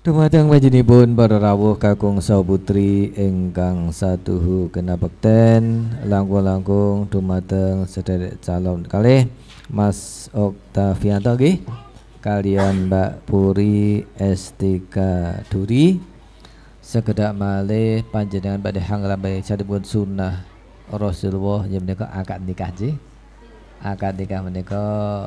Dumateng panjenenganipun para rawuh kakung saputri ingkang satuhu kinabekten langkung-langkung dumateng sedherek calon kalih Mas Oktavianto nggih kaliyan Mbak Puri Estika Duri sekedhak malih panjenengan badhe ngrambahi sadipun sunnah Rasulullah yen menika akad nikah nggih. Akad nikah menika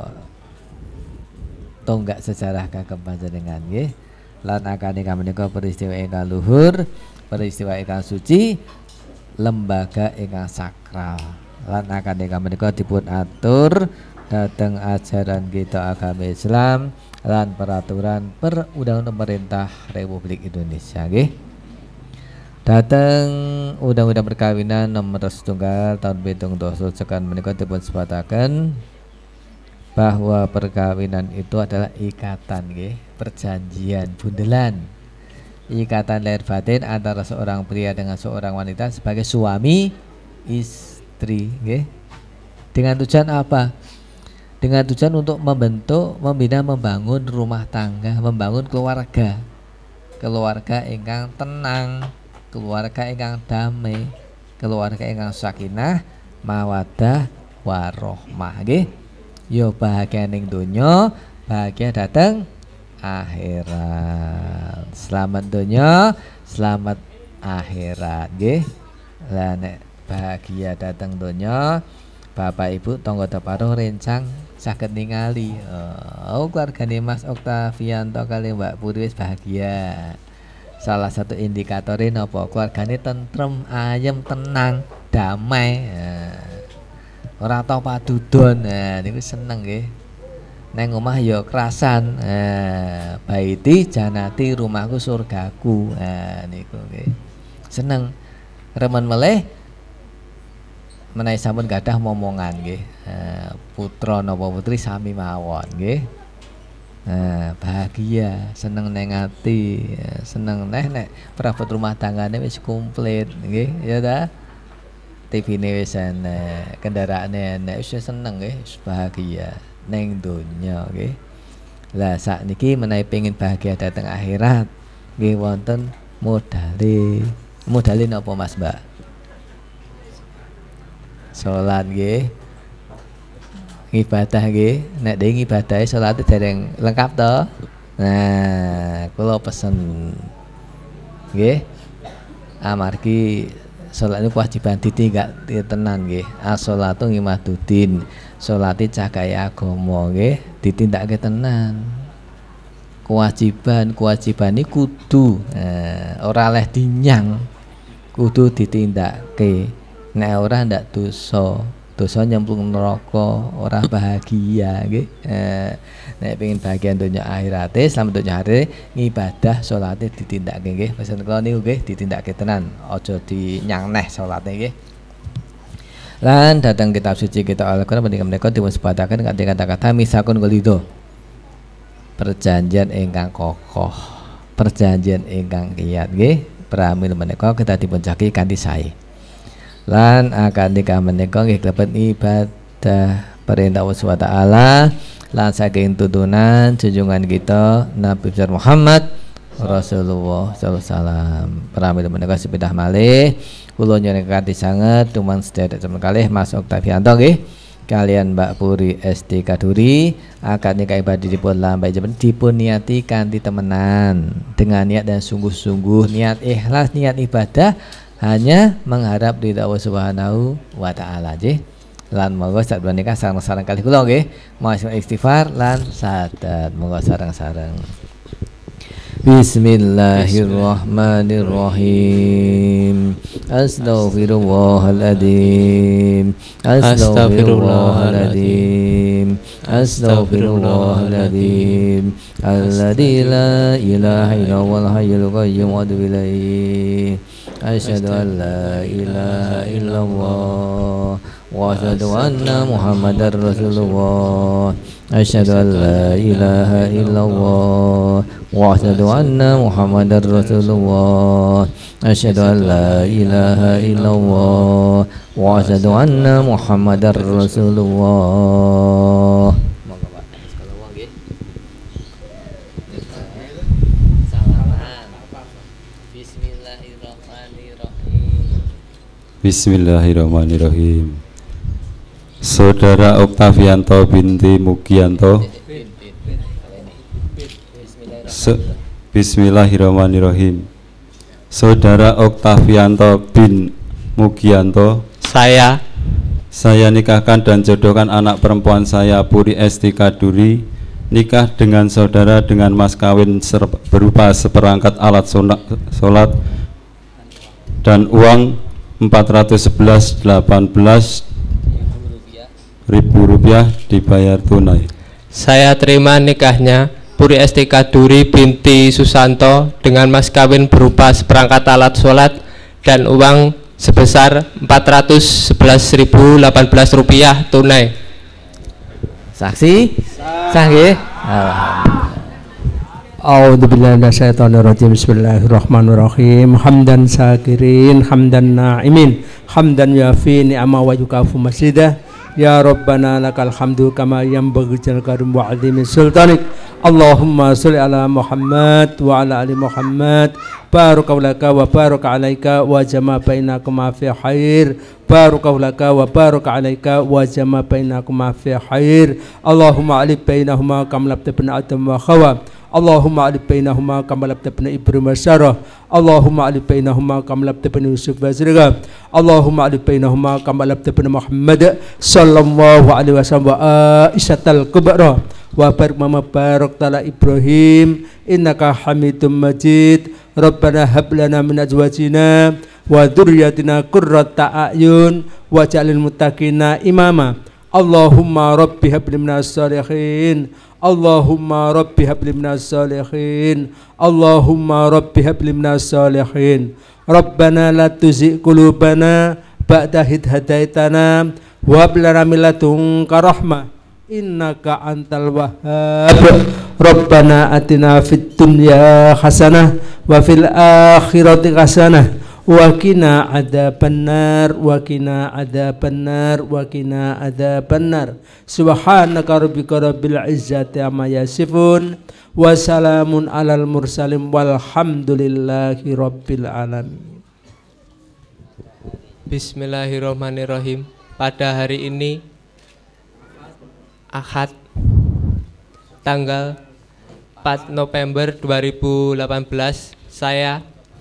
tonggak sejarah kagem panjenengan nggih. Lan akad nikah menika peristiwa ingkang luhur, peristiwa ingkang suci, lembaga ingkang sakral. Lan akad nikah menika dipun atur dhateng ajaran kita agama Islam lan peraturan perundang-undang pemerintah Republik Indonesia nggih. Dhateng Undang-Undang Perkawinan Nomor 1 tahun 2012 menika dipun sebataken bahwa perkawinan itu adalah ikatan nggih, perjanjian bundelan, ikatan lahir batin antara seorang pria dengan seorang wanita sebagai suami istri nggih. Dengan tujuan apa? Dengan tujuan untuk membentuk, membina, membangun rumah tangga, membangun keluarga. Keluarga ingkang tenang, keluarga ingkang damai, keluarga ingkang sakinah, mawaddah warahmah nggih. Yo bahagia ning donya, bahagia datang akhirat. Selamat donya, selamat akhirat nggih. Lah nek bahagia datang donya, Bapak Ibu tangga teparuh rencang saged ningali keluargane Mas Oktavianto kali Mbak Puri wis bahagia. Salah satu indikatornya napa? Keluargane tentrem, ayem, tenang, damai. Ora tau padudon. Nah niku seneng nggih. Neng omah ya kerasan. Baiti janati rumahku surgaku. Niku nggih. Seneng. Remen melih menawi sampun gadah momongan nggih. Putra napa putri sami mawon nggih. Bahagia, seneng neng ati, seneng nek perabot rumah tanggane wis komplit nggih, ya ta? TV-ne wis enek, kendaraane enek, wis seneng nggih, wis bahagia ning donya nggih. Lah sakniki menawi pengin bahagia dateng akhirat nggih wonten modale. Modale napa Mas Mbak? Salat nggih. Ibadah nggih, nek dhewe ngibadahe salate dereng lengkap to. Nah, kula pesen nggih. Amargi salat niku kewajiban ditinggak tenan nggih. As-shalatu imaduddin. Salate cahaya agama nggih, ditindakke tenan. Kewajiban niku kudu ora leh dinyang. Kudu ditindakke. Nek ora ndak dosa. Dosa nyemplung neraka, ora bahagia nggih. Nek pengin bahagia donya akhirate, selamat donya akhirate, ngibadah salate ditindakke nggih. Pesen kula niku nggih ditindakke tenan, aja dinyang neh salate nggih. Lan datang kitab suci kita Al-Qur'an menika dipun sebataken kanthi kata-kata misakun ghalidho. Perjanjian ingkang kokoh, perjanjian ingkang kiyat nggih. Pramila menika kita dipun jagi kanthi sae. Lan akad nikah menika nggih klebet ibadah perintah Allah SWT lan saking tuntunan junjungan kita Nabi besar Muhammad Rasulullah sallallahu alaihi wasallam. Pramila menika sepindah malih kula nyuwun sanget duman sedherek kalih Mas Oktavianto nggih kalian Mbak Puri Estika Duri. Akad nikah ibadah dipun lambai dipun niati kanthi temenan dengan niat dan sungguh-sungguh, niat ikhlas, niat ibadah hanya mengharap ridha Allah Subhanahu wa taala nggih. Lan monggo sadaya nikah sareng-sareng kalih kula nggih. Mohon istighfar lan sadat. Monggo sareng-sareng. Bismillahirrahmanirrahim. Astaghfirullahaladzim. Astaghfirullahaladzim. Astaghfirullahaladzim. Alladzi la ilaha illallahul hayyul qayyum wa atubu ilaih. Asyhadu an la ilaha illallah wa asyhadu anna Muhammadar Rasulullah. Asyhadu an la ilaha illallah wa asyhadu anna Muhammadar Rasulullah. Asyhadu an la ilaha illallah wa asyhadu anna Muhammadar Rasulullah. Monggo Pak, kalau wong nggih. Salaman Bismillahirrahmanirrahim. Saudara Oktavianto binti Mugianto. Bismillahirrahmanirrahim. Saudara Oktavianto bin Mugianto. Saya nikahkan dan jodohkan anak perempuan saya Puri Esti Kaduri. Nikah dengan saudara dengan mas kawin berupa seperangkat alat sholat dan uang 411.18 ribu rupiah dibayar tunai. Saya terima nikahnya Puri Esti Kaduri binti Susanto dengan mas kawin berupa seperangkat alat sholat dan uang sebesar 411.018 rupiah tunai. Saksi? Sah nggih? A'udzubillahi minasyaitonirrajim. Bismillahirrahmanirrahim. Hamdan syakirin, hamdan na'imin, hamdan yafi ni'ama wa yukafu masidah. Ya Rabbana lakal hamdu kama yanbaghi jalal karim wa 'azimi sultanik. Allahumma sholli ala Muhammad wa ala ali Muhammad. Barakalaka wa baraka alaika wa jama' bainakuma fi khair. Barakalaka wa baraka alaika wa jama' bainakuma fi khair. Allahumma alif bainahuma kam labta bin Adam wa Hawa. Allahumma alif bainahuma kam labta bin Ibrahim wa Sarah. Allahumma alif bainahuma kam labta bin Yusuf wa Zuriyah. Allahumma alif bainahuma kam labta bin Muhammad sallallahu alaihi wasallam wa Aisyah kubra wa barik mama barak tala Ibrahim innaka Hamidum Majid. Rabbana hab lana min azwajina wa dzurriyyatina qurrata a'yun waj'alil muttaqina imama. Allahumma rabbi habli minas shalihin. Allahumma rabbi habli minas shalihin. Allahumma rabbi habli minas shalihin. Rabbana la tuzigh qulubana ba'da idh hadaitana wa hab lana min ladunka rahmah innaka antal wahhab. Rabbana atina fid dunya hasanah wa fil akhirati hasanah wa qina adzabannar wa qina adzabannar wa qina adzabannar. Subhanaka rabbika rabbil izzati amma yasifun wa salamun alal mursalin walhamdulillahi rabbil alamin. Bismillahirrahmanirrahim. Pada hari ini Ahad tanggal 4 November 2018 saya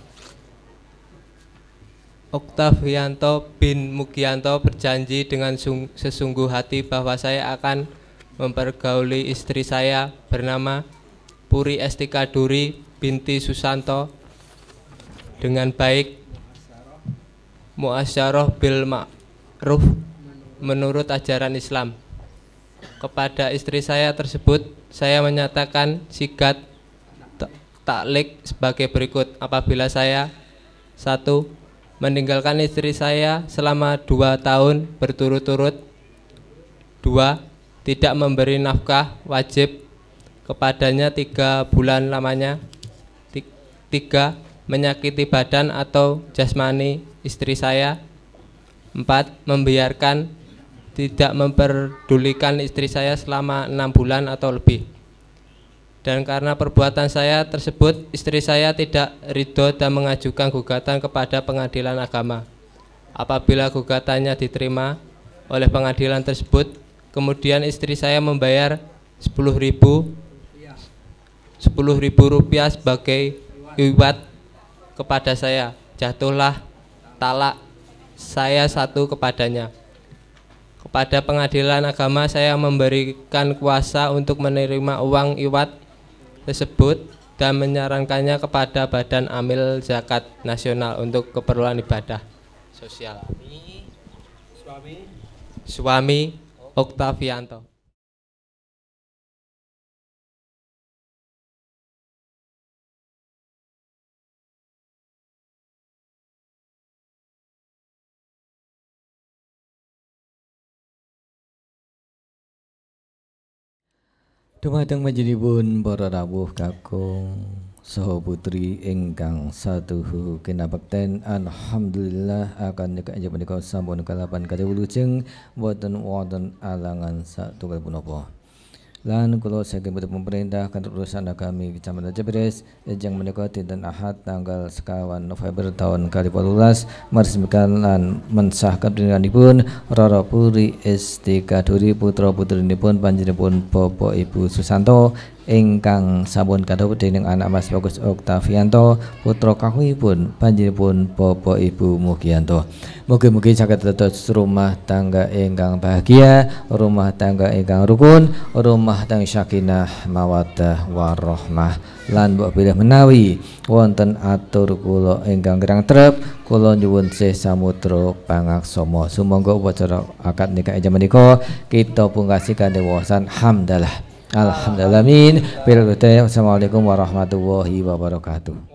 Oktavianto bin Mugianto berjanji dengan sesungguh hati bahwa saya akan mempergauli istri saya bernama Puri Esti Kaduri binti Susanto dengan baik, muasyarah bil ma'ruf menurut ajaran Islam. Kepada istri saya tersebut saya menyatakan sigat taklik sebagai berikut. Apabila saya 1. meninggalkan istri saya selama 2 tahun berturut-turut. 2. tidak memberi nafkah wajib kepadanya 3 bulan lamanya. 3. menyakiti badan atau jasmani istri saya. 4. membiarkan tidak memperdulikan istri saya selama 6 bulan atau lebih. Dan karena perbuatan saya tersebut, istri saya tidak ridho dan mengajukan gugatan kepada pengadilan agama. Apabila gugatannya diterima oleh pengadilan tersebut, kemudian istri saya membayar 10.000 rupiah sebagai iwat kepada saya. Jatuhlah talak saya 1 kepadanya. Kepada pengadilan agama saya memberikan kuasa untuk menerima uang iwat tersebut dan menyarankannya kepada Badan Amil Zakat Nasional untuk keperluan ibadah sosial. Suami Oktavianto. Dumateng panjenenganipun para rawuh kakung saha putri ingkang satuhu kinabekten, alhamdulillah akan nyekake menika sampun kalapan kadhewulujeng boten wonten alangan satunggal punapa. lan kula saking pemerintah kantor urusan agami Kecamatan Jebres ejang menika dinten Ahad tanggal 1 November tahun 2018 meresmikan lan mensahkan pernikahanipun Roro Puri ST Kaduri putra putrinipun panjenenganipun Bapak Ibu Susanto ingkang sampun kadhawuh dening anak Mas Bagus Oktavianto putra kakungipun panjenenganipun Bapak Ibu Mugianto. Mugi-mugi saged dados rumah tangga ingkang bahagia, rumah tangga ingkang rukun, rumah tangga sakinah mawaddah warahmah. Lan mbok bilih menawi wonten atur kula ingkang kirang trep, kula nyuwun sih samudra pangaksama. Sumangga upacara akad nikah jaman menika kita pungkasi kanthi wawasan hamdalah. Alhamdulillah amin. Assalamualaikum warahmatullahi wabarakatuh.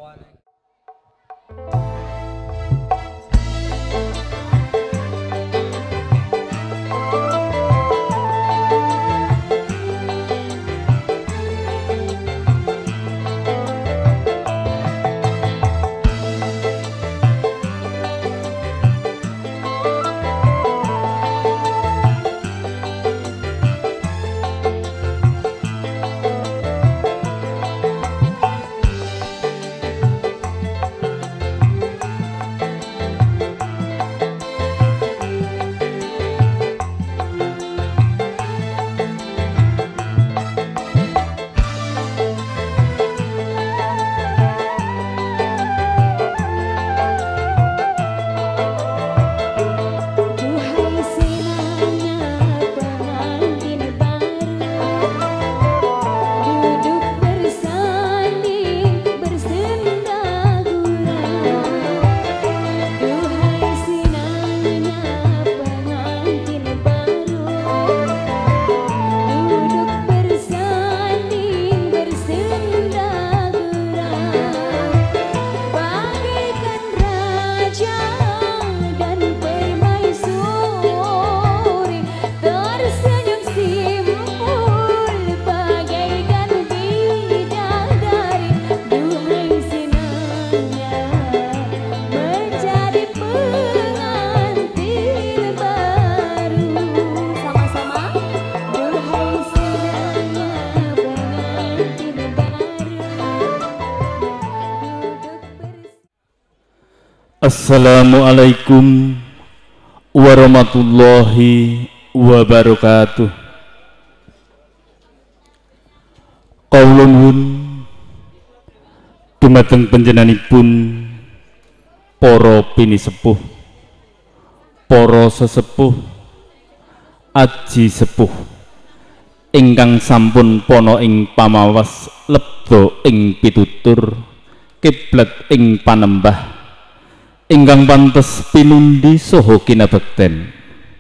Assalamualaikum warahmatullahi wabarakatuh. Qaulun dumateng panjenenganipun para pinisepuh, para sesepuh, aji sepuh ingkang sampun pono ing pamawas lebda ing pitutur kiblat ing panembah ingkang pantes pinundi saha kinabekten.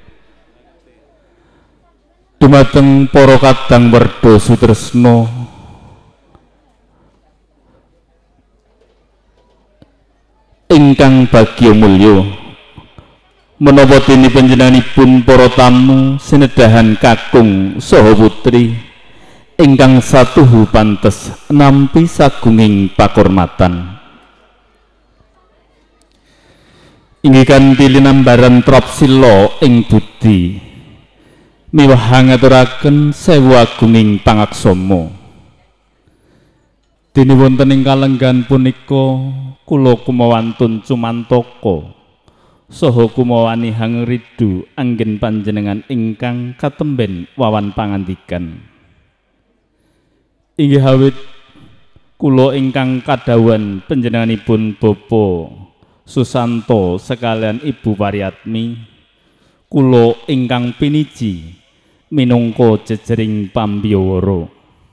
Dumateng para kadang werda sutresna ingkang bagya mulya, menapa dene panjenenganipun para tamu sinedahan kakung saha putri ingkang satuhu pantes nampi sagunging pakurmatan. Inggih kanthi linambaran tropsila ing budi miwah ngaturaken sewu agunging pangaksama. Dene wonten ing kalenggan punika kula kumawantun cumantaka saha kumawani hangridu anggen panjenengan ingkang katemben wawan pangandikan. Inggih awit kula ingkang kadhawuhan panjenenganipun Bapak Susanto sekalian Ibu Waryatmi, kula ingkang piniji minangka jejering pambiyawara.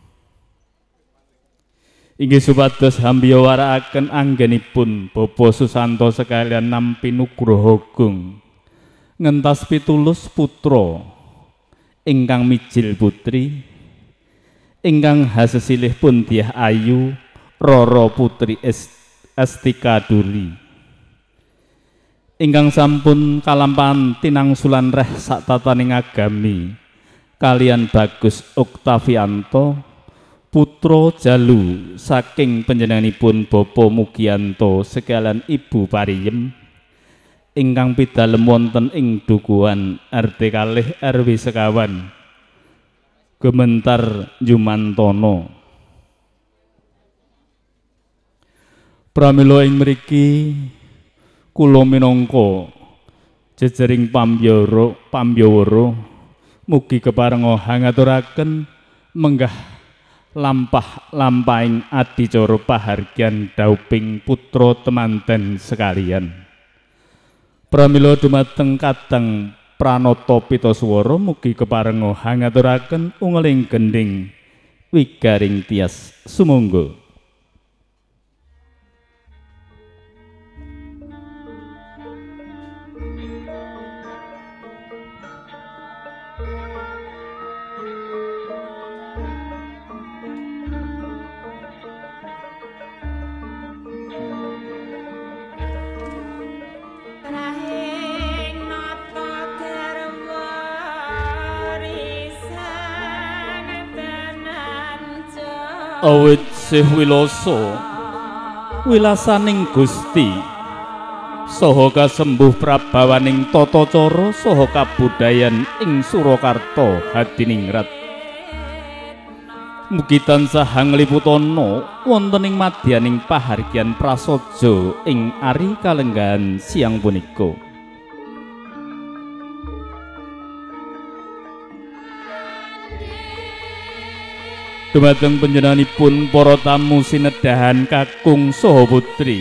Inggih supados hambiyawarakaken anggenipun Bapak Susanto sekalian nampi nugraha agung ngentas pitulus putra ingkang mijil putri ingkang hasesilih pun Dyah Ayu Roro Putri Astika Duri ingkang sampun kalampahan tinangsulan reh saktataning agami kalian Bagus Oktavianto putra jalu saking panjenenganipun Bapak Mugianto sekalian Ibu Pariem ingkang pidalem wonten ing dukuhan RT kalih RW sekawan gementar Jumantana. Pramila ing mriki kula minangka jejering pambyawara mugi keparenga hangaturaken menggah lampah-lampahing adicara pahargyan dauping putra temanten sekalian. Pramila dumateng kadang pranata pitaswara mugi keparenga hangaturaken ungeling gending wigaring tias sumangga. Awit sih wilasaning Gusti saha kasembuh prabawaning tata cara saha kabudayan ing Surakarta hadiningrat mugi tansah ngliputana wonten ing madyaning pahargyan prasaja ing ari kalenggahan siang punika. Dumateng panjenenganipun para tamu sinedahan kakung saha putri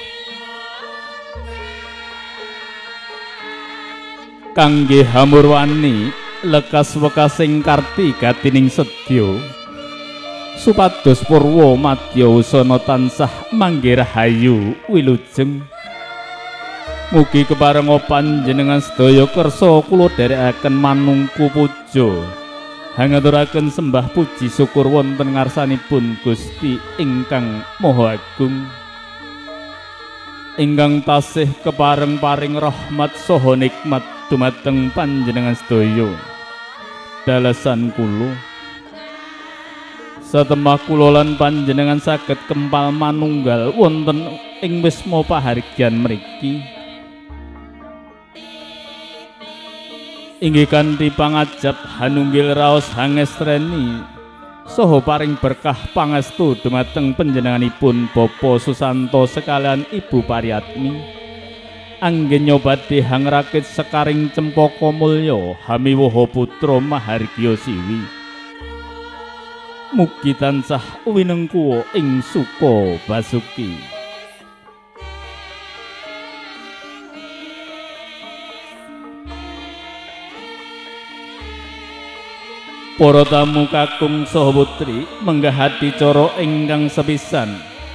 kangge hamurwani lekas wekasing Kartigatining sedya supados purwa madya usana tansah mangge rahayu wilujeng. Mugi keparenga panjenengan sedaya kersa kula dherekaken manungku puja hangaturaken sembah puji syukur wonten ngarsanipun Gusti ingkang Maha Agung ingkang tasih kepareng-paring rahmat saha nikmat dumateng panjenengan sedaya. Dalasan kula satemah kula lan panjenengan saged kempal manunggal wonten ing wisma pahargyan mriki inggih kanthi pangajap hanunggil raos hangestreni saha paring berkah pangestu dumateng panjenenganipun Bapa Susanto sekalian Ibu Pariyatmi anggen nyobati hangrakit sekaring cempaka mulya hamiwaha putra mahargya siwi mugi tansah winengkuwa ing suka basuki. Para tamu kakung saha putri menggah adicara ingkang sepisan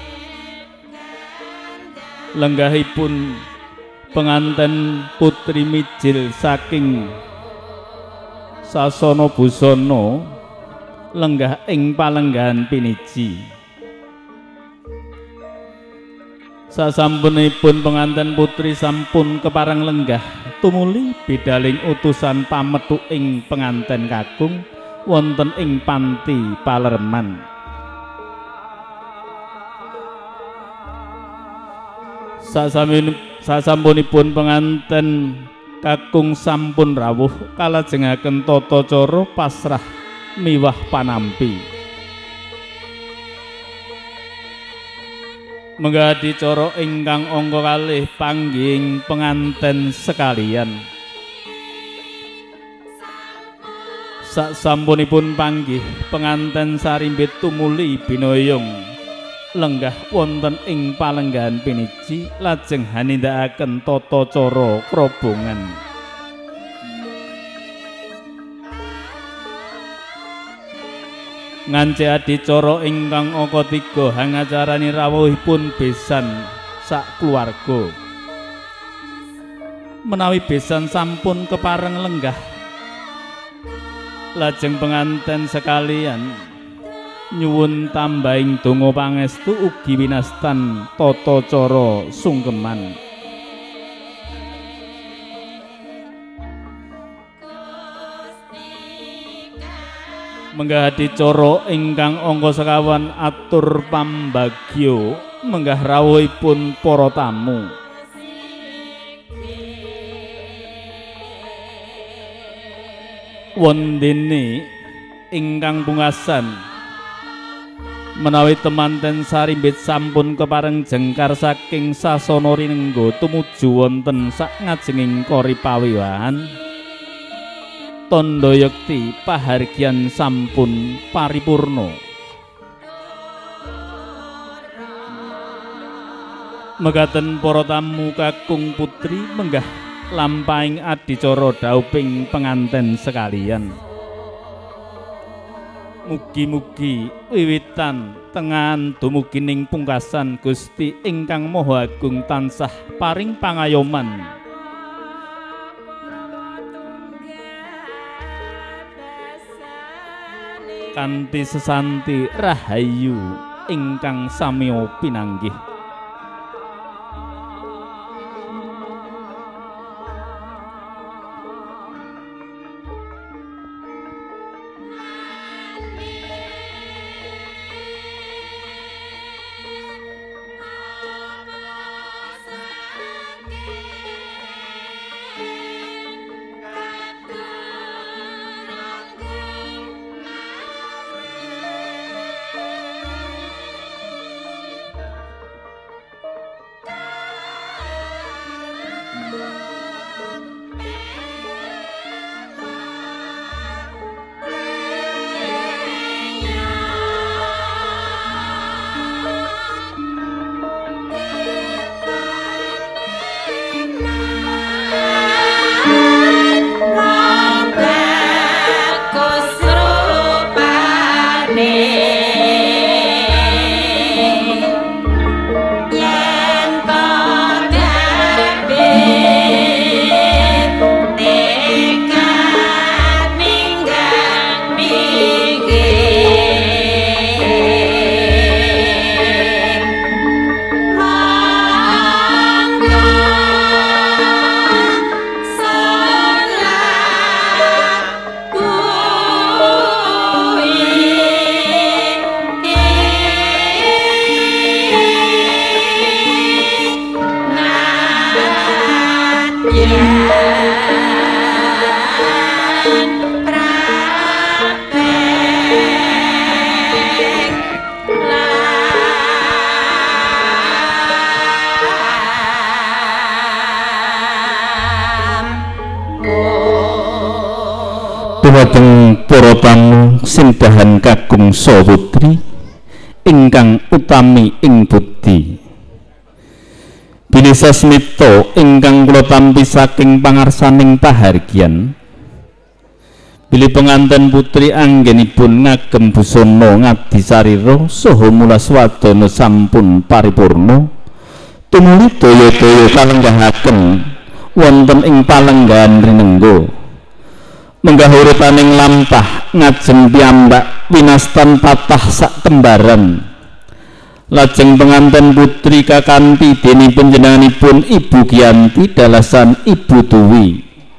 lenggahipun penganten putri mijil saking sasana busana lenggah ing palenggahan piniji. Sasampunipun penganten putri sampun kepareng lenggah tumuli bidaling utusan pametu ing penganten kakung wonten ing panti Palerman. Sasampunipun penganten kakung sampun rawuh kalajengaken tata cara pasrah miwah panampi. Menggah adicara ingkang angka kalih panggihing penganten sekalian. Sasampunipun panggih penganten sarimbit tumuli binoyong lenggah wonten ing palenggahan piniji lajeng hanindakaken tata cara krobongan. Ngance adicara ingkang angka 3 hangacarani rawuhipun besan sak keluarga. Menawi besan sampun kepareng lenggah lajeng penganten sekalian nyuwun tambahing donga pangestu ugi winastan tata cara sungkeman. Menggah adicara ingkang angka 51 atur pambagya menggah rawuhipun para tamu. Wondene ingkang bungasan menawi temanten sarimbit sampun kepareng jengkar saking sasana rinengga tumuju wonten sak ngajenging kori pawiwahan tandha yekti pahargyan sampun paripurna. Megaten para tamu kakung putri menggah lampahing adicara dhauping penganten sekalian. Mugi-mugi wiwitan tengahan dumugining pungkasan Gusti ingkang Maha Agung tansah paring pangayoman kanthi sesanti rahayu ingkang samya pinanggih. Dumateng para tamu sindahan kakung sawetri ingkang utami ing budi. Bilih sasmita ingkang kula tampi saking pangarsaning pahargyan. Bilih penganten putri anggenipun ngagem busana ngadi sarira saha mulas wadana sampun paripurna. Tumuli daya-daya kalenggahaken wonten ing palenggahan rinengga. Menggah urutaning lampah ngajeng piyambak winastan patah sak kembaran. Lajeng penganten putri kakanthi dene panjenenganipun Ibu Giyanti dalasan Ibu Duwi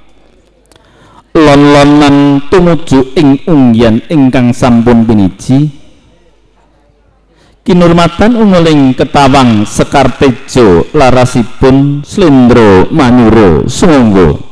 lon-lonan tumuju ing unggian ingkang sampun piniji. Kinurmatan ungeling ketawang Sekar Tejo larasipun Slendra Manyura sumangga.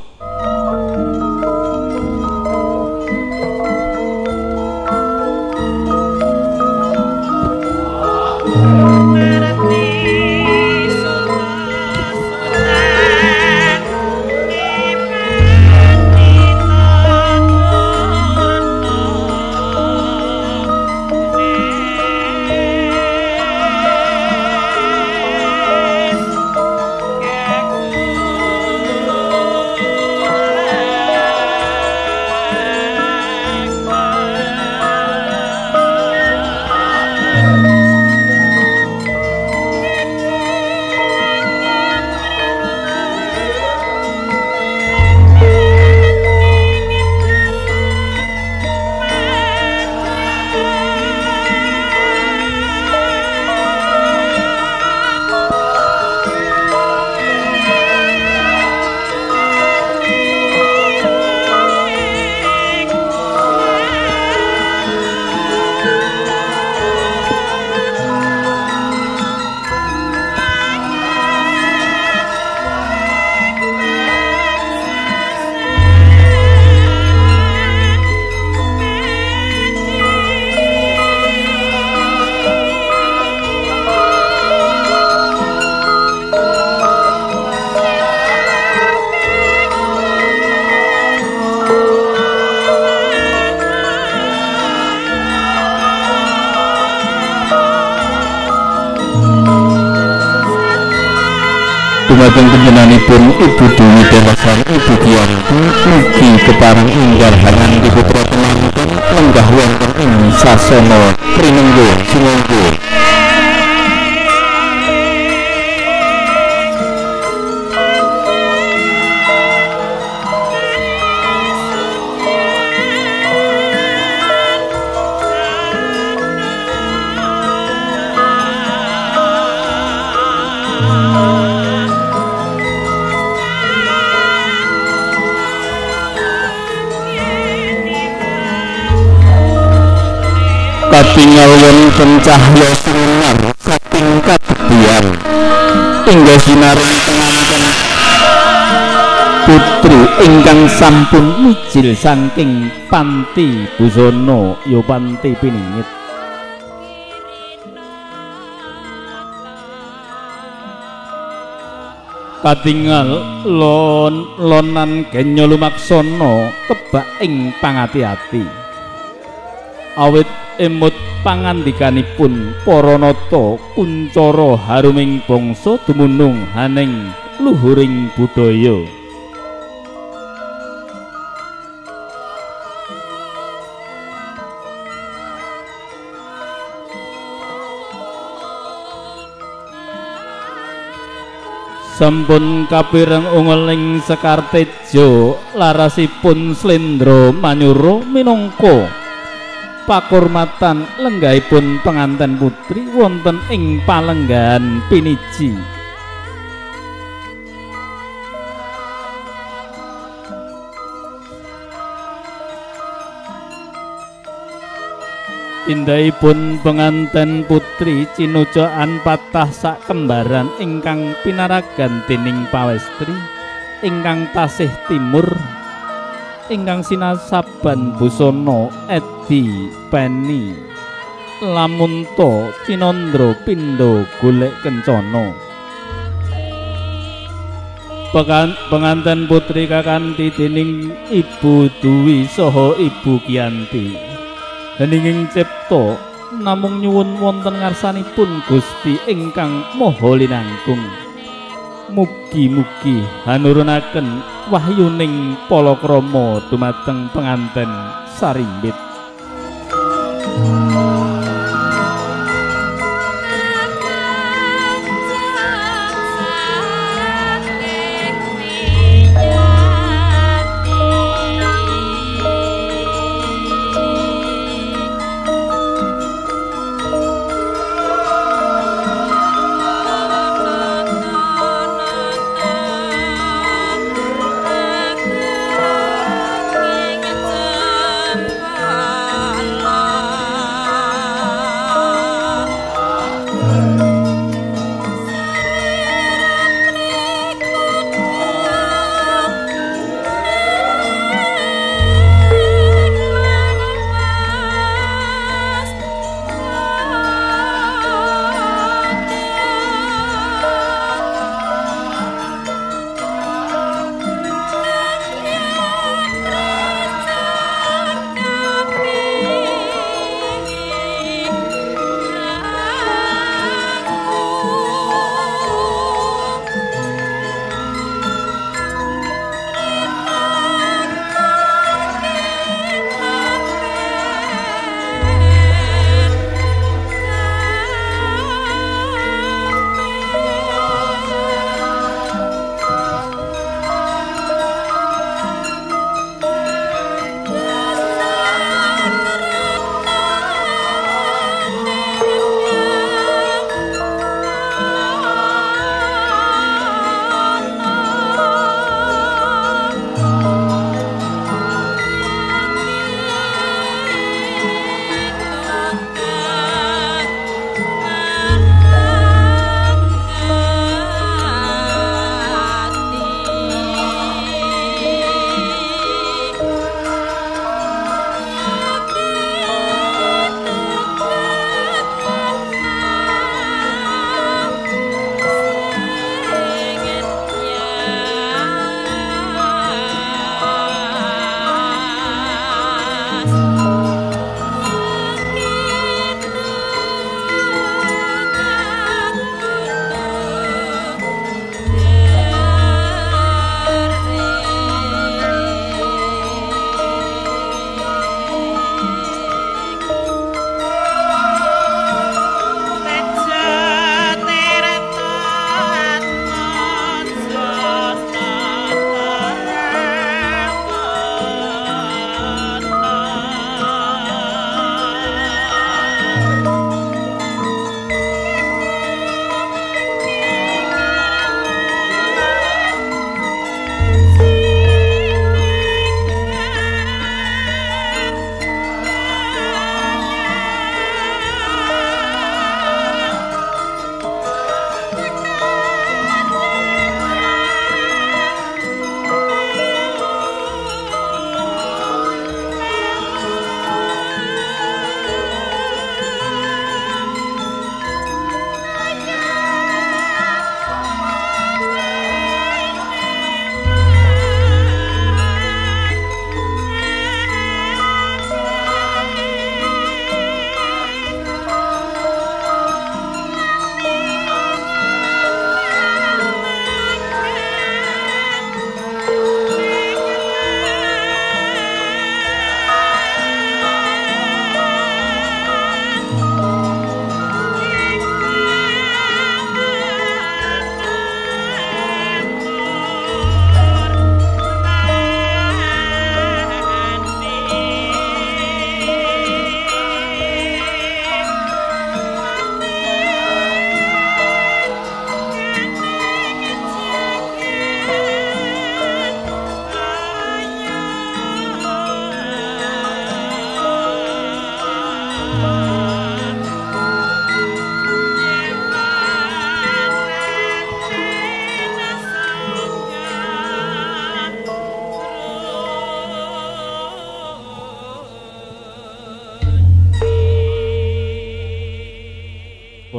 dumateng panjenenganipun Ibu Dewi Dewasari Ibu Giyanti mugi kepareng inggarhanan di putra temanipun lenggah wonten ing sasana Prinenggo Sumangga. Katingal wonten cahya sinar saking kabektian inggih sinaring penganten putri ingkang sampun mijil saking panti busana ya panti piningit. Katingal lonan genya lumaksana kebak ing pangati-ati awit emut pangandikanipun para nata kuncara haruming bangsa dumunung haning luhuring budaya. Sampun kapireng ungeling Sekar Tejo larasipun Slendra Manyura minangka pakurmatan lenggahipun penganten putri wonten ing palenggahan piniji. Indahipun penganten putri cinujaan patah sak kembaran ingkang pinaragan dening pawestri ingkang tasih timur ingkang sinasaban busana edi peni lamunta cinandra pindha golek kencana. Penganten putri kakanthi dening Ibu Dwi saha Ibu Giyanti heninging cipta namung nyuwun wonten ngarsanipun Gusti ingkang Maha Linangkung mugi-mugi hanurunaken wahyuning palakrama dumateng penganten sarimbit. Bye.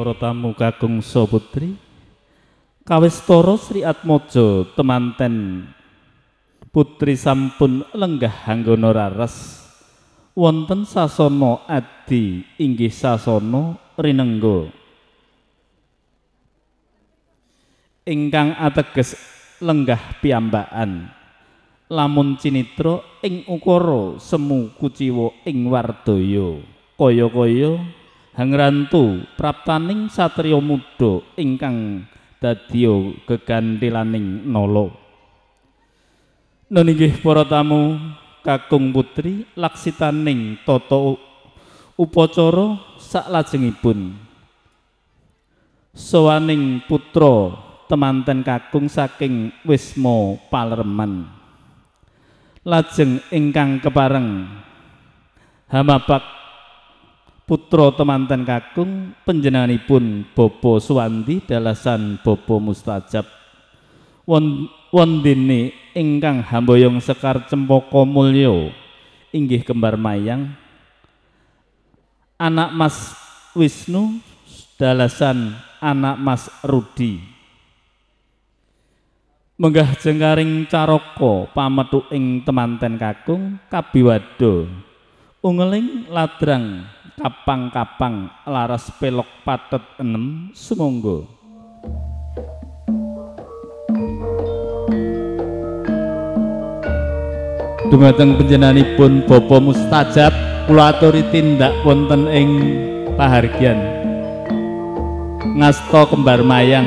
para tamu kakung saputri, kawistara Sri Atmaja temanten putri sampun lenggah anggana rares wonten sasana adi inggih sasana rinengga ingkang ateges lenggah piyambakan lamun cinitra ing ukara semu kuciwa ing wardaya kaya-kaya hangrantu praptaning satriya muda ingkang dadya gegantilaning nala. Nun inggih para tamu kakung putri laksitaning tata upacara saklajengipun sawaning putra temanten kakung saking Wisma Palereman lajeng ingkang kepareng hamapak putra temanten kakung panjenenganipun Bapa Suwandi dalasan Bapa Mustajab wondene ingkang Hamboyong Sekar Cempaka Mulya inggih kembar mayang anak Mas Wisnu dalasan anak Mas Rudi menggah jengkaring caraka pametu ing temanten kakung kabiwada ungeling ladrang kapang-kapang laras pelok patet 6 sumangga. Dumateng panjenenganipun Bapa Mustajab kula aturi tindak wonten ing pahargyan ngasta kembar mayang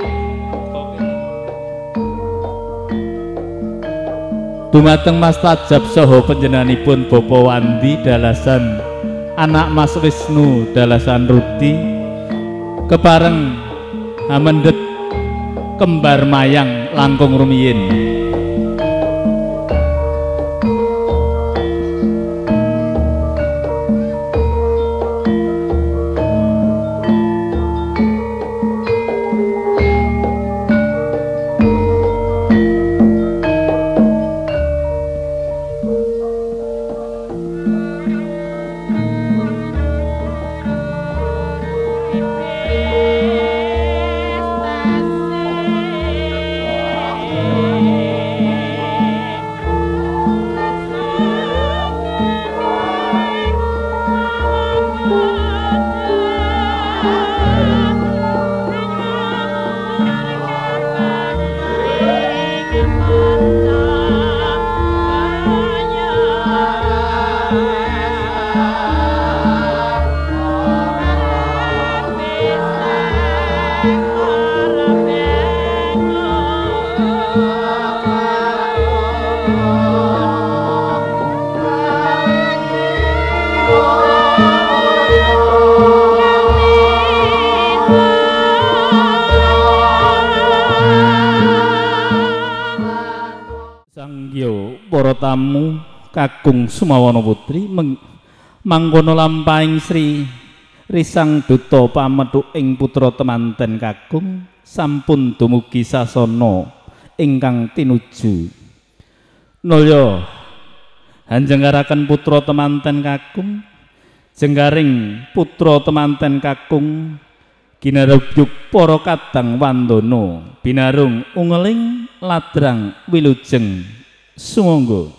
dumateng Mas Tajab saha panjenenganipun Bapa Wandi dalasan anak Mas Wisnu dalasan Rudi kepareng amendhet kembar mayang langkung rumiyin. Para tamu kakung Sumawana Putri mangkono lampahing Sri Risang Duta pametu ing putra temanten kakung sampun dumugi sasana ingkang tinuju nulya hanjengaraken putra temanten kakung jenggaring putra temanten kakung ginarujuk para kadang wandana binarung ungeling ladrang wilujeng sumangga.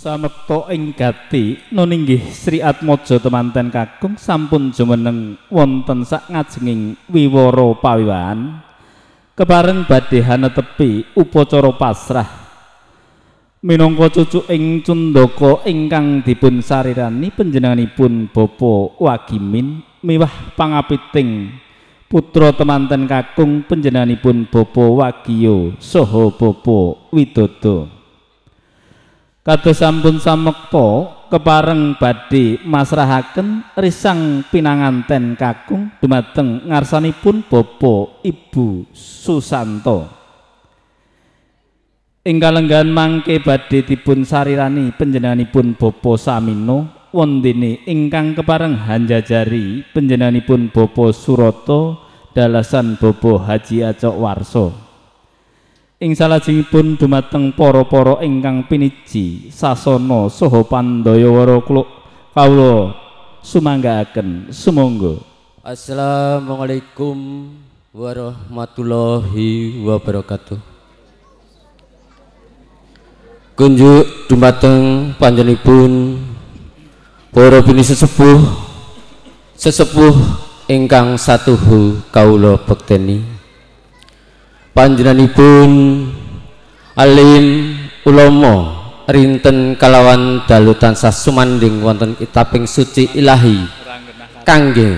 Samekta ing gati nun inggih Sri Atmaja temanten kakung sampun jumeneng wonten sak ngajenging wiwara pawiwahan kepareng badhe hanetepi upacara pasrah minangka cucuk ing Cundaka ingkang dipun sarirani panjenenganipun Bapa Wagimin miwah pangapiting putra temanten kakung panjenenganipun Bapa Wagiyo saha Bapa Widodo. Kados sampun samekta kepareng badhe masrahaken risang pinanganten kakung dumateng ngarsanipun Bapa Ibu Susanto. Ing kalenggahan mangke badhe dipun sarirani panjenenganipun Bapa Samino wondene ingkang kepareng hanjajari panjenenganipun Bapa Surata dalasan Bapa Haji Acok Warsa. Ing salajengipun dumateng para-para ingkang piniji sasana saha pandayawara kawula sumanggaaken sumangga. Assalamualaikum warahmatullahi wabarakatuh. Kunjuk dumateng panjenenganipun para bini sesepuh ingkang satuhu kawula bekteni. Panjenenganipun alim ulama rinten kalawan dalu tansah sumanding wonten kitabing suci ilahi kangge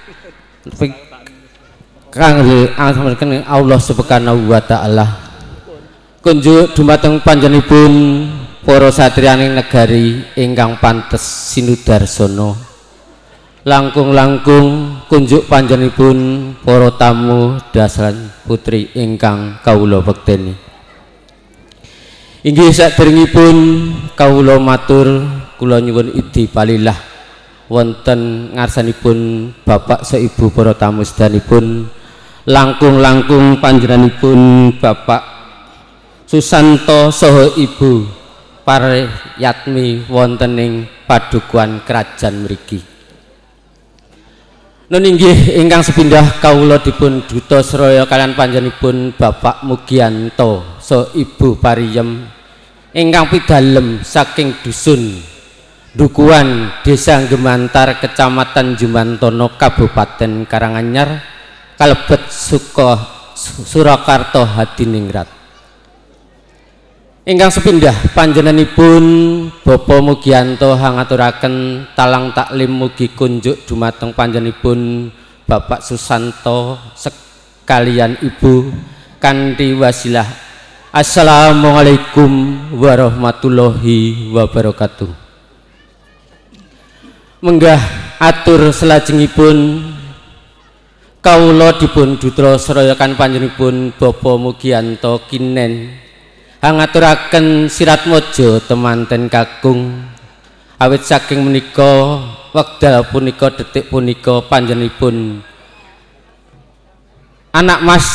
Allah subhanahu wa ta'ala. Kunjuk dumateng panjenenganipun para satriyaning negari ingkang pantes sinudarsana. Langkung-langkung kunjuk panjenenganipun para tamu dasaran putri ingkang kawula bekteni. Inggih saderengipun kawula matur kula nyuwun idi palilah wonten ngarsanipun bapak seibu para tamu sedanipun. Langkung-langkung panjenenganipun Bapak Susanto saha Ibu Paryatmi wonten ing padukuhan kerajaan mriki. Nun inggih ingkang sepindah kawula dipun duta seraya kalian panjenenganipun Bapak Mugianto saha Ibu Pariem ingkang pidalem saking dusun Dukuhan Desa Gemantar Kecamatan Jumantono Kabupaten Karanganyar kalebet Surakarta Hadiningrat. Ingkang sepindah panjenenganipun Bapak Mugianto hangaturaken talang taklim mugi kunjuk dumateng panjenenganipun Bapak Susanto sekalian Ibu kanthi wasilah Assalamualaikum warahmatullahi wabarakatuh. Menggah atur selajengipun kawula dipun dutra serayakan panjenenganipun Bapak Mugianto kinen hangaturaken sirat mojo temanten kakung awit saking menika wekdal punika detik punika panjenenganipun anak Mas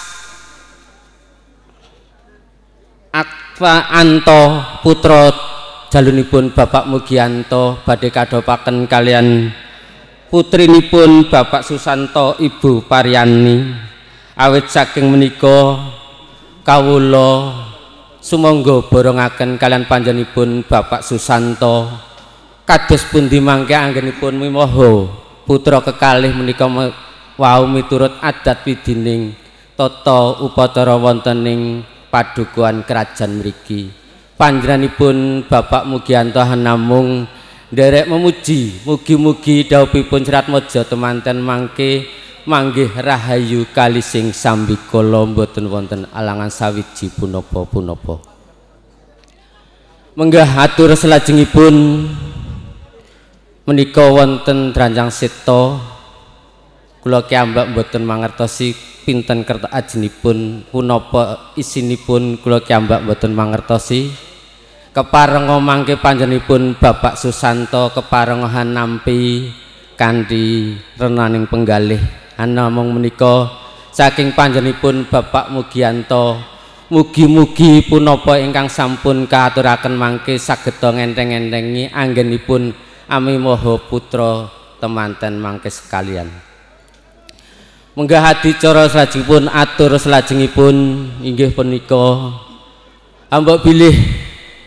Akva Anto putra jalunipun Bapak Mugianto badhe kadhapaken kalian putrinipun Bapak Susanto Ibu Paryani awit saking menika kawula sumangga borongaken kalian panjenenganipun Bapak Susanto kados pundi mangke anggenipun mimaha putra kekalih menika wau miturut adat widining tata upacara wonten ing padukuhan kerajaan mriki. Panjenenganipun Bapak Mugianto namung nderek memuji mugi-mugi dawuhipun Serat Mojo temanten mangke manggih rahayu kalising sambikala mboten wonten alangan sawiji punapa-punapa. Menggah atur selajengipun menika wonten Dranjang Seta kula kiambak mboten mangertosi pinten kerta ajinipun punapa isinipun kula kiambak mboten mangertosi. Keparenga mangke panjenenganipun Bapak Susanto keparengahan nampi kanthi renaning penggalih namung menika saking panjenenganipun Bapak Mugianto mugi-mugi punapa ingkang sampun kaaturaken mangke saged ngenteng-entengi anggenipun Ami Maha Putra temanten mangke sekalian. Munggah adicara salajengipun atur salajengipun inggih punika ambek bilih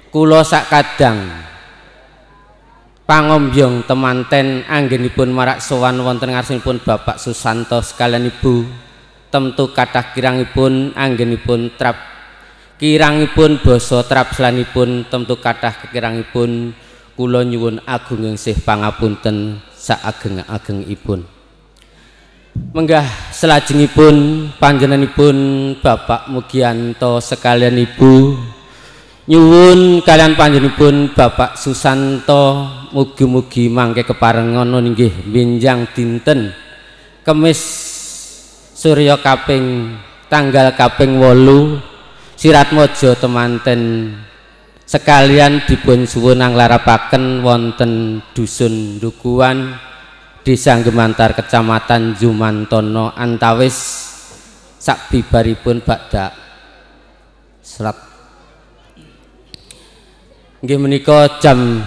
kula sakadang pangombyong temanten anggenipun marak sowan wonten ngarsanipun Bapak Susanto sekalian Ibu temtu kathah kirangipun anggenipun trap kirangipun basa trap selanipun temtu kathah kirangipun kula nyuwun agunging sih pangapunten saageng-agengipun. Menggah selajengipun panjenenganipun Bapak Mugianto sekalian Ibu nyuwun kalian panjenenganipun Bapak Susanto mugi-mugi mangke keparengono inggih benjang dinten Kemis Surya kaping tanggal kaping 8 Siratmojo temanten sekalian dipun suwun anglarapaken wonten dusun Dukuhan Desa Gemantar Kecamatan Jumantono antawis sakbibaripun badha serat nggih menika jam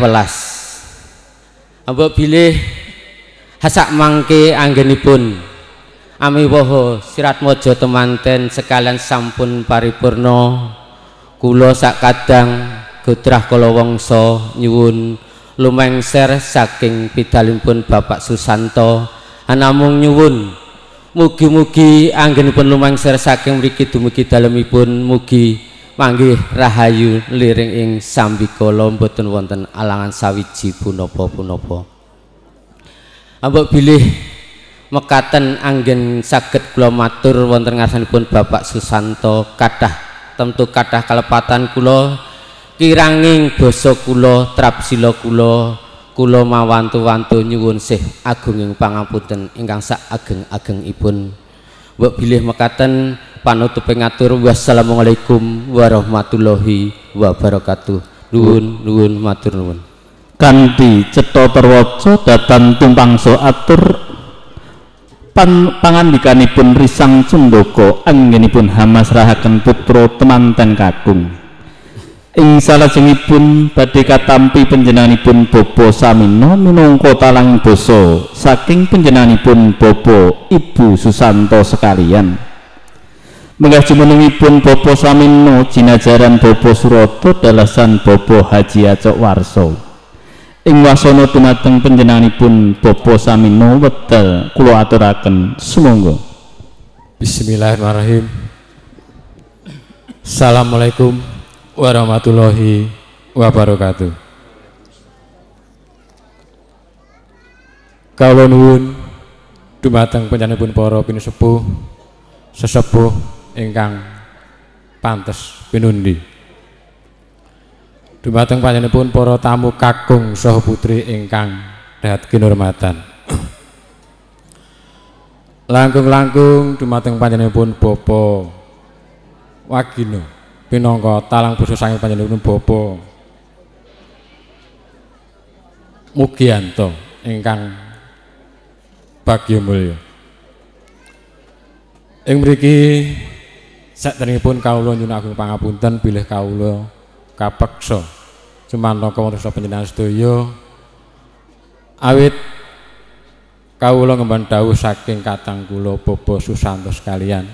12. Mbok bilih hasak mangke anggenipun amiwaha Siratmojo temanten sekalian sampun paripurna kula sakadang godrah kalawangsa nyuwun lumengser saking pidalipun Bapak Susanto anamung nyuwun mugi-mugi anggenipun lumengser saking mriki dumugi dalemipun mugi manggih rahayu liring ing sambikala mboten wonten alangan sawiji punapa-punapa. Ambek bilih mekaten anggen saged kula matur wonten ngarsanipun Bapak Susanto kathah tentu kathah kalepatan kula kiranging basa kula trapsila kula mawantu-wantu nyuwun sih agunging pangapunten ingkang sak ageng-agengipun. Mbok bilih mekaten panutuping ngatur wassalamualaikum warahmatullahi wabarakatuh. Nuwun matur nuwun. Kanthi cetha terwaca datan tumpangsa atur pangandikanipun Risang Cundaka anggenipun hamasrahaken putra temanten kakung. Ing salajengipun badhe katampi panjenenganipun Bapa Samino minangka talang basa saking panjenenganipun Bapa Ibu Susanto sekalian. Menggah jumenengipun Bapa Samino jinajaran Bapa Surata dalasan Bapa Haji Acok Warsa. Ing wasana dumateng panjenenganipun Bapa Samino wedal kula aturaken sumangga. Bismillahirrahmanirrahim. Assalamualaikum warahmatullahi wabarakatuh. Kawula nuwun dumateng panjenenganipun para pinisepuh sesepuh ingkang pantes pinundi. Dumateng panjenenganipun para tamu kakung saha putri ingkang dahat kinurmatan. Langkung-langkung dumateng panjenenganipun Bapa Wagino pinangka talang basa saking panjenenganipun Bapa Mugianto ingkang bagya mulya. Ing mriki saderengipun kawula nyuwun agung pangapunten bilih kawula kapeksa sumantaka wonten panjenengan sedaya awit kawula ngemban dawuh saking katang kula Bapa Susanto sekalian.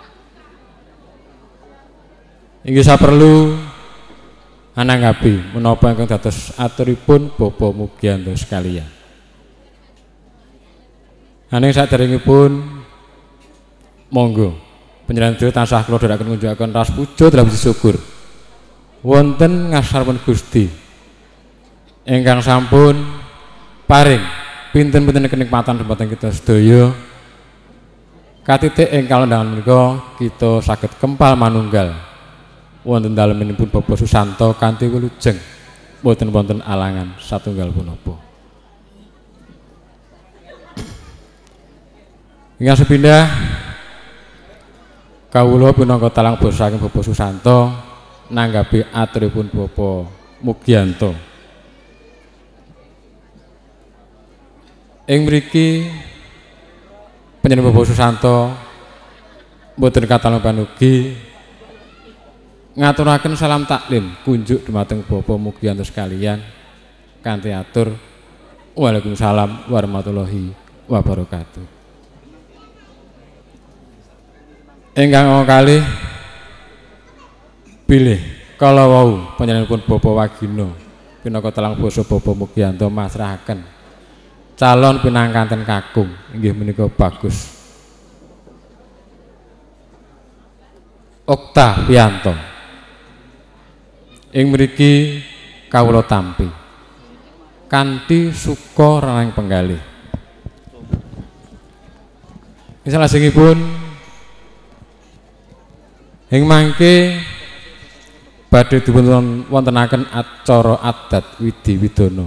Inggih saperlu ananggapi menapa ingkang dados aturipun Bapa Mugianto sekalian. Aning saderengipun monggo panjenengan sedaya tansah kula dherekaken ngunjukaken ras puja dalam syukur wonten ngarsanipun Gusti ingkang sampun paring pinten-pinten kenikmatan dumateng kita sedaya. Katitik ing kalendhangan menika kita saged kempal manunggal wonten dalemipun Bapak Susanto kanthi wilujeng boten wonten alangan satunggal punapa. Ingkang sepindah kawula pinangka talang basa saking Bapak Susanto nanggapi aturipun Bapak Mugianto. Ing mriki panjenengan Bapak Susanto boten katalung panugi ngaturaken salam taklim kunjuk dumateng Bapak Mugianto sekalian kanthi atur Waalaikumsalam warahmatullahi wabarakatuh. Ingkang kalih bilih kala wau panjenenganipun Bapak Wagina pinaka telang basa Bapak Mugianto masrahaken calon pinangkanten kakung inggih menika Bagus Oktavianto. Ing mriki kawula tampi kanthi suka raneng penggalih. Salajengipun ing mangke badhe dipun wontenaken acara adat Widi Widana.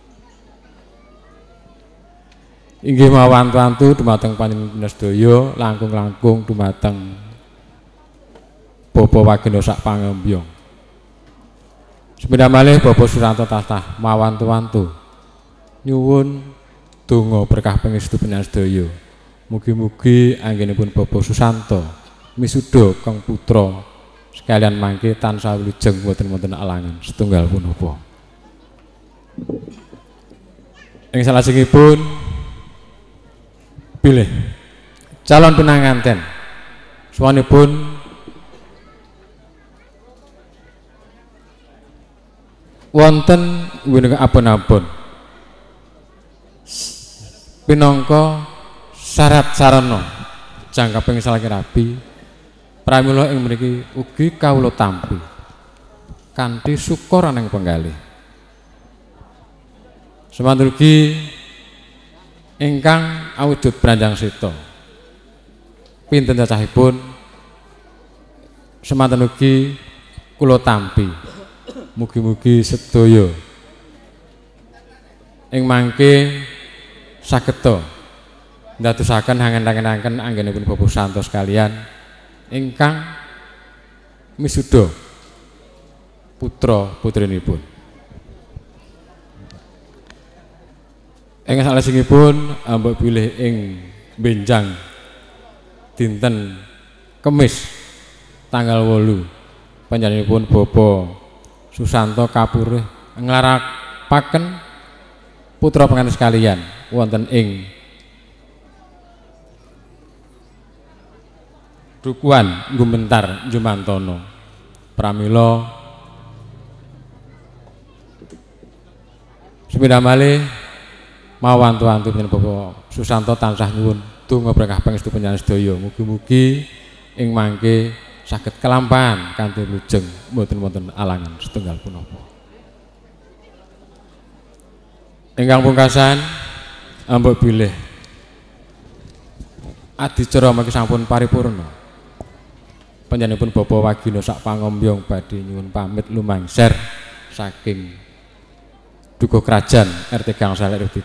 Inggih mawantu-wantu dumateng panjenengan sedaya langkung-langkung dumateng Bapak Wagina sak pangembyong. Sepeda malih Bapak Susanto tansah mawantu-wantu nyuwun donga berkah pangestu panjenengan sedaya. Mugi-mugi anggenipun Bapak Susanto misuda kang putra sekalian mangke tansah wilujeng boten-boten alangan setunggal punapa. Ing salajengipun pilih calon pinanganten suwanipun wonten winega abon-abon pinangka syarat sarana jangkaping salaki rabi pramila ing mriki ugi kawula tampi kanthi syukur aneng penggalih. Semanten ugi ingkang awujud branjang seta pinten cacahipun semanten ugi kula tampi mugi-mugi sedaya ing mangke sageta ndadosaken hangen-hangenaken anggenipun Bapak Santo sekalian ingkang misuda putra putrinipun. Ing salajengipun ambek bilih ing benjang dinten Kemis tanggal 8 panjenenganipun Bapak Susanto kapurih nglarapaken putra pengantin sekalian wonten ing Dukuhan Gumentar Jumantono pramila sepeda malih mawantu-wantu panjenengan Bapak Susanto tansah nyuwun donga berkah pangestu panjenengan sedaya mugi-mugi ing mangke saged kelampahan kanthi lujeng mboten-mboten alangan setunggal punapa. Ingkang pungkasan ambek bilih adicara mangke sampun paripurna. Panjenenganipun Bapak Wagina sak pangombyong badhe nyuwun pamit lumangser saking Dukuh Krajan RT Gangsal RW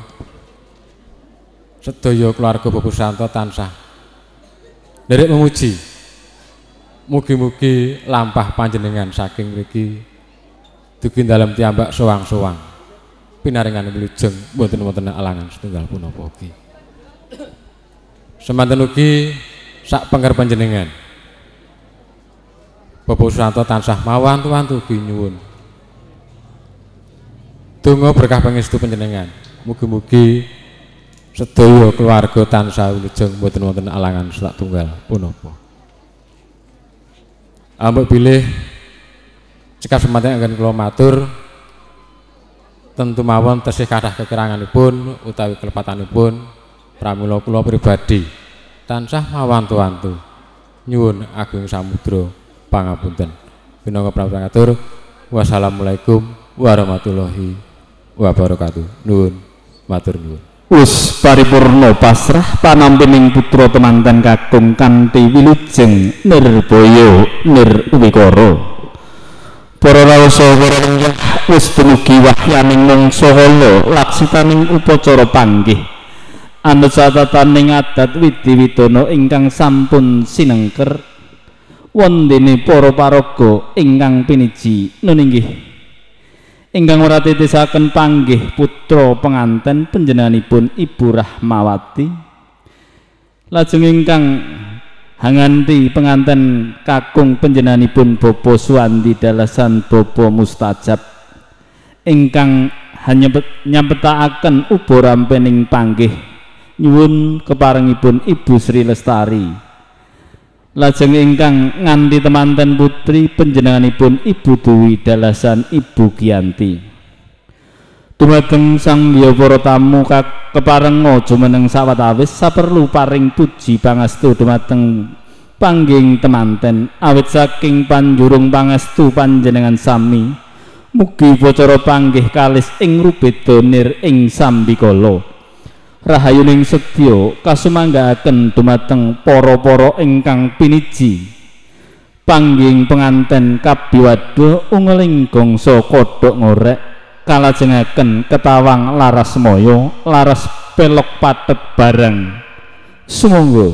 3 sedaya keluarga Bapak Susanto tansah nderek memuji mugi-mugi lampah panjenengan saking mriki dugi dalem tiyambak sowang-sowang pinaringan wilujeng boten-wonten alangan setunggal punapa ugi. Semanten ugi sak pengker panjenengan Bapak Susanto tansah mawantu-wantu ugi nyuwun donga berkah pangestu panjenengan mugi-mugi sedaya keluarga tansah wilujeng boten wonten alangan satunggal punapa. Ambek bilih cekap semanten anggen kula matur tentu mawon tesih kathah kekuranganipun utawi kelepatanipun pramila kula pribadi tansah mawantu-wantu nyuwun ageng samudra pangapunten. Minangka pramila wassalamualaikum warahmatullahi wabarakatuh. Nuwun matur nuwun. Wis paripurna pasrah panampining putra temanten kakung kanthi wilujeng nirbaya nirwikara. Para raosa para lenggah wis dumugi wahyaning mangsa kala laksitaning upacara panggih anut catataning adat Widi Widana ingkang sampun sinengker wondene para paraga ingkang piniji nun inggih ingkang ora titisaken panggih putra penganten panjenenganipun Ibu Rahmawati lajeng ingkang hanganti penganten kakung panjenenganipun Bapak Suwandi dalasan Bapak Mustajab ingkang nyambetaken uba rampening panggih nyuwun keparengipun Ibu Sri Lestari Lajeng ingkang nganti temanten putri panjenenganipun Ibu Dwi dalasan Ibu Giyanti. Dumateng sang ya para tamu keparenga jumeneng sawetawis saperlu paring puji pangestu dumateng pangging temanten awit saking panjurung pangestu panjenengan sami mugi bocara panggih kalis ing rubeda nir ing sambikala. Rahayuning sedya kasumanggahaken dumateng para-para ingkang piniji pangging penganten kabiwada ungeling gongso kodhok ngorek kalajengaken ketawang laras moyo laras pelok patet barang sumangga.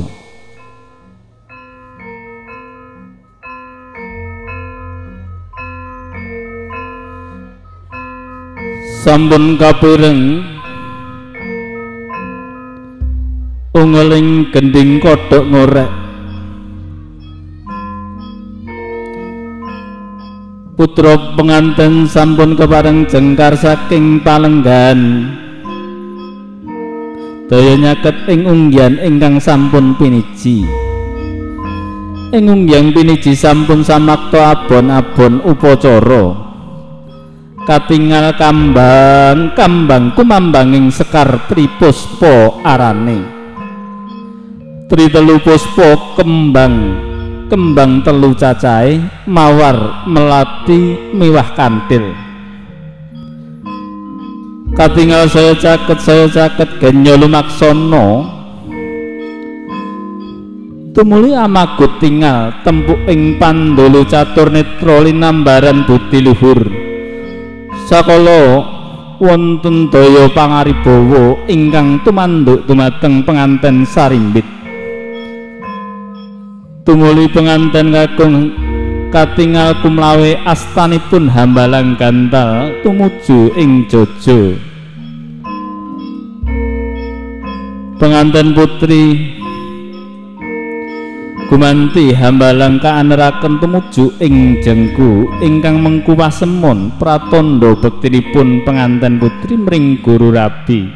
Sampun kapireng ungeling gending kodhok ngorek putra penganten sampun kepareng jengkar saking palenggan daya nyaket ing unggian ingkang sampun piniji. Ing unggian piniji sampun samakta abon-abon upacara katingal kambang kumambanging sekar tripuspa arane tri telu puspa kembang telu cacahe mawar melati miwah kantil katingal saya caket genya lumaksana tumuli amagut tingal tempuk ing pandolo catur netra linambaran budi luhur sakala wonten daya pangaribawa ingkang tumanduk dumateng penganten sarimbit. Tumuli penganten kakung katingal kumlawe astanipun hambalang gantal tumuju ing Jojo. Penganten putri gumanti hambalang kaaneraken tumuju ing Jengku ingkang mengku pasemon pratandha bektinipun penganten putri mring Guru Rabi.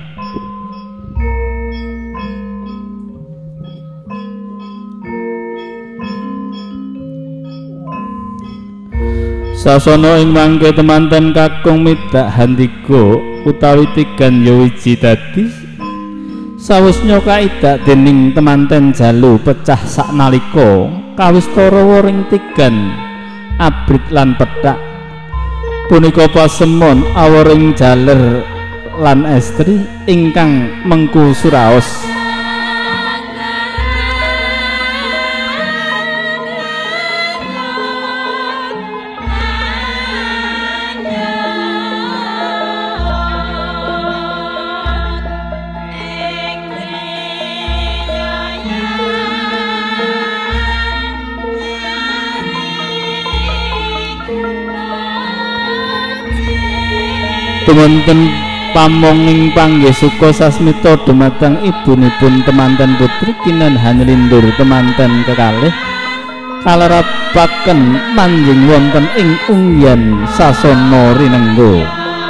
Sasana ing mangke temanten kakung midak handika utawi tigan ya wiji dadi sawusnya kaidak dening temanten jalu pecah saknalika kawistara ring tigan abrit lan pethak punika pasemon awaring jaler lan estri ingkang mengku suraos. Tumunten pamonging panggih suka sasmita dumateng ibunipun temanten putri kinan hanylindur temanten kekalih kalerapaken manjing wonten ing ungyan sasana rinengga.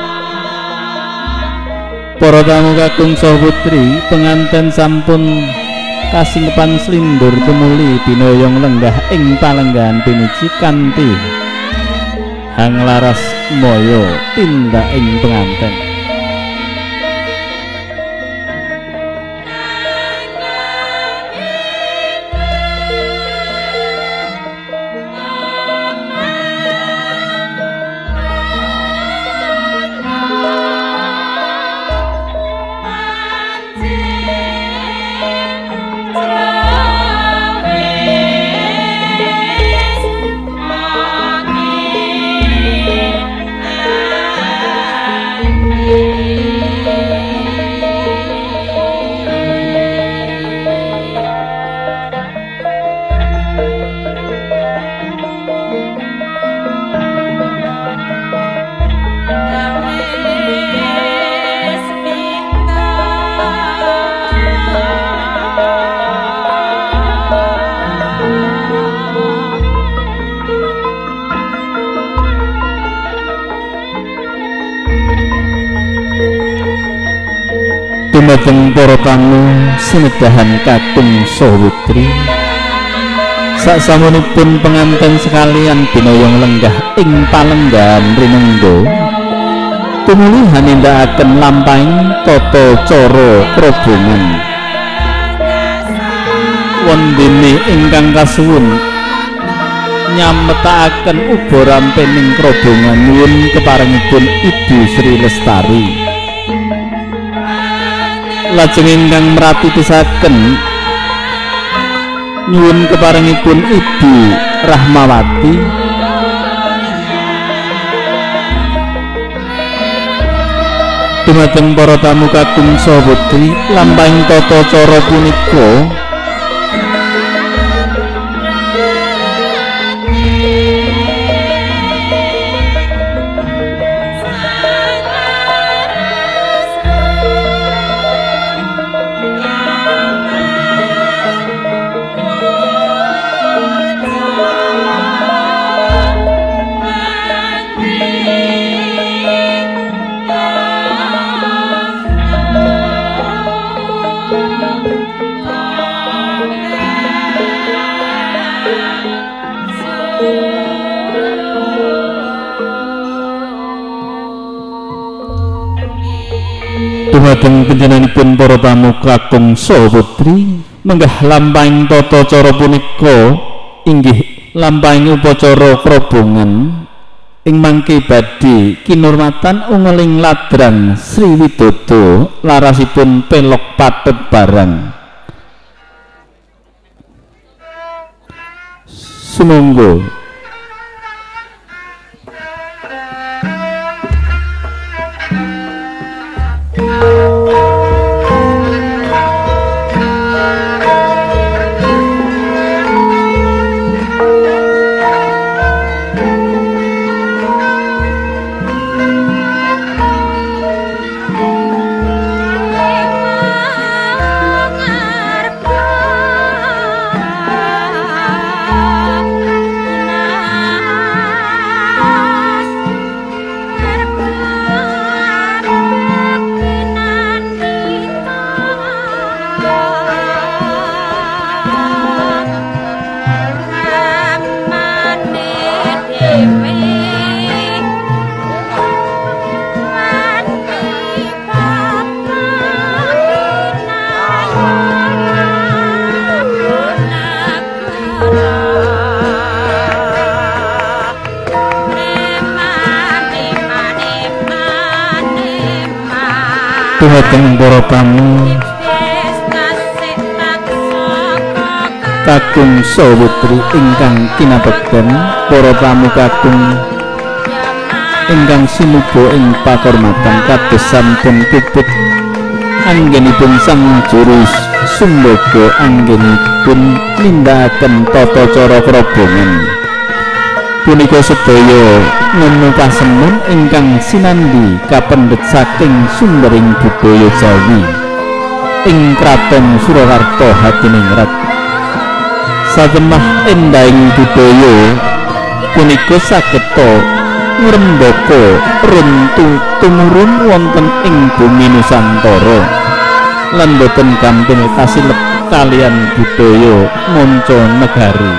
Para tamu kakung saha putri penganten sampun kasingkepan slindur tumuli binoyong lenggah ing palenggahan piniji kanthi hanglaras moyo tindak ing penganten. Dumateng para tamu sinedahan kakung saha putri Sasamunipun penganten sekalian binoyong lenggah ing palenggan rinengga tumuli hanindakaken lampahing tata cara krobongan wondene ingkang kasuwun nyametaken uga rampening krobongan nyuwun keparengipun Ibu Sri Lestari lajeng ingkang mratitisaken nyuwun keparengipun Ibu Rahmawati dumateng para tamu kakung saha putri lampahing tata cara punika dumateng panjenenganipun para tamu kakung saha putri menggah lampahing tata cara punika inggih lampahing upacara krobongan ing mangke badhe kinurmatan ungeling ladrang Sri Widodo larasipun pelok pathet barang sumangga dumateng para tamu kakung saha putri ingkang kinabekten para tamu kakung ingkang sinuba ing pakurmatan kados sampun puput anggenipun sang juru sumbaga anggenipun nindakaken tata cara krobongan punika sedaya ngenu pasemun ingkang sinandi kapendhet saking sumbering budaya Jawi ing Kraton Surakarta Hadiningrat satemah endahing budaya punika sageta ngrembaka runtu tumurun wonten ing bumi Nusantara lan boten gampil kasilep kalian budaya manca negari.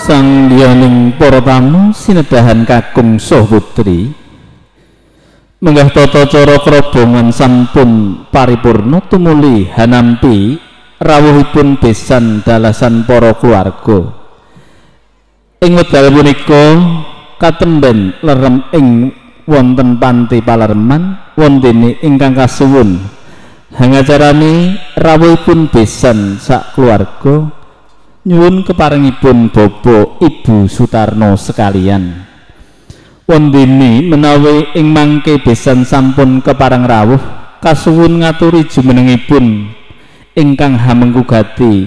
Sangyaning para tamu sinedahan kakung saha putri, menggah tata cara krobongan sampun paripurna tumuli hanampi rawuhipun besan dalasan para keluarga. Ing wekdal punika katemben lerem ing wonten panti Palerman wondene ingkang kasuwun hangacarane rawuhipun besan sak keluarga nyuwun keparengipun Bapak Ibu Sutarno sekalian. Wondene menawi ing mangke besan sampun kepareng rawuh kasuwun ngaturi jumenengipun ingkang hamengku gati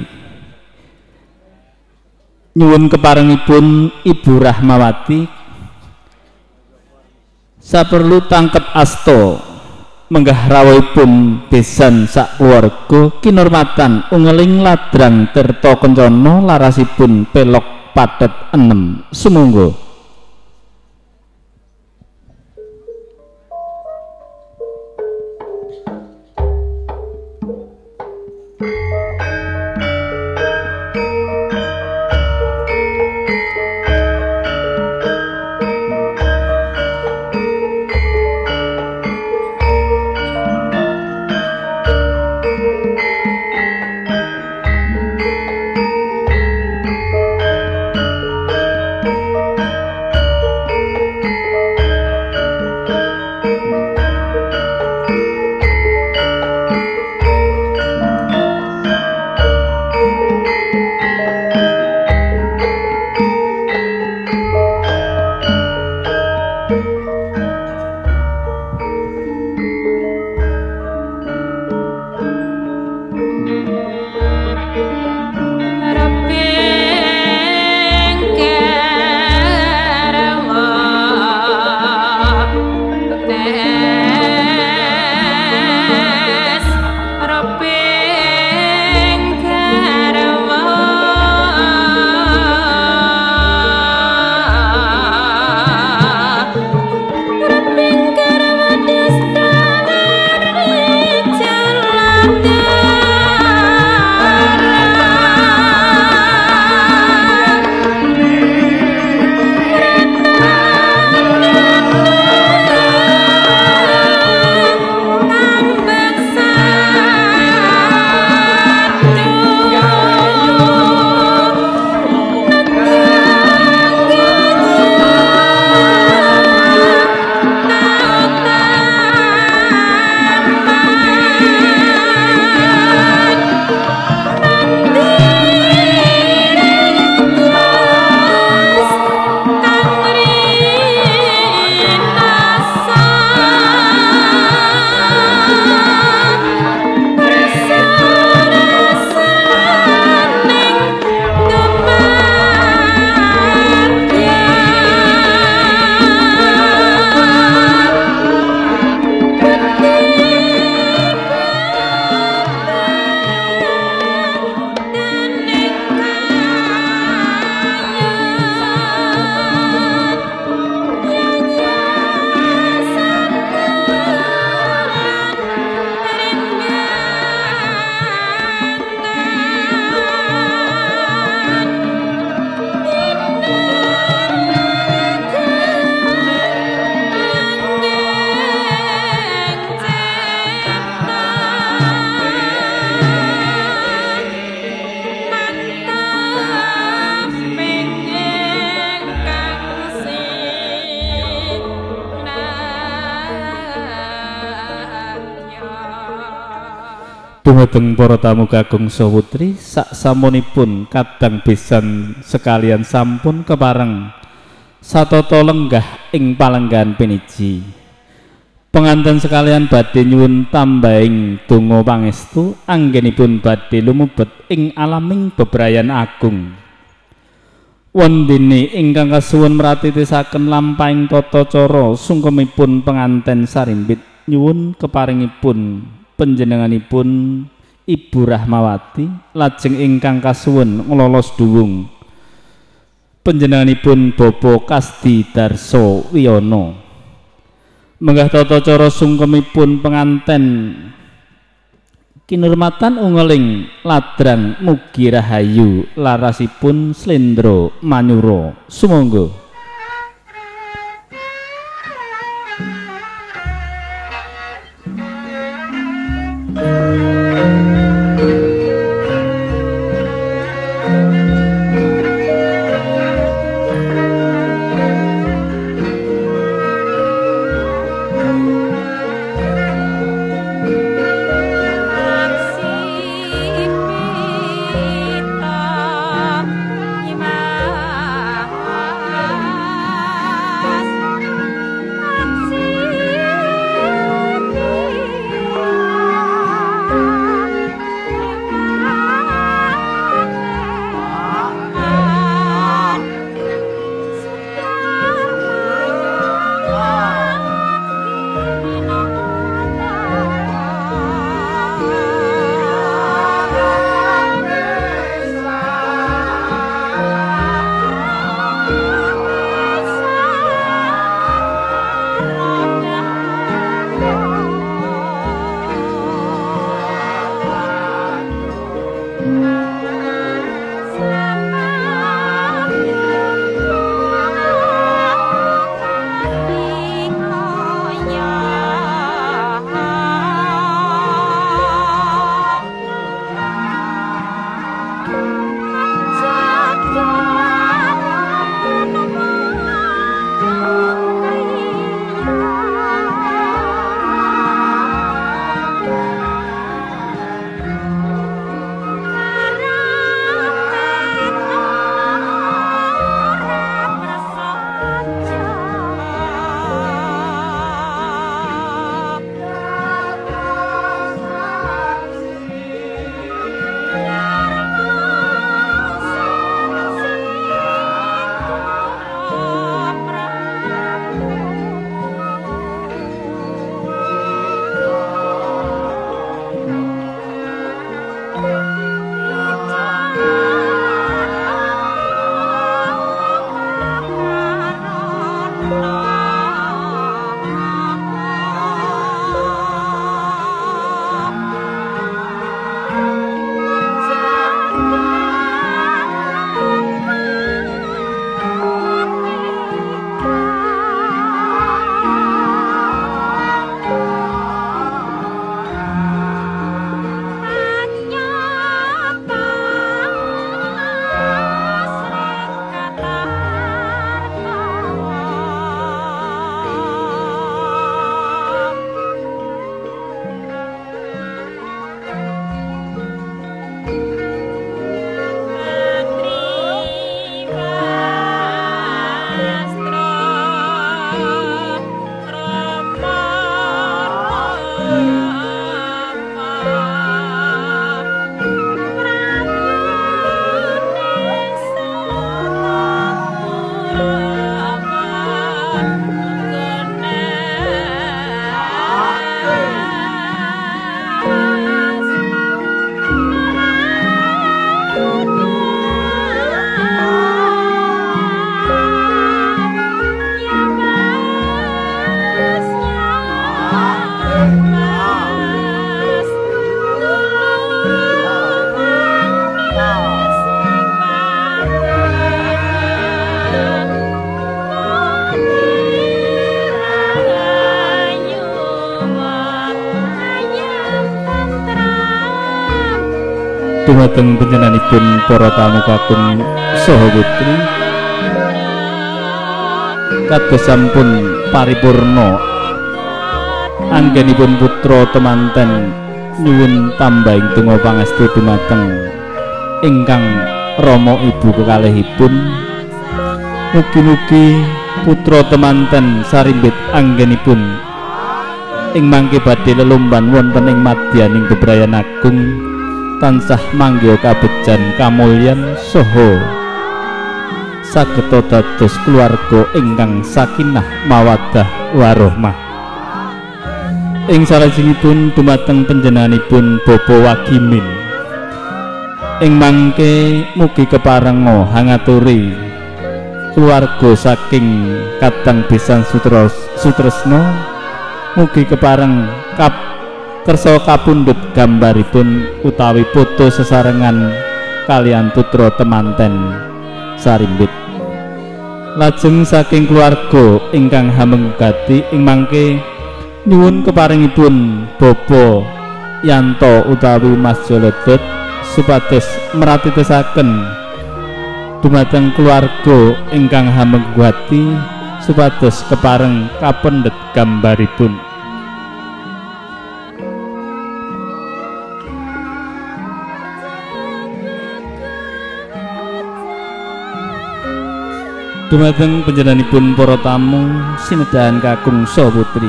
nyuwun keparengipun Ibu Rahmawati saperlu tangkep asta menggah rawuhipun besan sak keluarga kinurmatan ungeling ladrang tirta kencana larasipun pelok padet 6 sumangga. Dumateng para tamu kakung saha putri, saksamunipun kadang besan sekalian sampun kepareng satata lenggah ing palenggan piniji. Penganten sekalian badhe nyuwun tambahing donga pangestu anggenipun badhe lumebet ing alaming bebrayan agung. Wondene ingkang kasuwun mratitisaken lampahing tata cara sungkemipun penganten sarimbit nyuwun keparingipun panjenenganipun Ibu Rahmawati, lajeng ingkang kasuwun nglolos duwung panjenenganipun Bapak Kasdi Darso Wiyono. Menggah tata cara sungkemipun penganten Kinurmatan ungeling ladrang mugi rahayu larasipun slendro manyura sumangga. Dumateng panjenenganipun para tamu kakung saha putri kados sampun paripurna anggenipun putra temanten nyuwun tambahing donga pangestu dumateng ingkang rama ibu kekalihipun. Mugi-mugi putra temanten sarimbit anggenipun ing mangke badhe lelomban wonten ing madyaning bebrayan agung tansah manggih kabejan kamulyan saha sageta dados keluarga ingkang sakinah mawaddah warahmah. Ing salajengipun dumateng panjenenganipun Bapa Wagimin ing mangke mugi keparenga hangaturi keluarga saking Kadang Besan Sutresna, mugi kepareng kersa kapundhut gambaripun utawi foto sesarengan kalian putra temanten sarimbit. Lajeng saking keluarga ingkang hamengati ing mangke nyuwun keparingipun Bapa Yanto utawi Mas Jolodot supados meratitesaken dumateng keluarga ingkang hamengati supados kepareng kapendhet gambaripun. Dumateng panjenenganipun para tamu sinedahan kakung saha putri.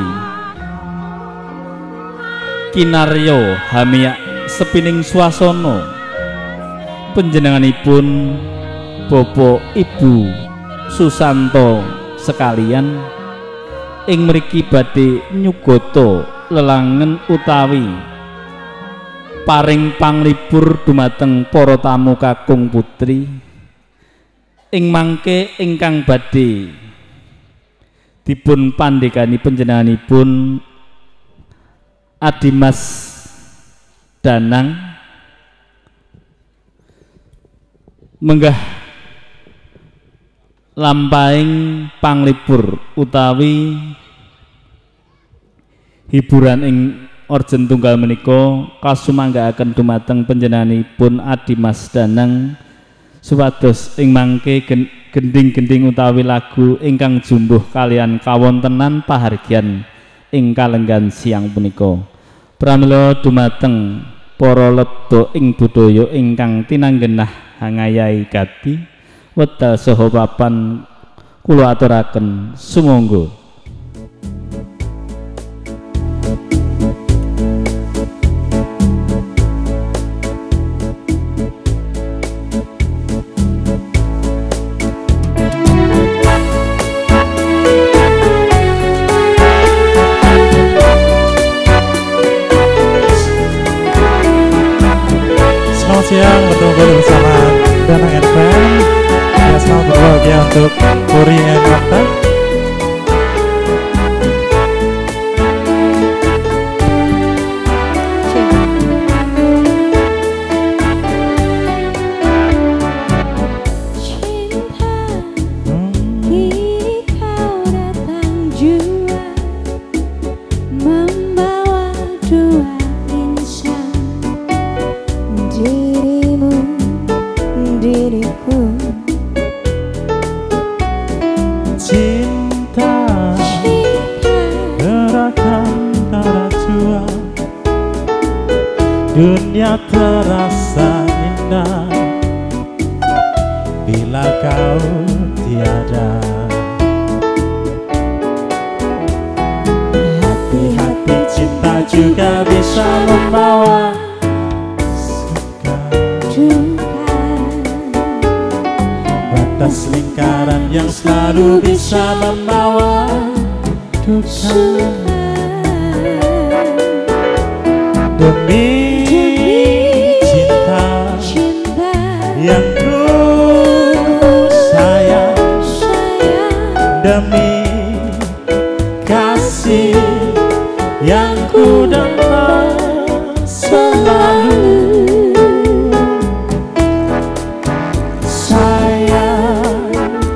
Kinarya hamiyak sepining swasana panjenenganipun Bapak Ibu Susanto sekalian ing mriki badhe nyugata lelangen utawi paring panglipur dumateng para tamu kakung putri ing mangke ingkang badhe dipun pandhekani panjenenganipun Adimas Danang menggah lampahing panglipur utawi hiburan ing orjen tunggal menika kasumanggaaken dumateng panjenenganipun Adimas Danang supados ing mangke gending-gending utawi lagu ingkang jumbuh kalian kawontenan pahargyan ing kalenggan siang punika. Pramila dumateng para ledha ing budaya ingkang tinanggenah hangayai gati wedal saha papan kula aturaken sumangga. Siang bertemu bersama Danang FM. Ya, selamat berbahagia untuk Puri and Okta. Dunia terasa indah bila kau tiada. Hati-hati cinta juga bisa membawa suka duka. Batas lingkaran yang selalu bisa membawa duka. Demi yang ku sayang, demi kasih yang ku dapat selalu sayang.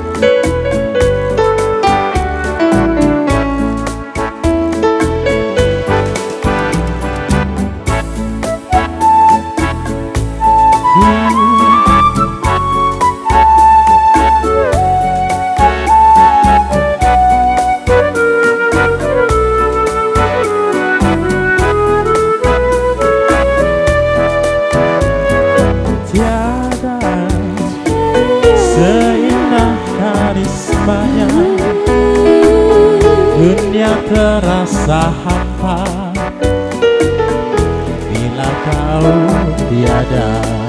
Dunia terasa hampa bila kau tiada.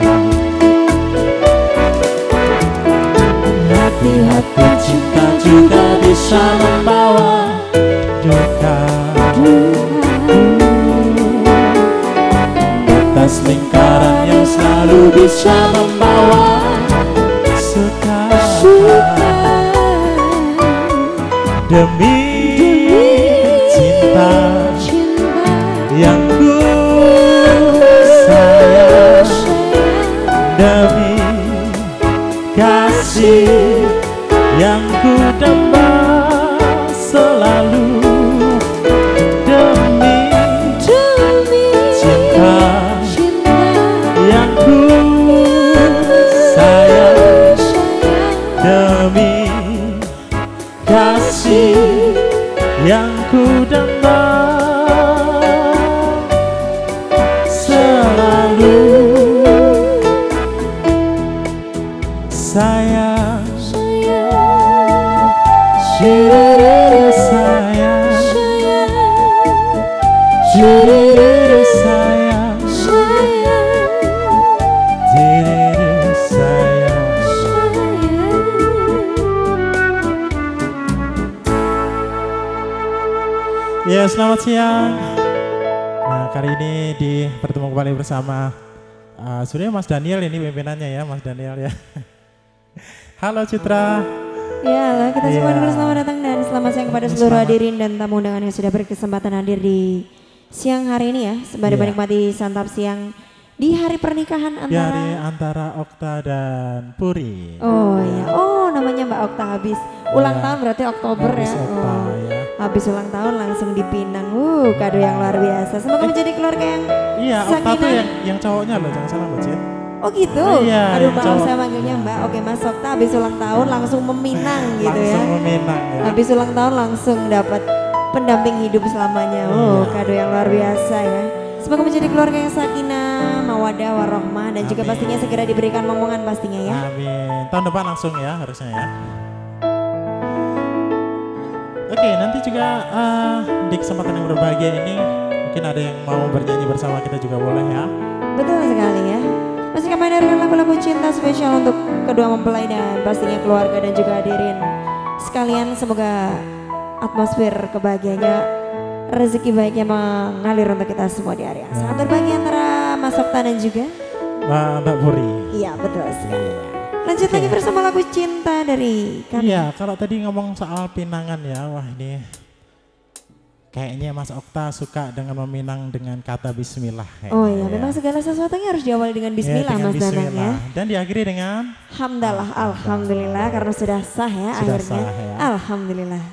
Hati-hati cinta juga bisa membawa duka. Batas lingkaran yang selalu bisa membawa suka. Demi cinta yang ku kasih yang ku damba selalu demi cinta yang ku sayang, demi kasih yang ku damba selalu sayang, sayang, sayang, sayang, ya, selamat siang. Nah, kali ini bertemu kembali bersama sebenarnya Mas Daniel ini pimpinannya ya, Mas Daniel ya. Halo Citra. Ya, halo, kita semua dulu selamat datang dan selamat siang kepada seluruh hadirin dan tamu undangan yang sudah berkesempatan hadir di siang hari ini ya, sembari menikmati santap siang di hari pernikahan antara Okta dan Puri. Oh ya, namanya Mbak Okta habis ulang tahun berarti Oktober ya. Okta, ya. Habis ulang tahun langsung dipinang. Kado yang luar biasa. Semoga menjadi keluarga yang Okta tuh yang cowoknya loh, jangan salah loh, Cid. Oh gitu? Aduh maaf saya manggilnya Mbak. Oke, Mas Okta habis ulang tahun langsung meminang gitu langsung ya. Meminang ya. Habis ulang tahun langsung dapat pendamping hidup selamanya. Kado yang luar biasa ya. Semoga menjadi keluarga yang sakinah, mawadah, warohmah dan juga pastinya segera diberikan momongan pastinya ya. Amin. Tahun depan langsung ya harusnya ya. Oke, nanti juga di kesempatan yang berbahagia ini mungkin ada yang mau bernyanyi bersama kita juga boleh ya. Betul sekali ya. Masih kami hadirkan lagu-lagu cinta spesial untuk kedua mempelai dan pastinya keluarga dan juga hadirin sekalian. Semoga atmosfer kebahagiaannya, rezeki baiknya mengalir untuk kita semua di hari yang sangat berbahagia antara Mas Okta dan juga Mbak Puri. Iya betul sekali. Lanjut lagi bersama lagu cinta dari kami. Iya, kalau tadi ngomong soal pinangan ya, wah ini kayaknya Mas Okta suka dengan meminang dengan kata bismillah. Oh iya, memang segala sesuatunya harus diawali dengan bismillah Mas Danang ya. Dan diakhiri dengan hamdalah, alhamdulillah karena sudah sah ya sudah akhirnya. Sah, ya. Alhamdulillah.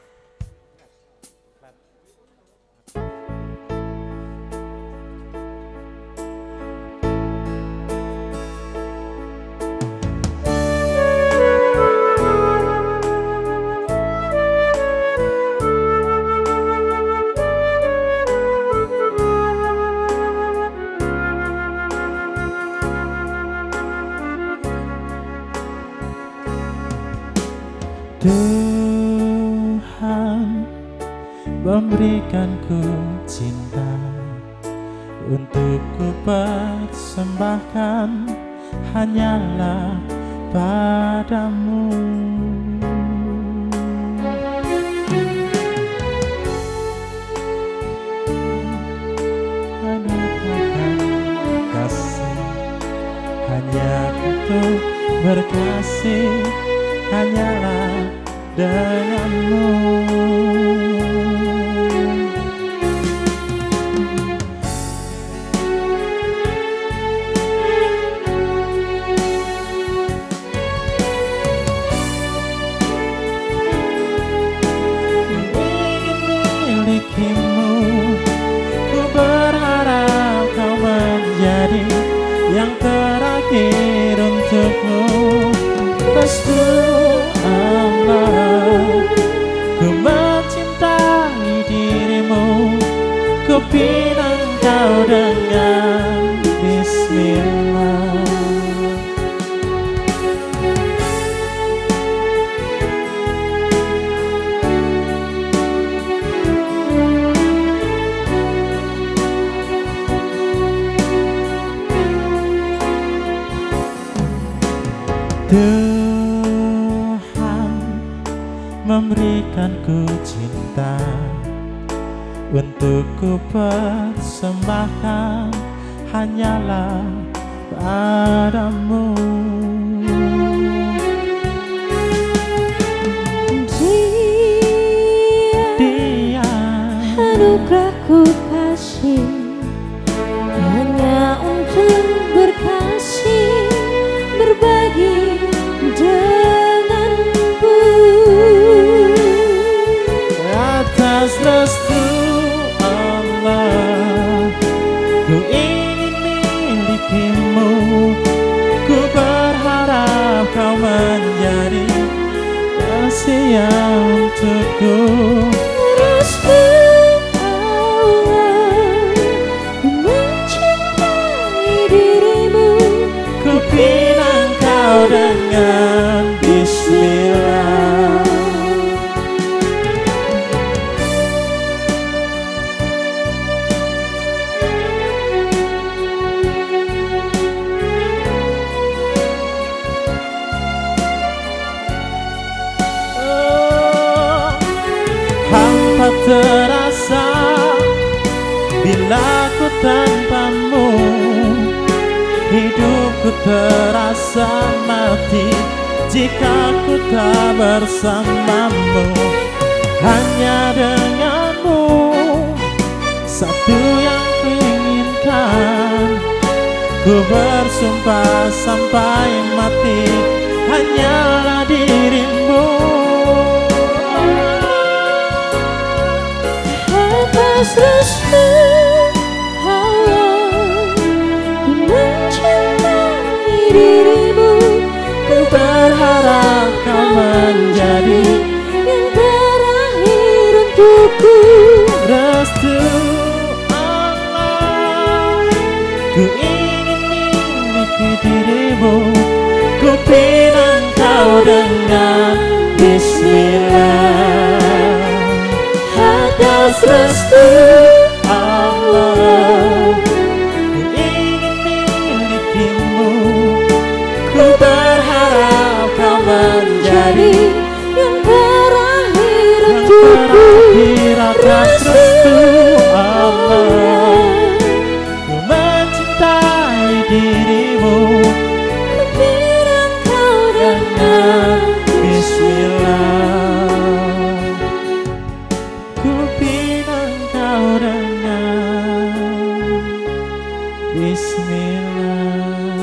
Tuhan memberikanku cinta untuk ku persembahkan hanyalah padamu. Anugerahkan kasih hanya untuk berkasih hanyalah denganmu. Milikimu, ku berharap kau menjadi yang terakhir untukmu. Restu Allah, ku mencintai dirimu, ku pinang kau dengan bismillah. Tuhan memberikanku cinta untuk ku persembahkan hanyalah padamu. Dia anugerahku kasih hanya untuk berkasih berbagi. rahasia untukku. Restu Allah, ku mencintai dirimu. Ku pinang kau dengan bismillah. Hampa terasa bila ku tanpamu, hidupku terasa mati jika ku tak bersamamu. Hanya denganmu satu yang ku inginkan, ku bersumpah sampai mati hanyalah dirimu. Atas restu Allah, ku mencintai dirimu. Ku berharap kau menjadi yang terakhir untukku. restu Allah, ku ingin miliki dirimu. Ku pinang kau dengan bismillah. Atas restu Allah, ku ingin milikimu. Ku berharap kau menjadi yang terakhir untukku. atas restu Allah, ku mencintai dirimu. Ku pinang kau dengan Bismillah. Ku pinang kau dengan Bismillah.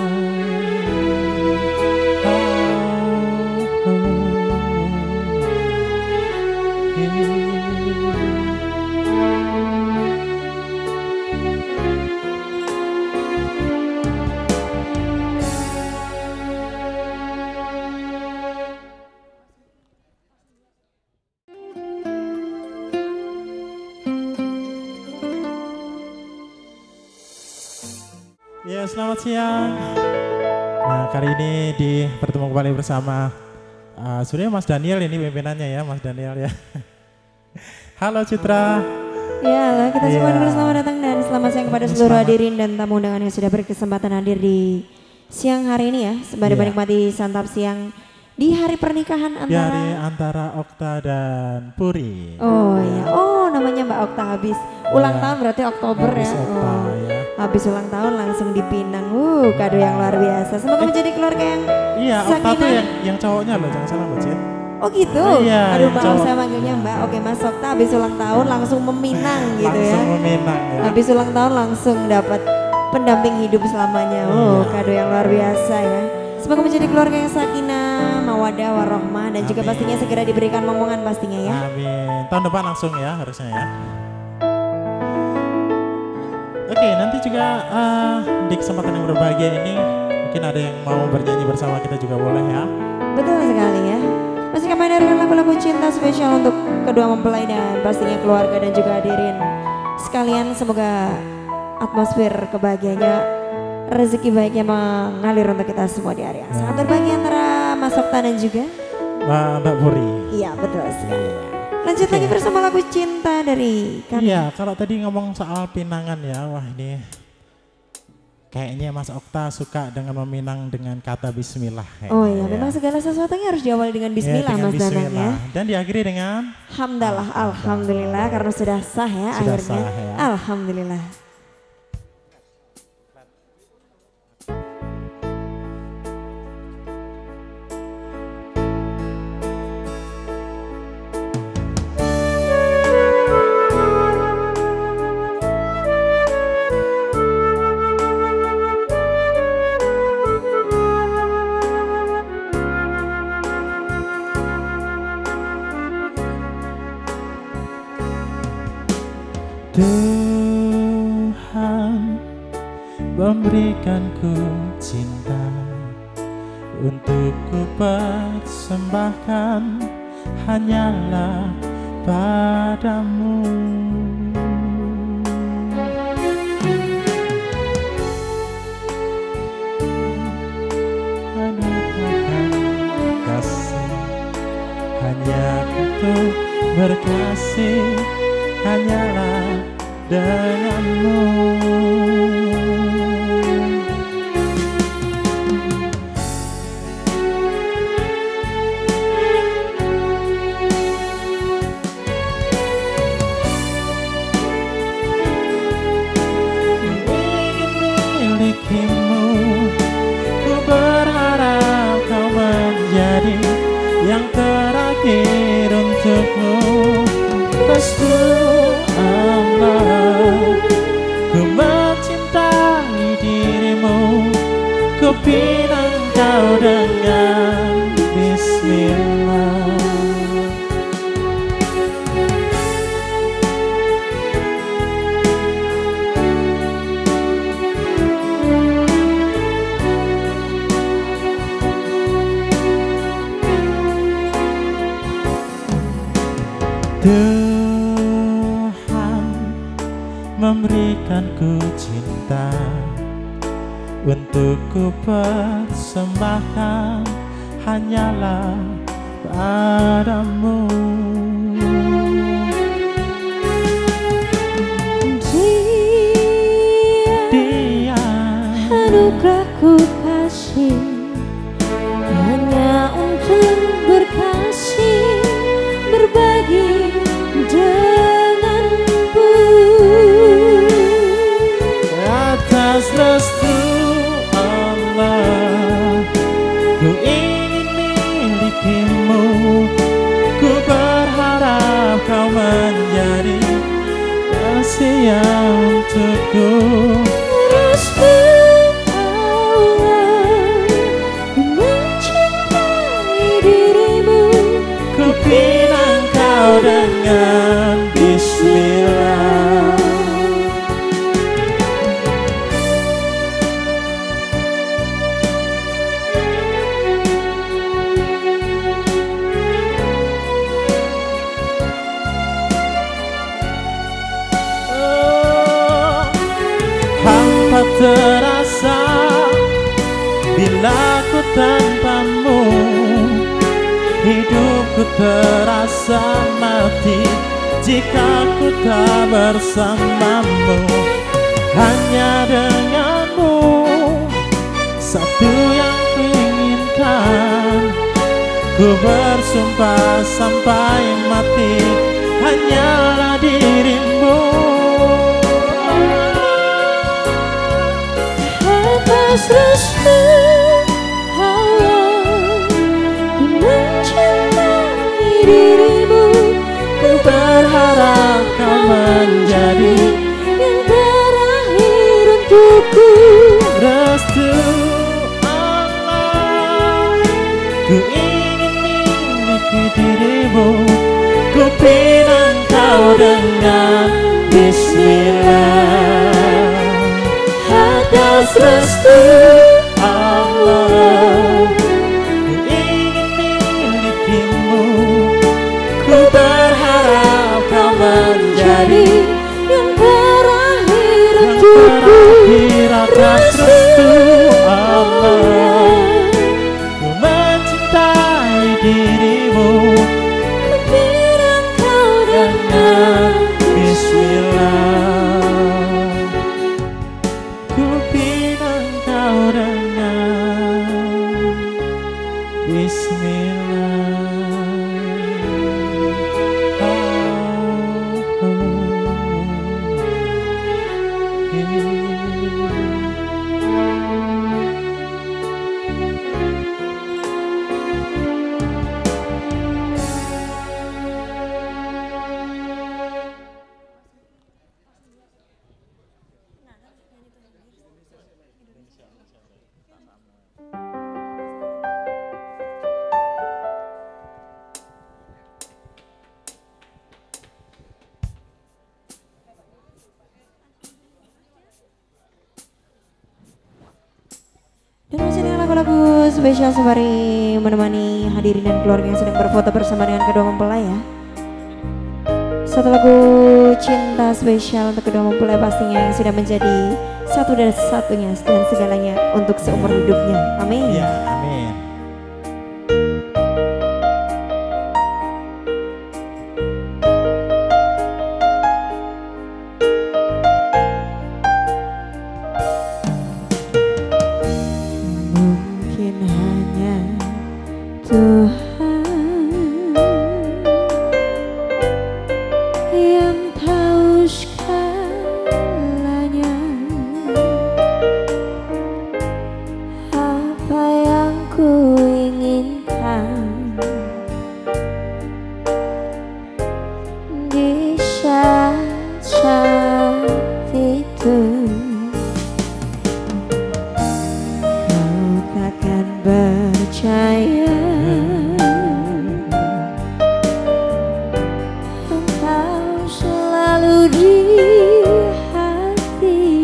Ya, selamat siang. Nah, kali ini bertemu kembali bersama Surya Mas Daniel, ini pimpinannya ya, Mas Daniel ya. Halo Citra. Ya, halo, kita semua Iya. selamat datang dan selamat siang kepada seluruh hadirin dan tamu undangan yang sudah berkesempatan hadir di siang hari ini ya, sembari Iya. menikmati santap siang di hari pernikahan Dari antara antara Okta dan Puri. Oh ya, oh namanya Mbak Okta habis ulang Iya. tahun berarti Oktober Habis ya. Okta, Oh. ya. Habis ulang tahun langsung dipinang. Kado yang luar biasa. Semoga menjadi keluarga yang Iya, Okta tuh sakinah. yang cowoknya loh, jangan salah Mbak Cid. Oh gitu. Iya, Aduh yang maaf cowok. saya manggilnya Mbak. Oke Mas Okta habis ulang tahun langsung meminang gitu Langsung ya. meminang ya. Habis ulang tahun langsung dapat pendamping hidup selamanya. Oh, Iya. kado yang luar biasa ya. Semoga menjadi keluarga yang sakinah, mawaddah, warahmah dan juga Amin. pastinya segera diberikan momongan pastinya ya. Amin. Tahun depan langsung ya harusnya ya. Oke, nanti juga di kesempatan yang berbahagia ini mungkin ada yang mau bernyanyi bersama kita juga boleh ya. Betul sekali ya. Masih kami hadirkan lagu-lagu cinta spesial untuk kedua mempelai dan pastinya keluarga dan juga hadirin sekalian. Semoga atmosfer kebahagiaannya, rezeki baiknya mengalir untuk kita semua di hari yang sangat berbahagia antara Mas Okta dan juga Mbak Puri. iya betul sekali. Lanjut lagi bersama lagu cinta dari kami. Iya, kalau tadi ngomong soal pinangan ya, wah ini kayaknya Mas Okta suka dengan meminang dengan kata bismillah. Oh iya, kayaknya memang ya. segala sesuatunya harus diawali dengan Ya, bismillah dengan Mas Danang ya. bismillah. Dan diakhiri dengan Hamdalah, alhamdulillah karena sudah sah ya Sudah akhirnya. sah, ya. Alhamdulillah. Tuhan memberikanku cinta untuk ku persembahkan hanyalah padamu. Anugerah kasih hanya untuk berkasih, hanyalah denganmu. Milikimu, ku berharap kau menjadi yang terakhir untukmu. Restu Allah, ku mencintai dirimu, ku pinang kau dengan bismillah. Tuhan memberikanku cinta untuk ku persembahkan hanyalah padamu. Dia anugerahku kasih hanya untuk berkasih, berbagi denganmu. Atas restu Allah, ku ingin milikimu, ku berharap kau menjadi rahasia untukku. Restu Allah, ku mencintai dirimu, ku pinang kau dengan bismillah. Hampa terasa bila ku tanpamu, hidupku terasa mati jika ku tak bersamamu. Hanya denganmu satu yang ku inginkan, ku bersumpah sampai mati hanyalah dirimu. atas restu Allah, ku mencintai dirimu, ku berharap kau menjadi yang terakhir untukku. Restu Allah, ku ingin miliki dirimu, ku pinang kau dengan bismillah. Atas restu Allah, ku ingin milikimu, ku berharap kau menjadi yang terakhir untukku. Atas restu Allah, ku mencintai dirimu, ku pinang kau dengan bismillah. Ku pinang kau dengan bismillah. spesial sembari menemani hadirin dan keluarga yang sedang berfoto bersama dengan kedua mempelai ya. Satu lagu cinta spesial untuk kedua mempelai pastinya yang sudah menjadi satu dan satunya dan segalanya untuk seumur hidupnya. Amin. Ya, amin. Mungkin hanya Tuhan yang tahu segalanya, apa yang ku inginkan di saat itu. Kau takkan percaya engkau selalu di hati.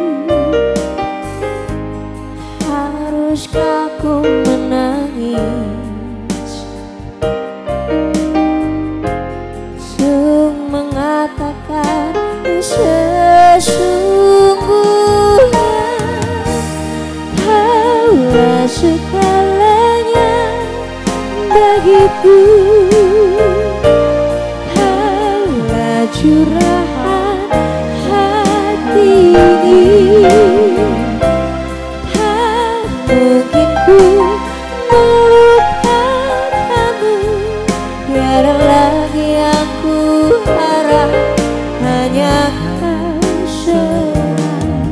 Haruskah ku menangis untuk mengatakan sesungguhnya kaulah segalanya bagiku, kaulah curahan hati ini. Tak mungkin ku melupakanmu, tiada lagi yang ku harap, hanya kau seorang.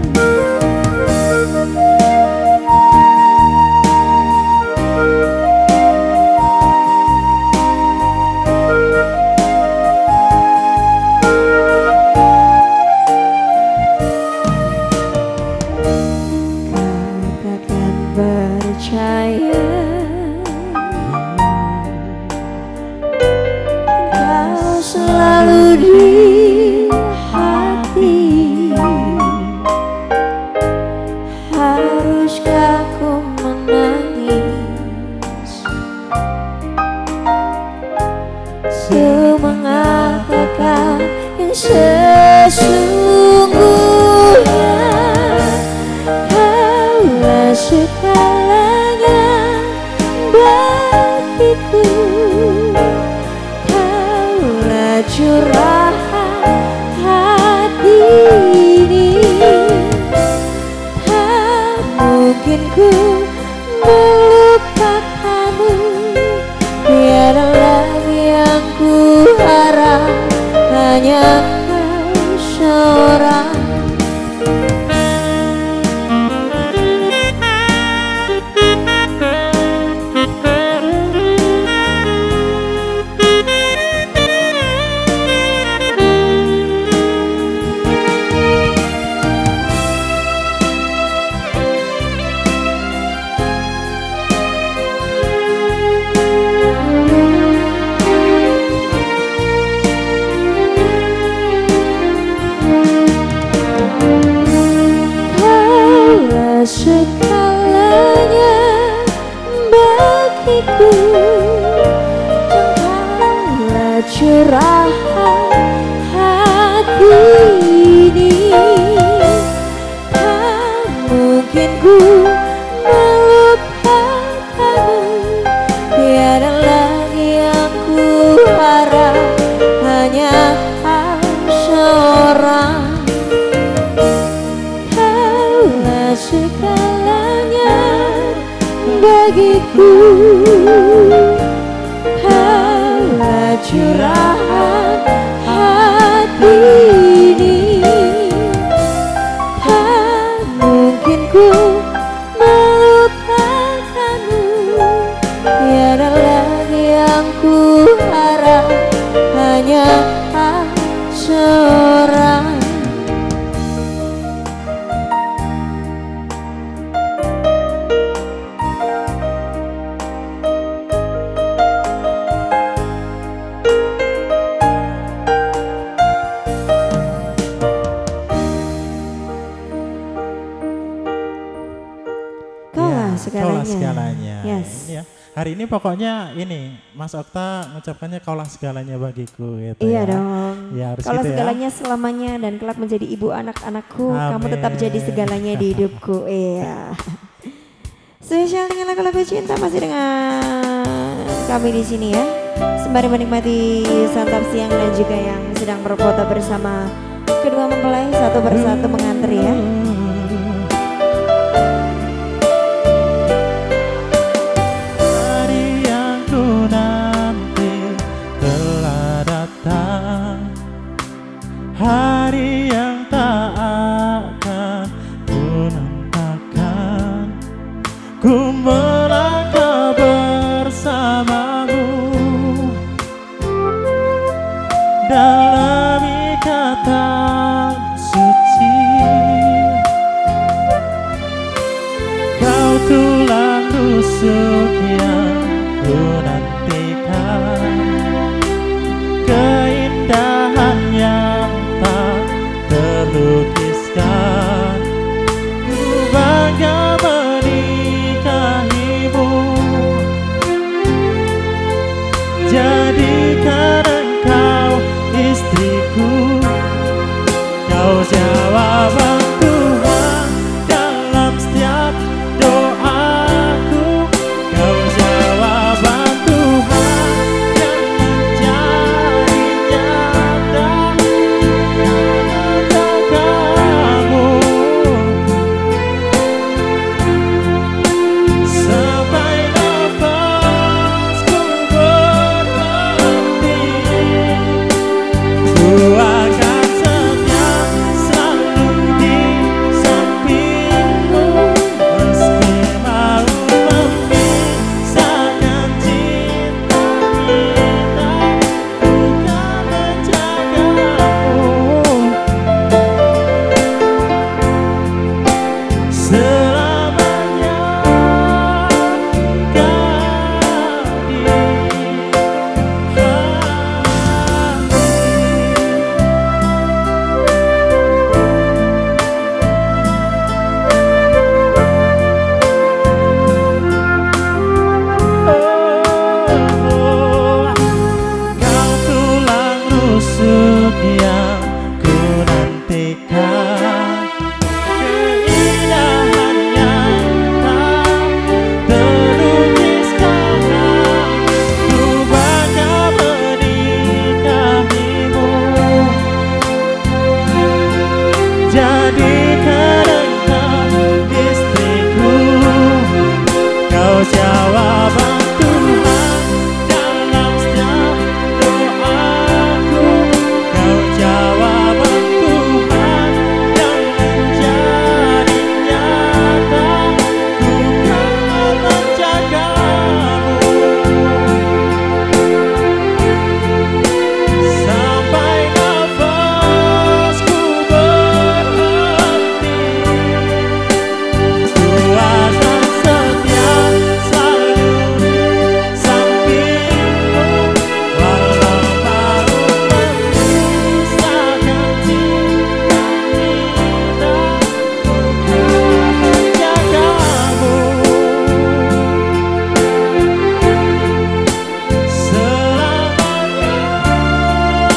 Kau takkan percaya kau selalu di hati. Haruskah ku menangis untuk mengatakan yang sesungguhnya kaulah segalanya bagiku, kaulah curahan hati ini. Tak mungkin ku melupakanmu, tiada lagi yang ku harap, hanya kau seorang. Kaulah segalanya bagiku, kaulah curahan hati ini. Tak mungkin ku melupakanmu, tiada lagi yang ku harap, hanya kau seorang. Kaulah segalanya bagiku, kaulah curahan hati ini. Tak mungkin ku melupakanmu, tiada lagi yang ku harap, hanya kau seorang. Kaulah segalanya. Hari ini pokoknya ini Mas Okta mengucapkannya kaulah segalanya bagiku gitu Iya ya. dong. Ya, harus Kalau gitu ya. segalanya selamanya dan kelak menjadi ibu anak-anakku, kamu tetap Amin. jadi segalanya di hidupku. Iya. Spesial dengan lagu-lagu cinta masih dengan kami di sini ya. Sembari menikmati santap siang dan juga yang sedang berfoto bersama kedua mempelai satu persatu mengantri ya. Hari yang ku nanti telah datang, hari yang tak akan ku nantikan. Ku melangkah bersamamu dalam ikatan suci. Kau tulang rusuk yang ku nantikan, keindahan yang tak terlukiskan. Ku bangga menikahimu, jadikan engkau istriku. Kau jawaban Tuhan dalam setiap doaku. Kau jawaban Tuhan yang menjadi nyata mata kamu. Sampai nafasku berhenti, ku akan setia selalu di sampingmu. Meski malu memisahkan cinta kita, ku kan menjagamu selamanya. Kau di kau tulang rusuk yang ku nantikan, keindahan yang tak terlukiskan. Ku bangga menikahimu, jadikan engkau istriku. Kau jawaban Tuhan dalam setiap doaku. Kau jawaban Tuhan yang menjadi nyata. Ku kan menjagamu sampai nafasku berhenti. Ku akan setia selalu di sampingmu, walau baru memisahkan cinta kita. Ku kan menjagamu selamanya.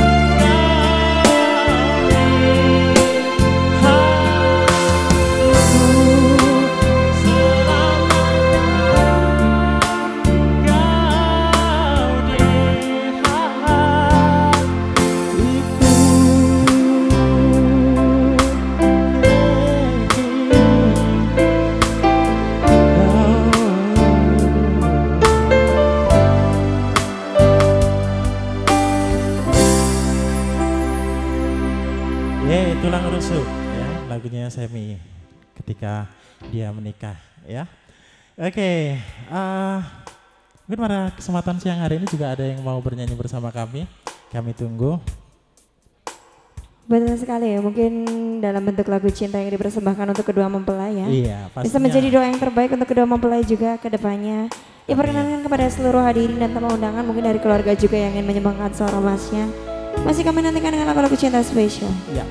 Tulang rusuk ya, lagunya Semi ketika dia menikah ya. Oke, mungkin pada kesempatan siang hari ini juga ada yang mau bernyanyi bersama kami tunggu. Betul sekali ya, mungkin dalam bentuk lagu cinta yang dipersembahkan untuk kedua mempelai ya. Iya, pastinya. Bisa menjadi doa yang terbaik untuk kedua mempelai juga ke depannya. Diperkenalkan kepada seluruh hadirin dan tamu undangan, mungkin dari keluarga juga yang ingin menyumbangkan suara masnya. Masih kami nantikan dengan lagu-lagu cinta spesial. Ya.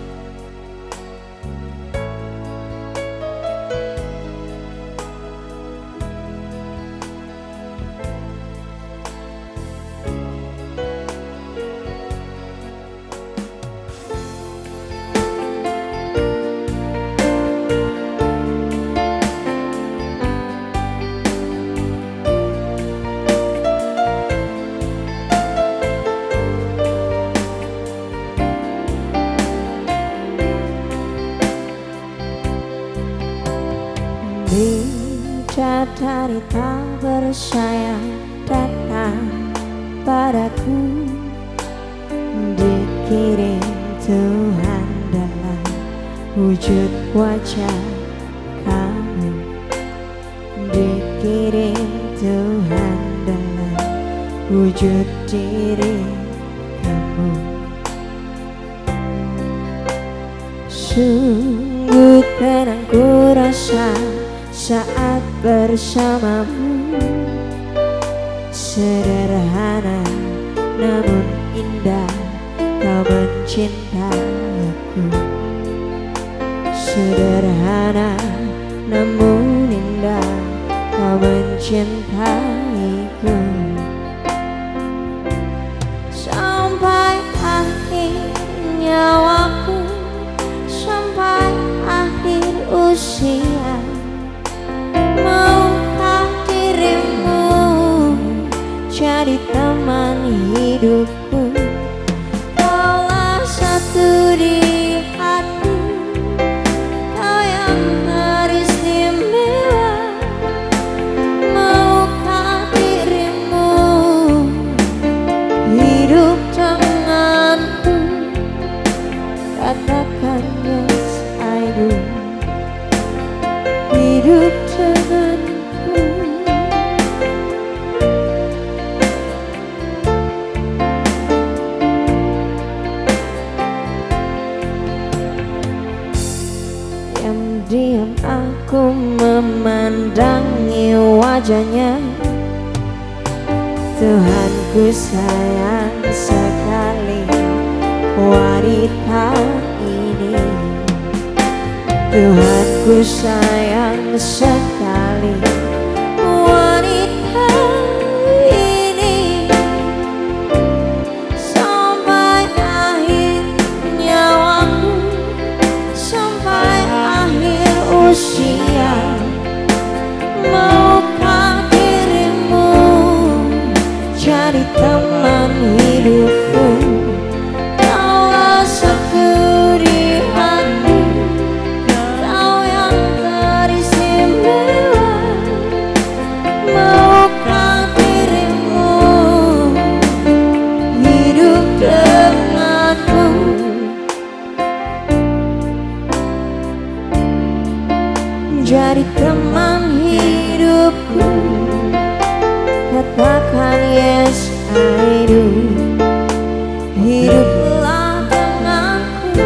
sayang datang padaku, dikirim Tuhan dalam wujud wajah kamu, dikirim Tuhan dalam wujud diri kamu. Sungguh tenang ku rasa saat bersamamu, sederhana namun indah kau mencintaiku, sederhana namun indah kau mencintaiku. Sampai akhir nyawaku, sampai akhir usia, maukah dirimu jadi teman hidupku? Kaulah satu di hati, kau yang teristimewa. Maukah dirimu hidup denganku? Katakan yes I do. Hidup denganku. Diam-diam aku memandangi wajahnya. Tuhanku sayang sekali wanita ini. Tuhanku sayang sekali wanita ini. Sampai akhir nyawaku, sampai akhir usia, maukah dirimu jadi teman hidupku? Kaulah satu di hati, kau yang teristimewa. Maukah dirimu hidup denganku? Jadi teman hidupku. Katakan yes I do. Hiduplah denganku.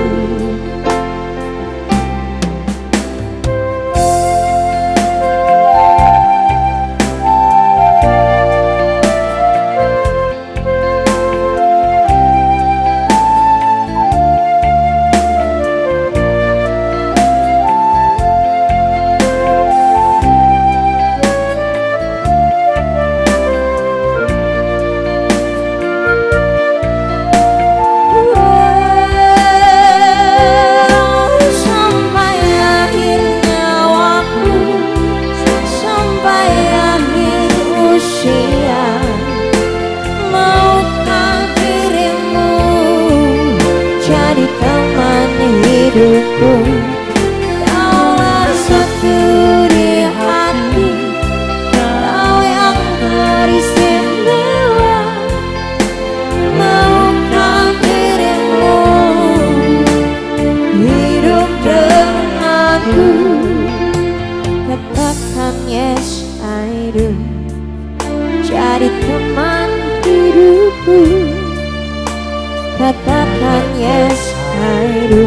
Sampai akhir nyawaku, sampai akhir usia, maukah dirimu jadi teman hidupku? Kaulah satu di hati, kau yang teristimewa. Maukah dirimu hidup denganku? Katakan yes I do. Jadi teman hidupku. Katakan yes I do.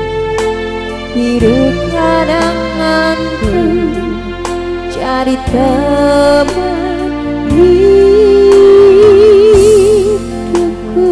Hiduplah denganku. Jadi teman hidupku.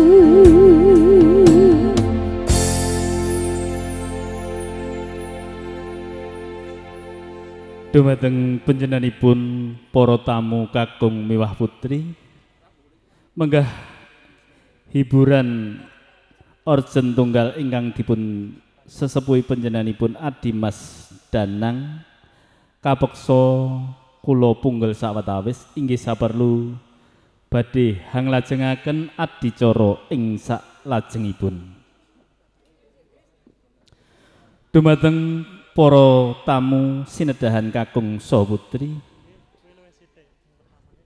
Dumateng panjenenganipun para tamu kakung miwah putri, menggah hiburan orjen tunggal ingkang dipun sesepuhi panjenenganipun Adimas Danang kapeksa kula punggel sawetawis inggih saperlu badhe hanglajengaken adicara ing saklajengipun. Dumateng para tamu sinedahan kakung saha putri,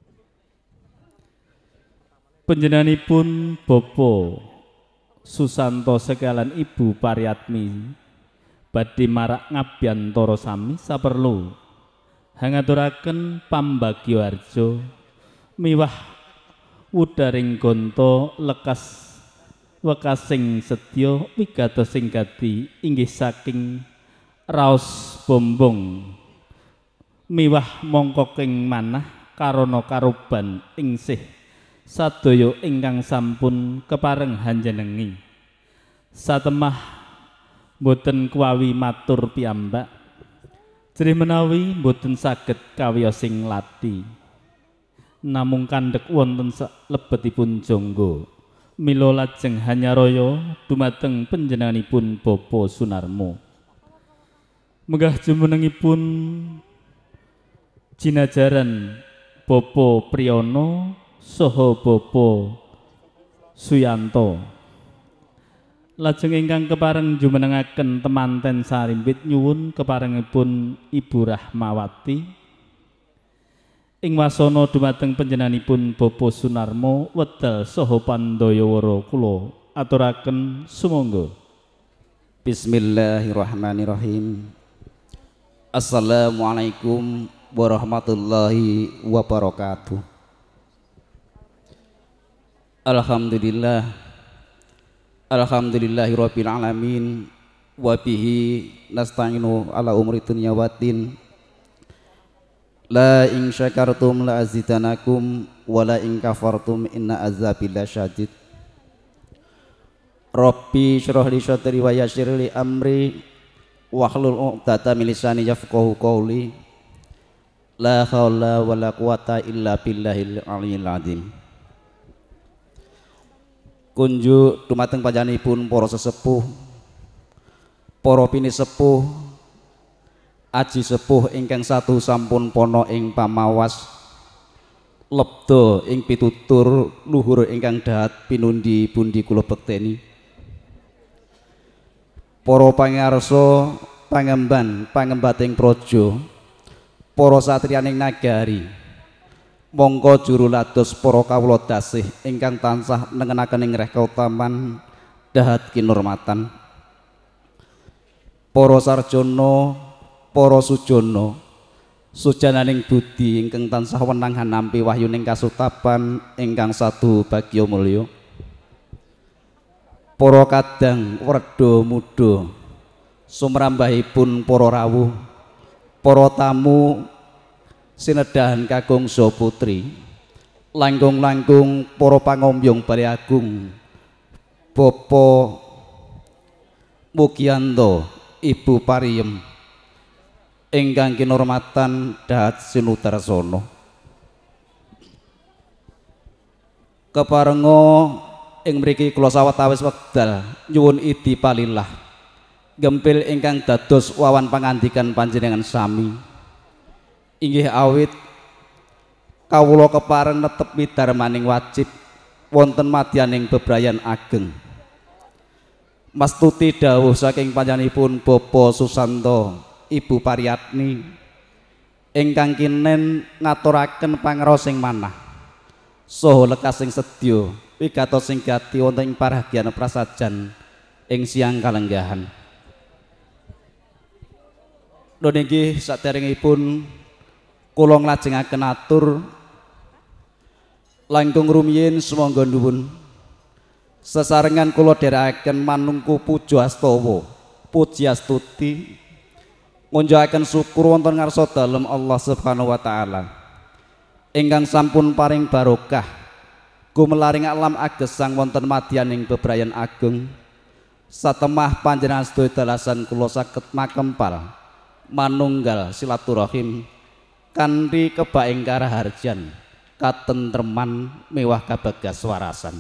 Panjenenganipun Bapa Susanto sekalian Ibu Pariatmi badhe marak ngabyantara sami saperlu hangaturaken pambagya harja miwah wudaring gonta lekas wekasing sedya wigatosing gati inggih saking raos bombong miwah mongkoking manah karana karuban ingsih sadaya ingkang sampun kepareng hanjenengi satemah boten kuwawi matur piyambak jerih menawi boten saged kawiyosing lati namung kandhek wonten salebetipun jangga mila lajeng hanyaraya dumateng panjenenganipun Bapa Sunarmo menggah jumenengipun jinajaran Bapa Priyono saha Bapa Suyanto lajeng ingkang kepareng jumenengaken temanten sarimbit nyuwun keparengipun Ibu Rahmawati ing wasana dumateng panjenenganipun Bapa Sunarmo wedal saha pandayawara kula aturaken sumangga. Bismillahirrahmanirrahim. Assalamualaikum warahmatullahi wabarakatuh. Alhamdulillahirabbil alamin wa bihi nasta'inu ala umri dunya waddin. La in syakartum la azidanakum wa la in kafartum inna azabi lasyadid. Rabbi syrah li sadri wa yassir li amri wahlul 'uqdatam min lisani yafqahu qawli. La haula wala quwata illa billahil aliyyil azim. Kunjuk dumateng panjenenganipun para sesepuh, para pinisepuh, aji sepuh ingkang satu sampun pono ing pamawas lebda ing pitutur luhur ingkang dahat pinundi pundi kula bekteni. Para pangarsa pangemban pangembating praja, para satriyaning nagari, mongko juru lados para kawula dasih ingkang tansah nengenaken ing reh kautaman dahat kinurmatan. Para sarjana, para sujana, sujananing budi ingkang tansah wenang nampi wahyuning kasutapan ingkang sadu bagya mulya. Para kadang werda muda, sumrambahipun para rawuh, para tamu sinedahan kakung saha putri, langkung-langkung para pangombyong Bali Agung, Bapa Mugianto, Ibu Pariem, ingkang kinurmatan dahat sinudarsana. Keparenga ing mriki kula sawetawis wekdal nyuwun idi palillah gempil ingkang dados wawan pangandikan panjenengan sami. Inggih awit kawula kepareng netepi darmaning wajib wonten madyaning bebrayan ageng. Mastuti dawuh saking panjenenganipun Bapa Susanto Ibu Pariatmi ingkang kinen ngaturaken pangrosing manah saha lekasing sedya wigatosing gati wonten ing parahgyan prasajan ing siang kalenggahan. Nggih saderengipun kula nglajengaken atur langkung rumiyin sumangga nuwun sesarengan kula dherekaken manungku puja astawa puji astuti ngunjukaken syukur wonten ngarsa dalem Allah Subhanahu wa taala ingkang sampun paring barokah gumelaring alam agesang wonten madyaning bebrayan agung satemah panjenengan sedaya dalasan kula saged makempal manunggal silaturahim kanthi kebaing karaharjan katentreman mewah kabagas warasan.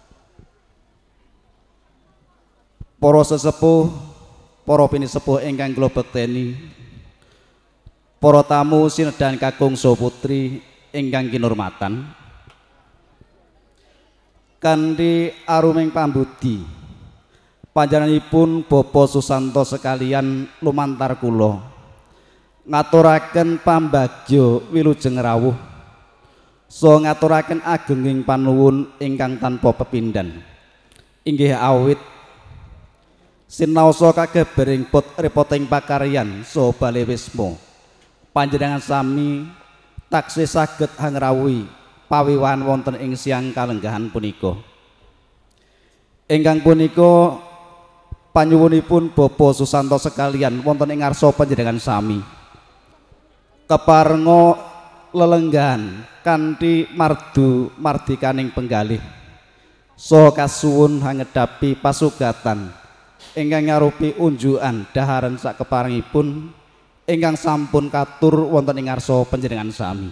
Para sesepuh, para pinisepuh ingkang kula bekteni, para tamu sinedahan kakung saha putri ingkang kinurmatan, kanthi aruming pambudi panjenenganipun Bapa Susanto sekalian lumantar kula ngaturaken pambagya wilujeng rawuh so ngaturaken agenging panuwun ingkang tanpa pepindhan. Inggih awit sinaosa kagebering repoting pakaryan so bale wisma panjenengan sami taksih saged hangrawi pawiwahan wonten ing siang kalenggahan punika. Ingkang punika panyuwunipun Bapa Susanto sekalian wonten ing ngarsa panjenengan sami keparenga lelenggahan kanthi mardu mardikaning penggalih saha kasuwun hangedhapi pasugatan ingkang ngarupi unjukan daharan sak keparengipun ingkang sampun katur wonten ing ngarsa panjenengan sami.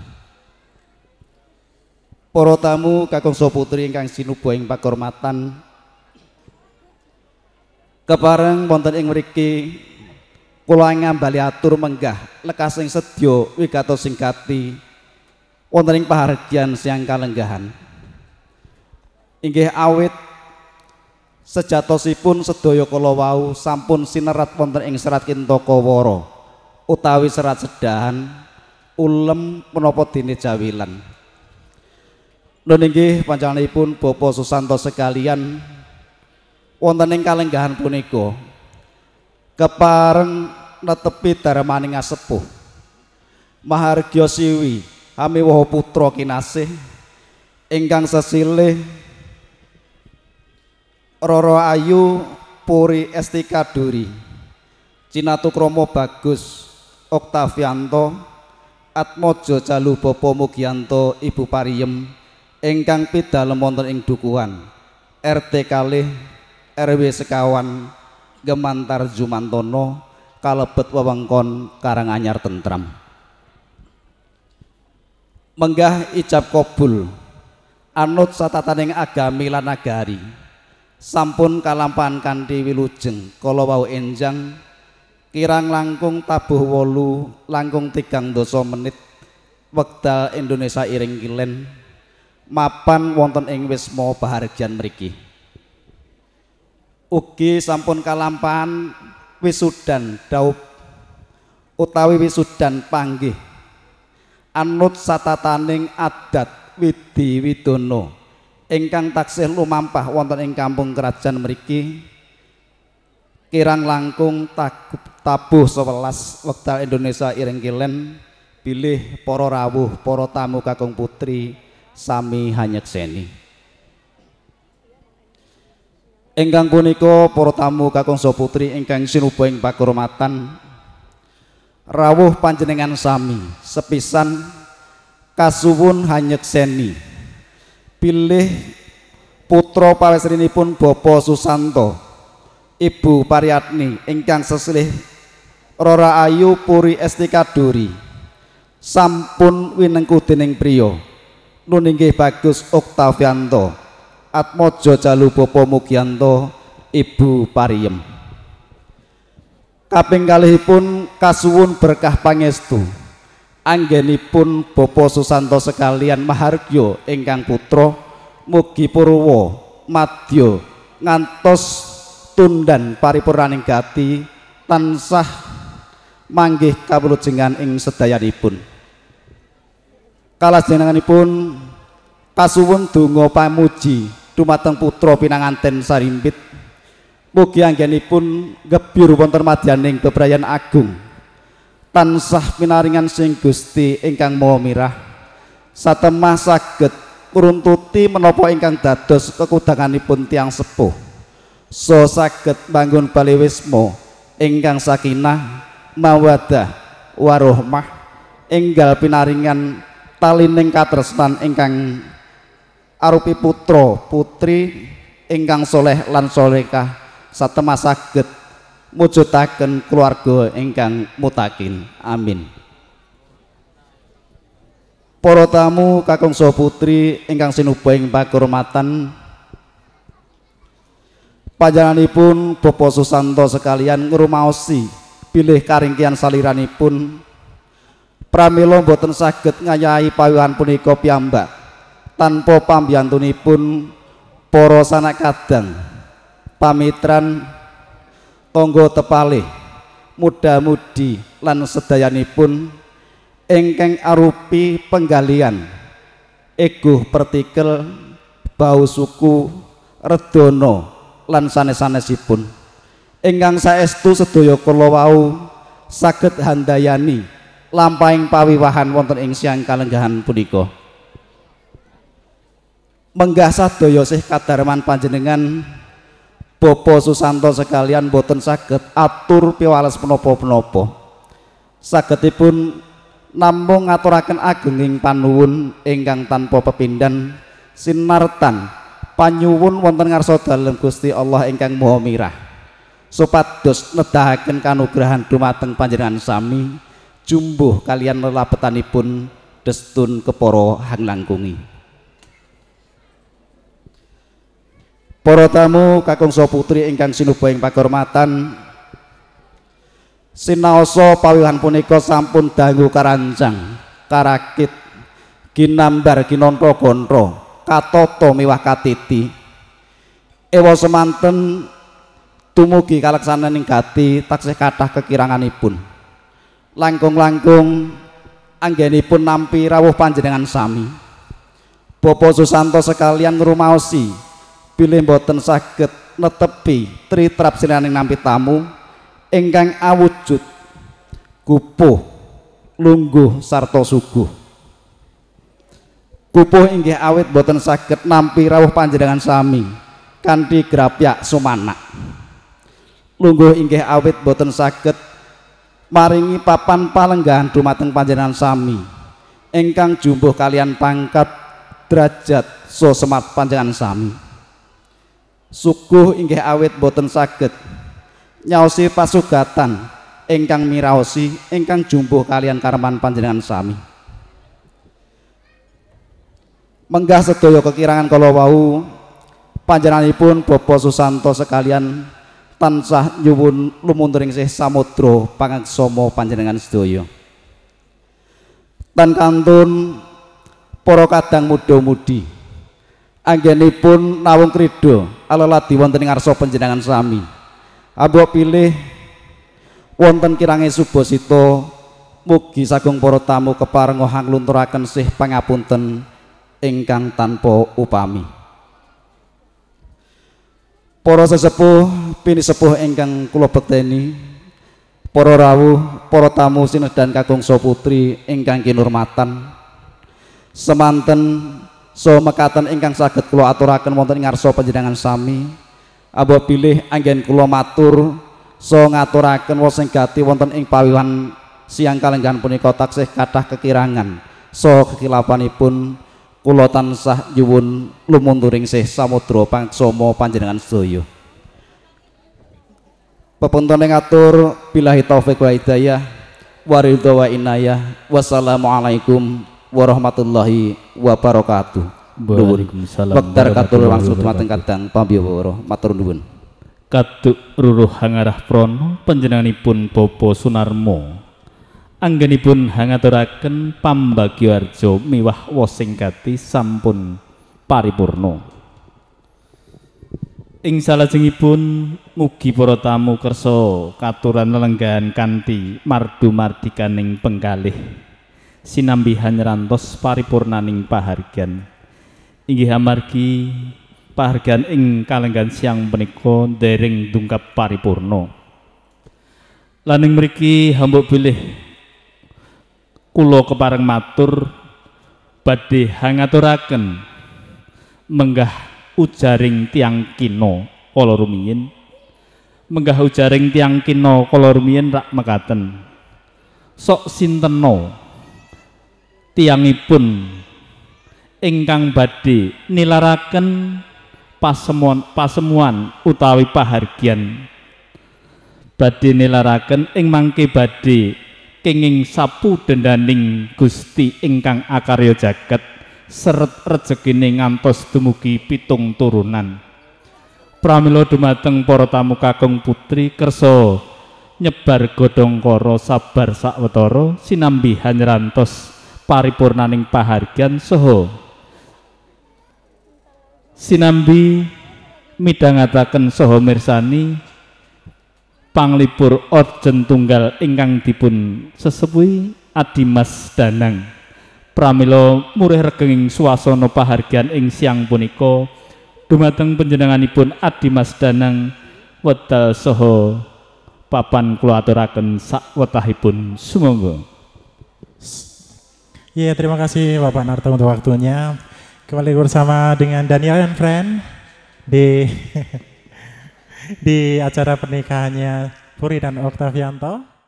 Para tamu kakung saha putri ingkang sinuba ing pakurmatan, kepareng wonten ing mriki kula ngambali atur menggah lekasing sedya wigatos singkati wonten ing pahargyan siang kalenggahan. Inggih awit sejatosipun sedaya kala wau sampun sinerat wonten ing Serat Kintakawara utawi serat sedahan ulem menapa dene jawilan. Nun inggih panjenenganipun Bapa Susanto sekalian wonten ing kalenggahan punika kepareng netepi darmaning asepuh Mahargya Siwi Hamiwaha putra kinasih ingkang sesilih Roro Ayu Puri Estika Duri Cinatukromo Bagus Oktavianto Atmojo Jalu Bapa Mugianto Ibu Pariem ingkang pidalem wonten ing dukuhan RT kalih RW sekawan Gemantar Jumantono kalebet wewengkon Karanganyar Tentram. Menggah ijab kabul anut satataning agami lan nagari sampun kalampahan kanthi wilujeng kala wau enjang kirang langkung tabuh 8 langkung 3 menit wekdal Indonesia Iring Kilen mapan wonten ing wisma pahargyan mriki. Ugi sampun kalampahan wisudan daup utawi wisudan panggih anut satataning adat widi widono ingkang taksih lumampah wonten ing kampung kerajaan mriki kirang langkung tabuh 11 wekdal Indonesia Iring Kilen bilih para rawuh para tamu kakung putri sami hanyekseni. Ingkang punika para tamu kakung saha putri ingkang sinuba ing pakurmatan rawuh panjenengan sami sepisan kasuwun hanyekseni pilih putra pawesrinipun Bapa Susanto Ibu Pariatni ingkang sesilih Rora Ayu Puri Estika Duri sampun winengku dening priya nun inggih Bagus Oktavianto Atmojo Jalu Bapa Mugianto Ibu Pariem. Kaping kalihipun kasuwun berkah pangestu anggenipun Bapa Susanto sekalian mahargya ingkang putra mugi purwa madya ngantos tundan paripurnaning gati tansah manggih kawulujengan ing sedayanipun. Kalajengipun kasuwun donga pamuji dumateng putra pinanganten sarimpit mugi anggenipun gebyur wonten madyaning bebrayan agung tansah pinaringan sing Gusti ingkang maha mirah satemah saged ngruntuti menapa ingkang dados kekudanganipun tiyang sepuh so saged bangun bali wisma ingkang sakinah mawaddah warahmah enggal pinaringan talining katresnan ingkang arupi putra putri ingkang soleh lan solehah satemah saged mujudaken keluarga ingkang mutakin. Amin. Para tamu kakung saha putri ingkang sinuba ing pakurmatan panjenenganipun Bapa Susanto sekalian ngrumaosi bilih karingkihan saliranipun pramila boten saged ngayahi pawiwahan punika piyambak tanpa pambiyantunipun para sanak kadang pamitran tangga tepalih muda-mudi lan sedayanipun ingkang arupi penggalian Eguh Pertikel, Bau Suku, Redono lan sanes-sanesipun. Ingkang saestu sedaya kula wau saged handayani lampahing pawiwahan wonten ing siang kalenggahan punika. Menggah sadaya sih kadarman panjenengan Bapak Susanto sekalian boten saged atur piwales menapa-menapa. Sagedipun namung ngaturaken agenging panuwun ingkang tanpa pepindhan sinartan panyuwun wonten ngarsa dalem Gusti Allah ingkang Maha Mirah supados nedahaken kanugrahan dumateng panjenengan sami jumbuh kalian lelabetanipun destun kepara hanglangkungi. Para tamu kakung saha putri ingkang sinubahing pakurmatan, sinaosa pawiwahan punika sampun dangu karancang, karakit, ginambar ginantra gantra, katata miwah katiti. Ewa semanten tumugi kaleksaning gati taksih kathah kekiranganipun. Langkung-langkung anggenipun nampi rawuh panjenengan sami. Bapak Susanto sekalian ngrumaosi bilih boten saged netepi tritrap sinaning nampi tamu ingkang awujud gupuh, lungguh sarta suguh. Gupuh inggih awit boten saged nampi rawuh panjenengan sami kanthi grapyak sumanak. Lungguh inggih awit boten saged maringi papan palenggahan dumateng panjenengan sami ingkang jumbuh kalian pangkat derajat so semat panjenengan sami. Suguh inggih awit boten saged nyaosi pasugatan ingkang miraosi ingkang jumbuh kalian kareman panjenengan sami. Menggah sedaya kekirangan kala wau panjenenganipun Bapak Susanto sekalian tansah nyuwun lumunturing sih samudra pangaksama panjenengan sedaya. Tan kantun para kadang muda-mudi anggenipun nawung krida alaladi wonten ing ngarsa panjenengan sami. Amba pilih wonten kirange subasita mugi sagung para tamu kepareng nglunturaken sih pangapunten ingkang tanpa upami. Para sesepuh pinisepuh ingkang kula bekteni, para rawuh, para tamu sinedan kakung saha putri ingkang kinurmatan, semanten so mekaten ingkang saged kula aturaken wonten ing ngarsa panjenengan sami. Amba pilih anggen kula matur so ngaturaken wosing gati wonten ing pawiwahan siang kalenggahan punika taksih kathah kekirangan so kekilapanipun kula tansah nyuwun lumunturing sih samudra pangaksama panjenengan sedaya. Pepunten ngatur billahi taufik wa hidayah wa ridha wa inayah. Wassalamualaikum warahmatullahi wabarakatuh. Waalaikumsalam. Wekdal katul langsung dumateng kadang pambiyawara matur nuwun. Kaduk ruruh hangarah prana panjenenganipun Bapak Sunarmo anggenipun hangaturaken pambagyawarja miwah wosing gati sampun paripurna. Ing salajengipun mugi para tamu kersa katuran lelenggahan kanthi mardu-mardikaning penggalih sinambihan rantos paripurnaning pahargyan. Inggih amargi pahargyan ing kalenggahan siang punika dereng dungkap paripurna. Laning mriki hamba bilih kula kepareng matur badhe hangaturaken menggah ujaring tiang kina kala rumiyin. Menggah ujaring tiang kina kala rumiyin rak mekaten. Sok sintena tiyangipun ingkang badhe nilaraken pasemuan utawi pahargyan badhe nilaraken ing mangke badhe kenging sapu dendaning Gusti ingkang akarya jagat seret rejekine ngantos dumugi 7 turunan. Pramila dumateng para tamu kakung putri kersa nyebar godhongkara sabar sawetara sinambi hanyrantos paripurnaning pahargyan saha sinambi midhangetaken saha mirsani panglipur Orjen Tunggal ingkang dipun sesepuhi Adimas Danang pramila murih regenging swasana pahargyan ing siang punika dumateng panjenenganipun Adimas Danang wedal saha papan kula aturaken sakwetahipun sumangga. Ya, terima kasih Bapak Narto untuk waktunya. Kembali bersama dengan Daniel and Friend di di acara pernikahannya Puri dan Oktavianto.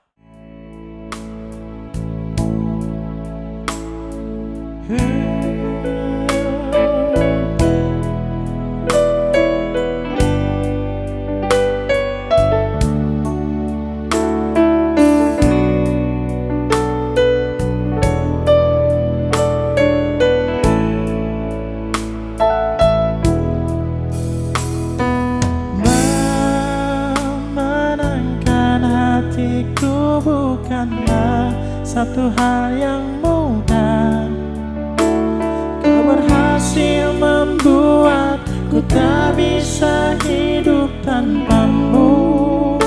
Memenangkan hatiku bukanlah satu hal yang mudah. Kau berhasil membuatku tak bisa hidup tanpamu.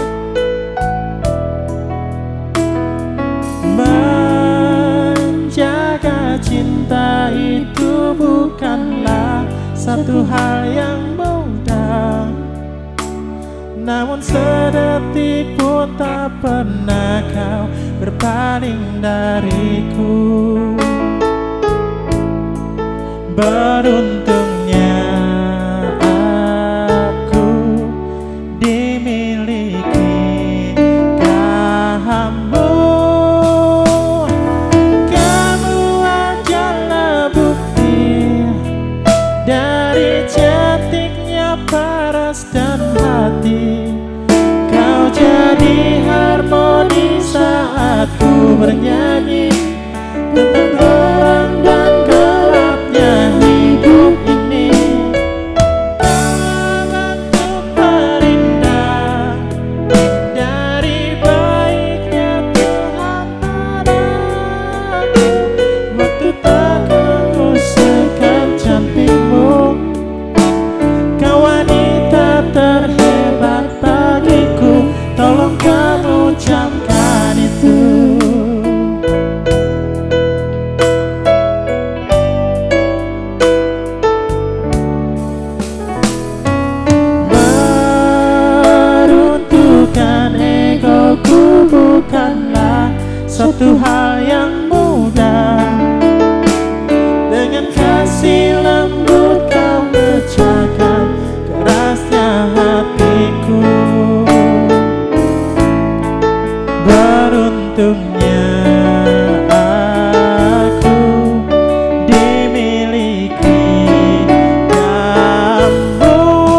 Menjaga cinta itu bukanlah satu hal yang mudah. Namun sedetik pun tak pernah kau berpaling dariku. Beruntungnya aku dimiliki kamu. Kamu adalah bukti dari cantiknya paras dan hati. Kau jadi harmoni saat ku bernyanyi tentang terang dan gelapnya hidup ini. Kau terindah dari baiknya Tuhan padaku. Waktu tak mengusirkan cantikmu. Kau wanita terhebat bagiku. Tolong kamu camkan itu. Meruntuhkan egoku bukanlah suatu hal yang mudah. Dengan kasih lembut kau pecahkan kerasnya hatiku. Beruntungnya aku dimiliki kamu.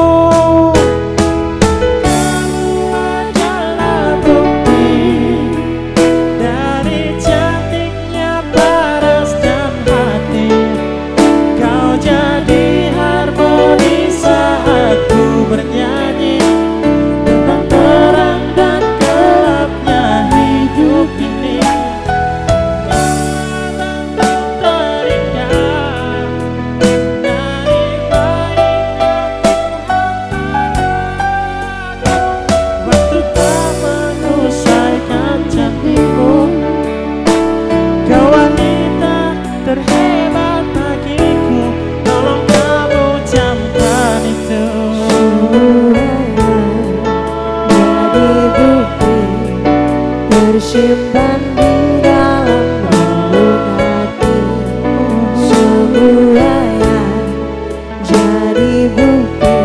Kamu adalah bukti dari cantiknya paras dan hati. Kau jadi harmoni saat ku bernyanyi tentang terang dan gelapnya hidup ini. Kau terindah dari baiknya Tuhan padaku. Waktu tak mengusaikan cantikmu. Kau wanita terhebat bagiku. Tolong kamu camkan itu. Jadi bukti tersimpan di dalam lembut hati. Semua yang jadi bukti.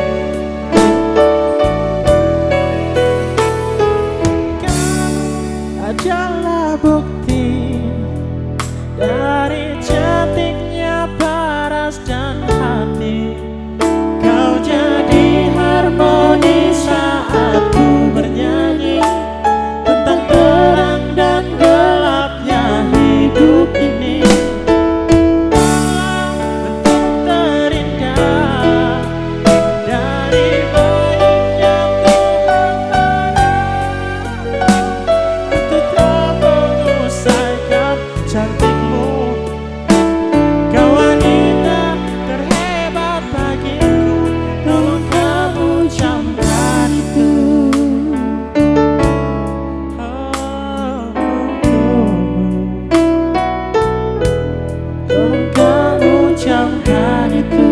Adalah bukti dari cantiknya paras dan hati. Kau jadi harmoni saat ku bernyanyi tentang terang dan gelapnya hidup ini. Bentuk terindah dari baiknya Tuhan padaku. Waktu tak mengusaikan cantikmu. Kau wanita terhebat bagiku. Tuhan itu.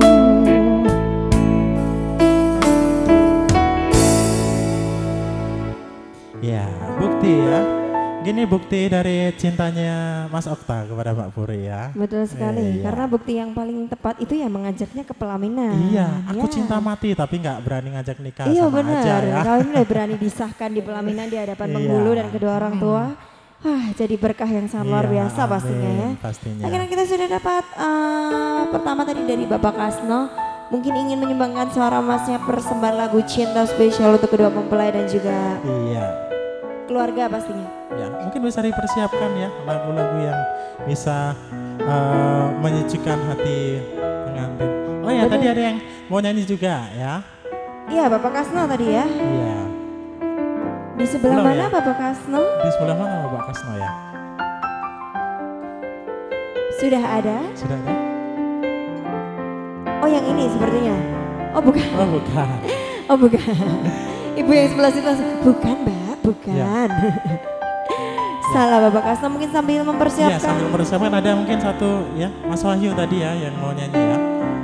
Ya, bukti ya. Gini bukti dari cintanya Mas Okta kepada Mbak Puri ya. Betul sekali, Iya. karena bukti yang paling tepat itu ya mengajaknya ke pelaminan. Iya, aku Ya. cinta mati tapi nggak berani ngajak nikah, Iya sama aja benar, ya. kalau ini udah berani disahkan di pelaminan di hadapan Iya. penghulu dan kedua orang tua. Wah, jadi berkah yang sangat luar Iya, biasa pastinya ya. amin, pastinya. Akhirnya kita sudah dapat pertama tadi dari Bapak Kasno, mungkin ingin menyumbangkan suara emasnya persembahan lagu cinta spesial untuk kedua mempelai dan juga Iya. keluarga pastinya. Ya, mungkin bisa dipersiapkan ya lagu-lagu yang bisa menyejukkan hati pengantin. Oh ya, Betul. tadi ada yang mau nyanyi juga ya. Iya Bapak Kasno tadi ya. Iya. Di sebelah Belum mana ya? Bapak Kasno? Di sebelah mana Bapak Kasno ya? Sudah ada? Sudah ada? Oh yang ini sepertinya. Oh bukan. Oh bukan. Oh bukan. Ibu yang sebelah situ langsung, bukan Mbak, bukan. Salah Bapak Kasno, mungkin sambil Iya, mempersiapkan. sambil mempersiapkan ada mungkin satu ya Mas Wahyu tadi ya yang mau nyanyi ya.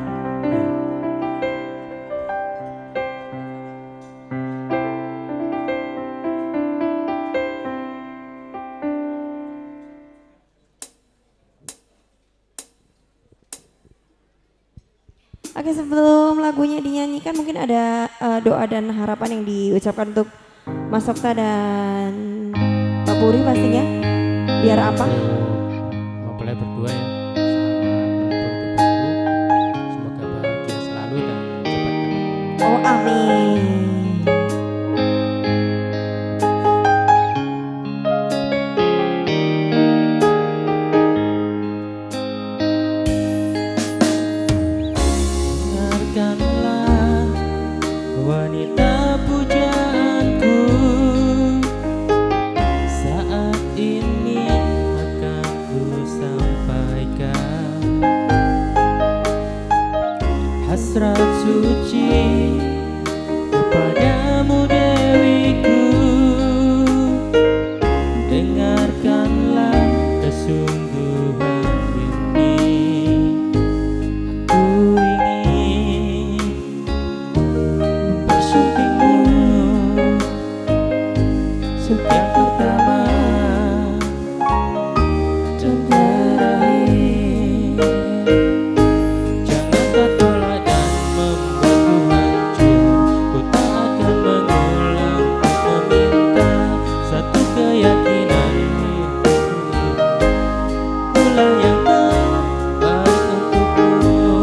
Oke, sebelum lagunya dinyanyikan mungkin ada doa dan harapan yang diucapkan untuk Mas Okta dan Pak Puri pastinya. Biar apa? Mempelai berdua ya, selamat menempuh hidup baru, semoga bahagia selalu dan cepat ketemu. Oh amin. Dengarkanlah wanita pujaanku, saat ini akan ku sampaikan hasrat suci kepadamu dewiku. Dengarkanlah kesungguhan ini, aku ingin mempersuntingmu sejak pertama dan terakhir. Jangan kau tolak dan membuatku hancur, ku tak akan mengulang untuk meminta satu keyakinan kulah yang terbaik untukmu.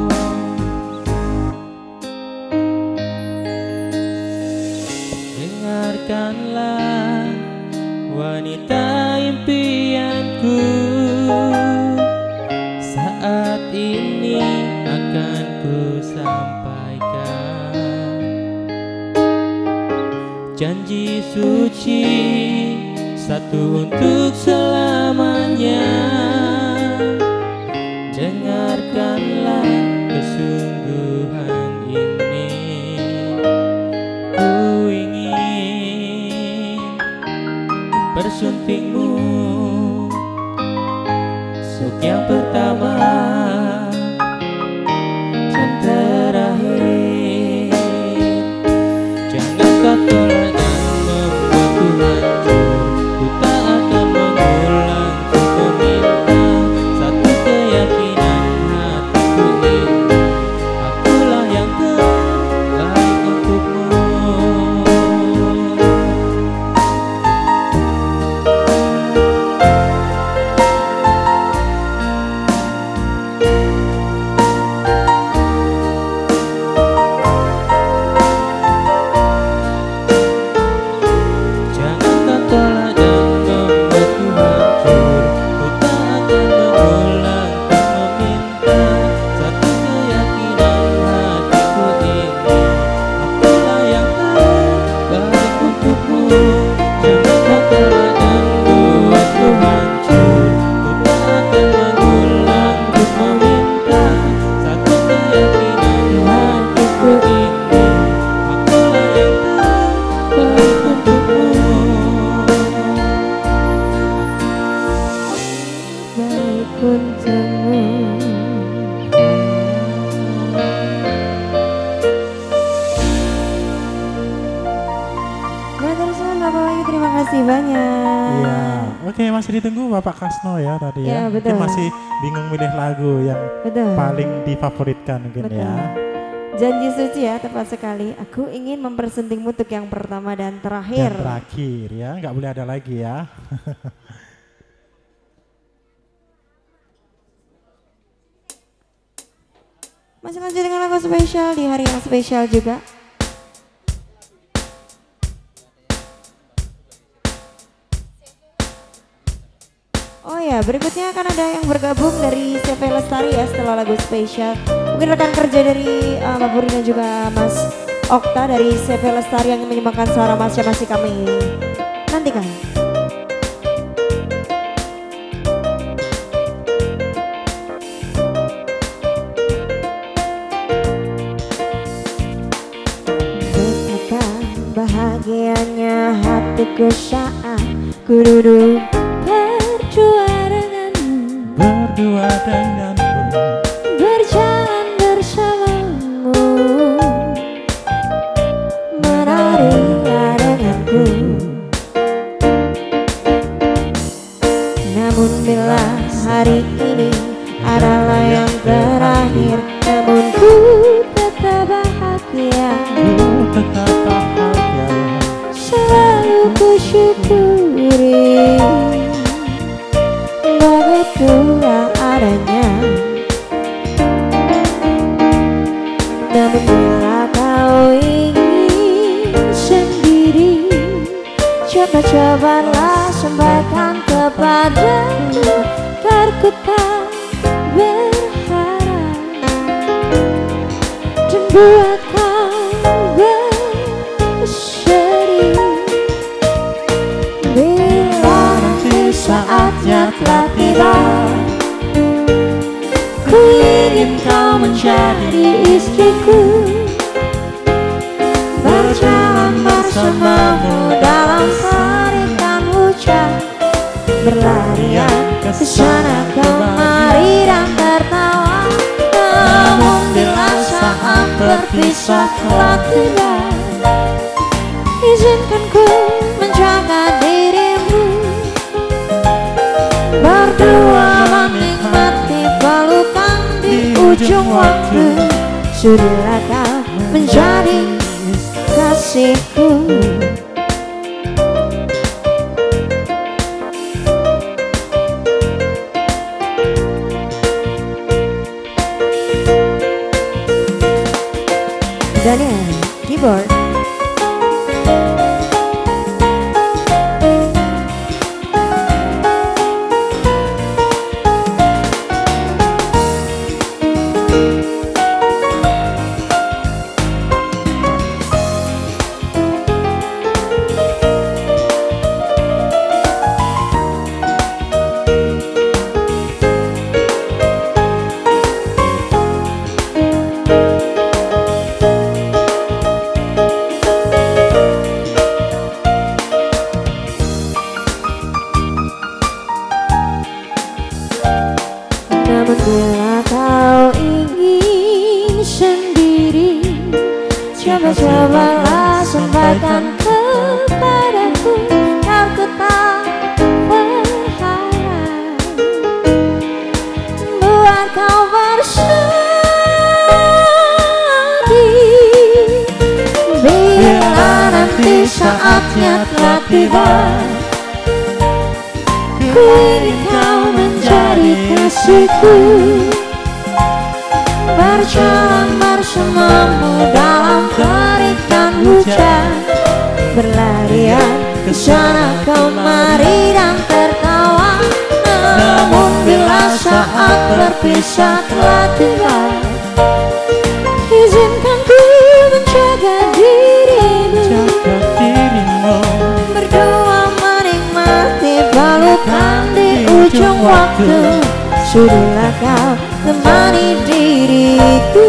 Dengarkanlah wanita impianku, saat ini akan ku sampaikan janji suci satu untuk selamanya. Dengarkanlah kesungguhan ini, ku ingin bersuntingmu untuk yang pertama dan terakhir. Jangan kau tolak dan membuatku hancur, ku tak akan mengulang untuk meminta Oke, masih ditunggu Bapak Kasno ya tadi ya. Betul. Mungkin masih bingung milih lagu yang Betul. paling difavoritkan mungkin Betul. ya. Janji suci ya, tepat sekali. Aku ingin mempersuntingmu untuk yang pertama dan terakhir. Dan terakhir ya, nggak boleh ada lagi ya. Masih lanjut dengan lagu spesial di hari yang spesial juga. Oh ya, berikutnya akan ada yang bergabung dari CV Lestari ya setelah lagu spesial. Mungkin rekan kerja dari Mbak Puri dan juga Mas Okta dari CV Lestari yang menyumbangkan suara masih kami nantikan. Betapa bahagianya hatiku saat ku duduk berdua denganmu, berjalan bersamamu, menari denganku. Namun bila hari ini adalah yang terakhir, namun ku tetap bahagia, selalu ku syukuri. Begitulah adanya. Namun bila kau ingin sendiri, coba-cobalah sampaikan kepadaku, agar ku tak berharap dan buat kau bersedih. Bila nanti saatnya telah tiba, ku ingin kau menjadi istriku, berjalan bersamamu dalam tarikan hujan, berlarian ke sana kemari dan tertawa. Namun bila saat berpisah telah tiba, izinkan ku menjaga dirimu, berdua menikmati pelukan di ujung waktu. Sudilah kau menjadi kasihku. Daniel, keyboard. Namun bila kau ingin sendiri, coba-cobalah sampaikan kepadaku, agar ku tak berharap buat kau bersedih. Bila nanti saatnya telah tiba, ku ingin kau menjadi kasihku, berjalan bersamamu dalam tarikan hujan, berlarian ke sana kemari dan tertawa. Namun bila saat berpisah telah tiba, izinkan ku menjaga dirimu, berdua menikmati pelukan di ujung waktu. Sudilah kau temani diriku,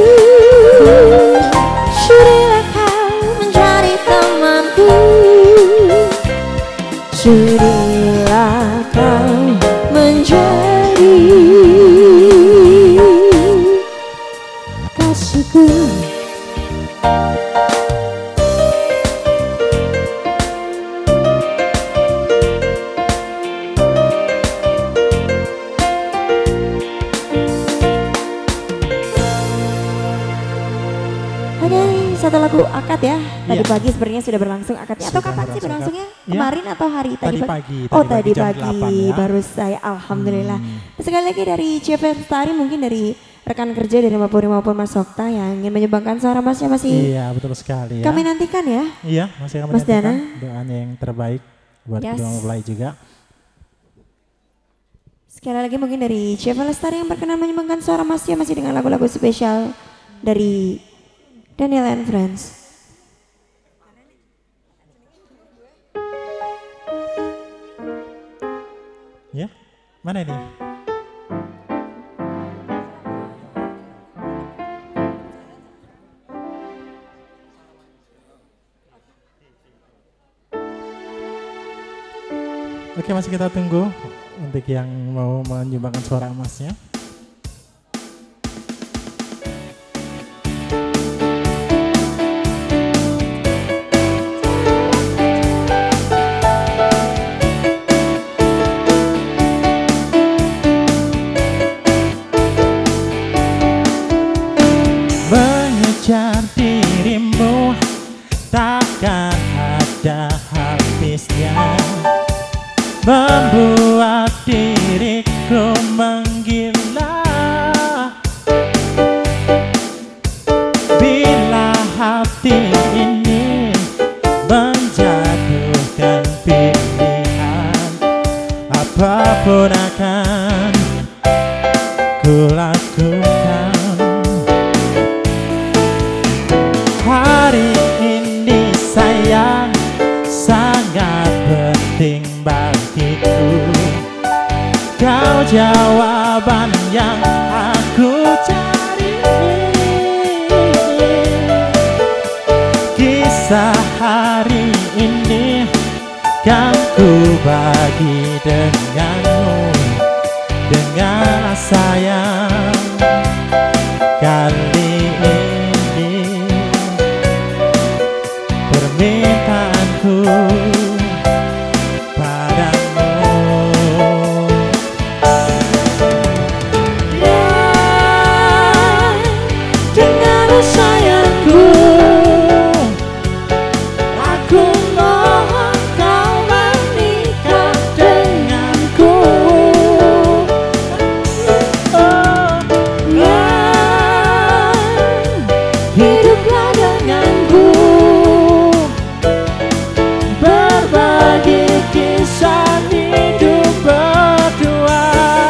sudilah kau menjadi temanku, sudilah kau menjadi kasihku. Oke, satu lagu akad ya. Tadi Iya. pagi sebenarnya sudah berlangsung akadnya. Atau Sudah kapan sih berlangsung berlangsungnya? akad. Iya. Kemarin atau hari Tadi pagi, Oh, tadi tadi pagi jam pagi 8 ya. baru saya. Alhamdulillah. Sekali lagi dari CV Lestari, mungkin dari rekan kerja dari Mapuri maupun Mas Okta yang ingin menyumbangkan suara Masnya masih Iya, betul sekali ya. kami nantikan ya. Iya, masih kami Mas nantikan Dana. doanya yang terbaik buat Yes. kedua mempelai juga. Sekali lagi mungkin dari CV Lestari yang berkenan menyumbangkan suara Masnya masih dengan lagu-lagu spesial dari Daniel and Friends. Ya, mana ini? Oke, masih kita tunggu untuk yang mau menyumbangkan suara emasnya. Mengejar dirimu takkan ada habisnya, membuat diriku menggila. Bila hati ini menjatuhkan pilihan, apapun akan ku lakukan. Hari ini sayang sangat penting bagiku. Kau jawaban yang aku cari. Kisah hari ini kan ku bagi denganmu, denganlah sayang. Kali ini permintaanku padamu. Ya, dengarlah sayangku, aku mohon kau menikah denganku. Oh, ya, hiduplah denganku, berbagi kisah hidup berdua.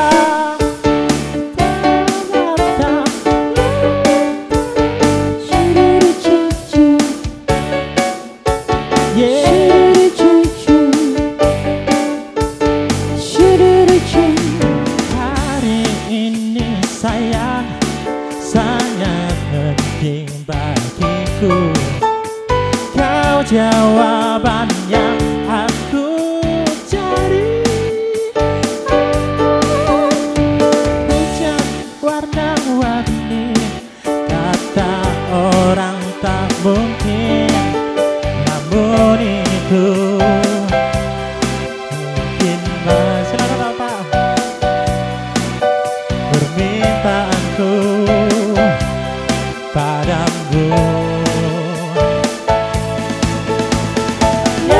Hari ini sayang sangat penting bagiku. Kau jawaban yang aku cari. Hujan warna-warni, kata orang tak mungkin, namun itu mungkin. Silakan Bapak. Permintaanku padamu.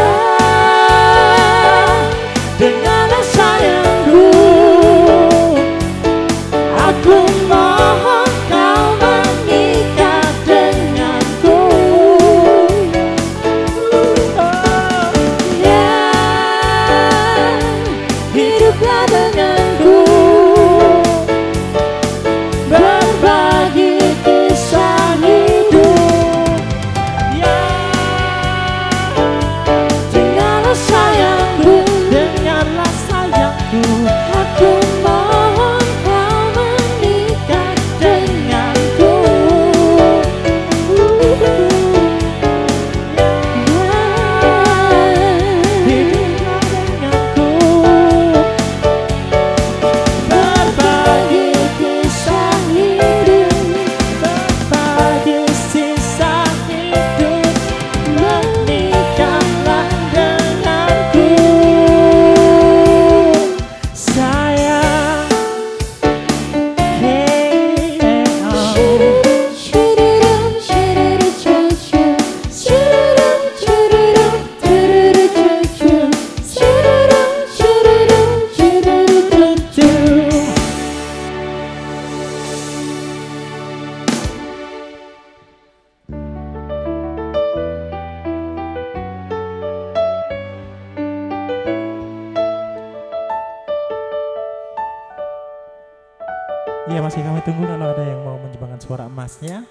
masih kami tunggu kalau ada yang mau menyumbangkan suara emasnya.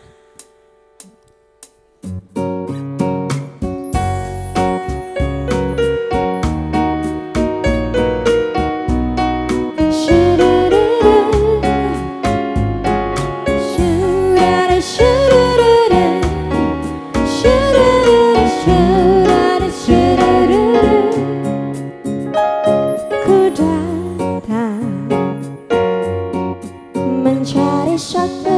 Mencari satu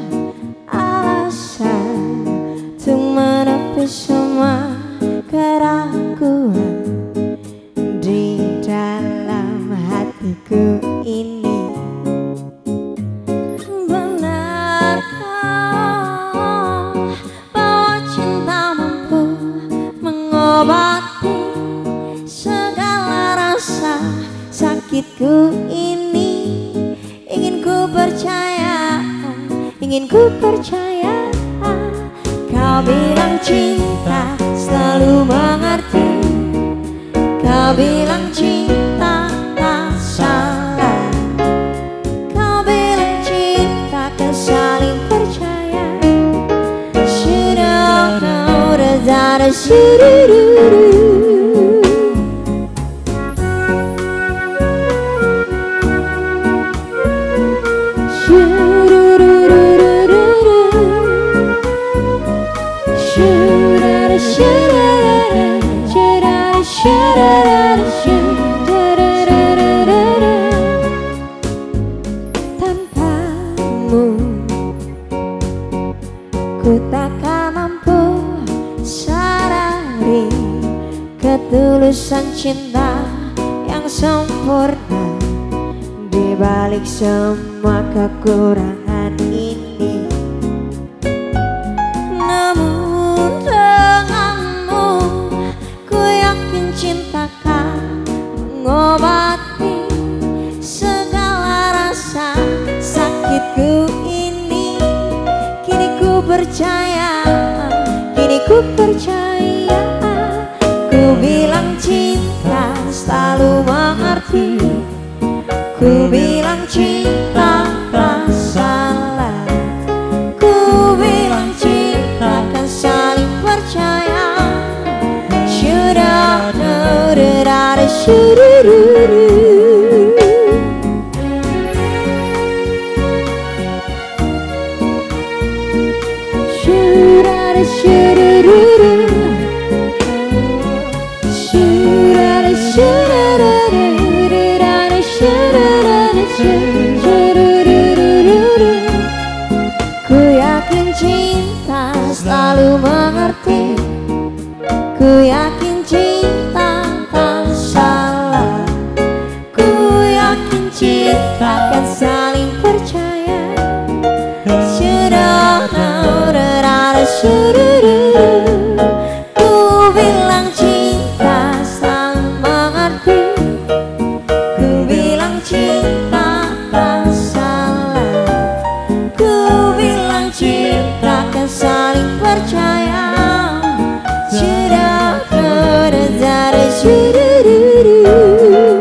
alasan untuk menepi semua keraguan di dalam hatiku ini. Benarkah bahwa cinta mampu mengobati segala rasa sakitku ini? Ingin ku percaya, kau bilang cinta selalu mengerti. Kau bilang cinta tak salah. Kau bilang cinta kan saling percaya. Sudah kau rezara sururu. Tanpamu ku takkan mampu sadari ketulusan cinta yang sempurna di balik semua kekurangan ini. Namun denganmu ku yakin cinta kan mengobati segala rasa sakitku ini. Kini ku percaya, kini ku percaya. Ku bilang cinta selalu mengerti. Ku bilang cinta tak salah. Ku bilang cinta kan saling percaya. Sudah ada sururu. Ku yakin cinta selalu mengerti. Ku yakin cinta tak salah. Ku yakin cinta kan saling percaya. Sudah ada sururu. Ku bilang cinta selalu mengerti. Ku bilang cinta tak salah. Ku bilang cinta kan saling percaya. Sudah ada sururu.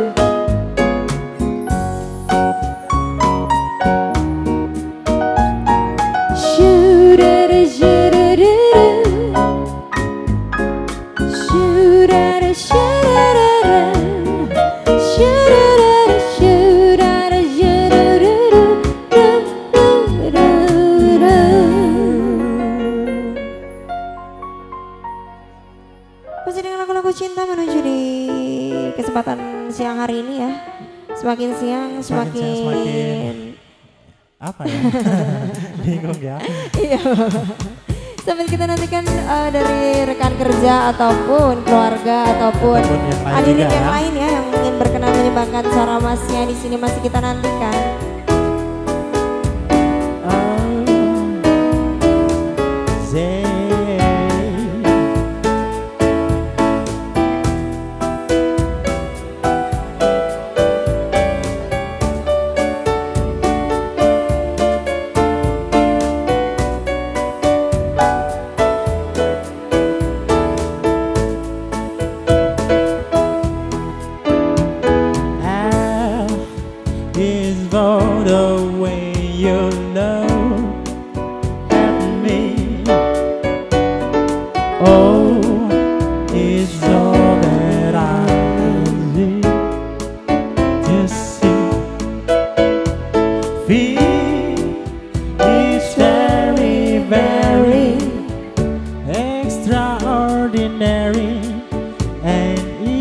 Masih dengan lagu-lagu cinta menuju di kesempatan siang hari ini ya. Semakin siang semakin apa ya? Bingung ya. Iya. Sampai kita nantikan dari rekan kerja ataupun keluarga ataupun hadirin yang lain ya yang ingin berkenan menyumbangkan suara emasnya di sini masih kita nantikan. Is the Oh, it's all that I need to see. Feel is very, very extraordinary, and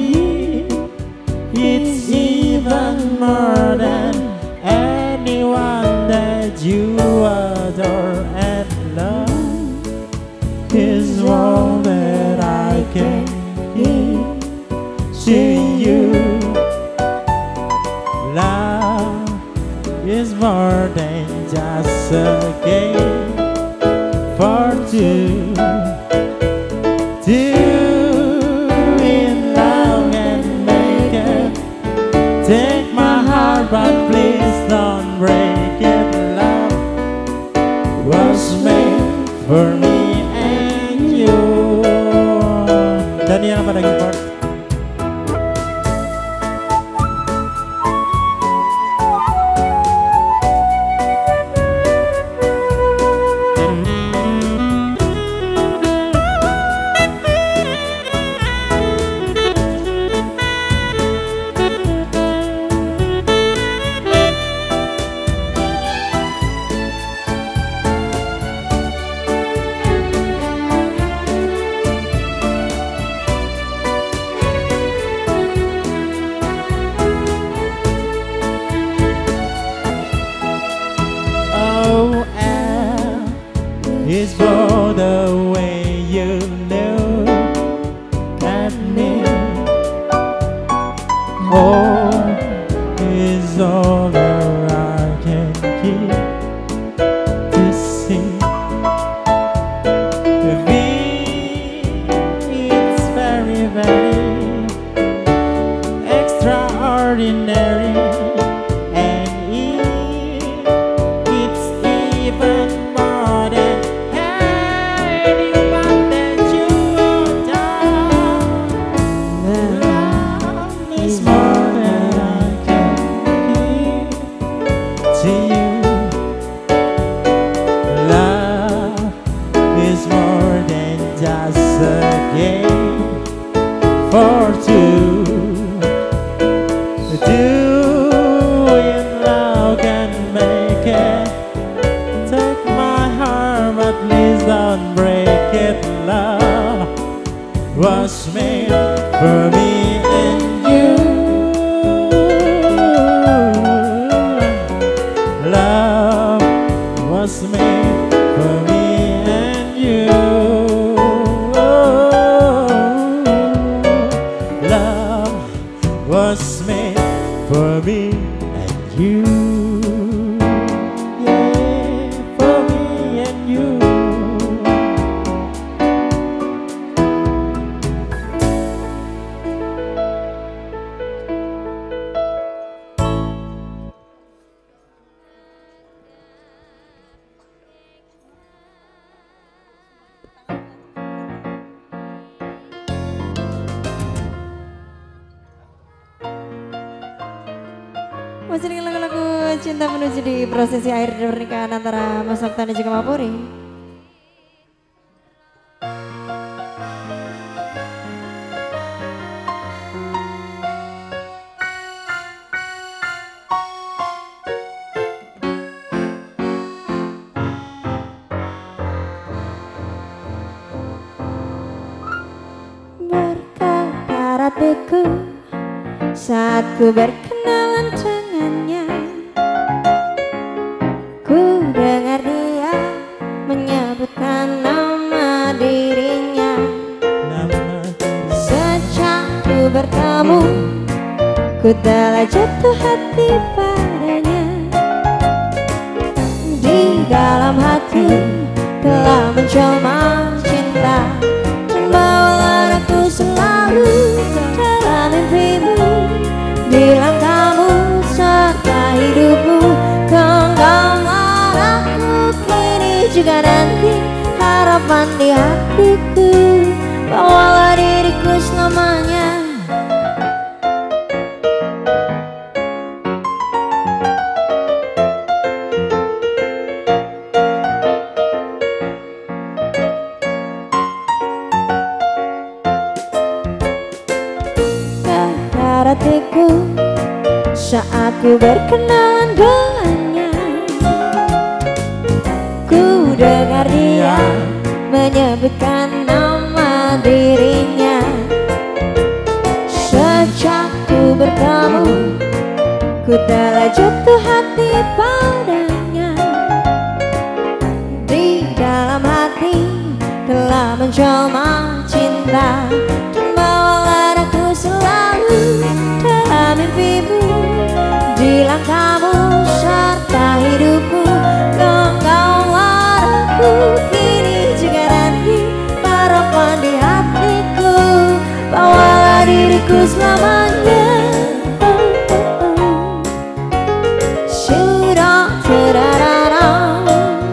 it's even more than anyone that you adore and love. Is all that I can give to you. Love is more than just a game for two. Doing love and make it. Take my heart, but please don't break it. Love was made for me. Daniel pada keyboard. Is for the way you look at me. Oh, is all that I can keep to see. It's very, very extraordinary, and it's even more than for two. Doing love can make it. Take my heart, but please don't break it. Love was made for me and you. Love was made for me and you. Was made for me and you. Yeah, for me and you. Masih dengan lagu-lagu cinta menuju di prosesi akhir pernikahan antara Mas Oktan dan juga Mapuri. Berkata hatiku saat ku berkenalan dengannya, ku dengar dia menyebutkan nama dirinya. Sejak ku bertemu, ku telah jatuh hati padanya. Di dalam hati telah menjelma cinta, dan bawalah aku selalu dalam mimpimu. Bilang kamu serta hidupku, genggamlah aku kini juga nanti. Harapan di hatiku, bawalah diriku selamanya. Ku berkenalan dengannya, ku dengar dia menyebutkan nama dirinya. Sejak ku bertemu, ku telah jatuh hati padanya. Di dalam hati telah menjelma cinta, dan bawalah aku selalu dalam mimpimu. Di langkahmu serta hidupku, engkaulah aku kini juga nanti, harapan di hatiku. Bawalah diriku selamanya. Sudah terarah,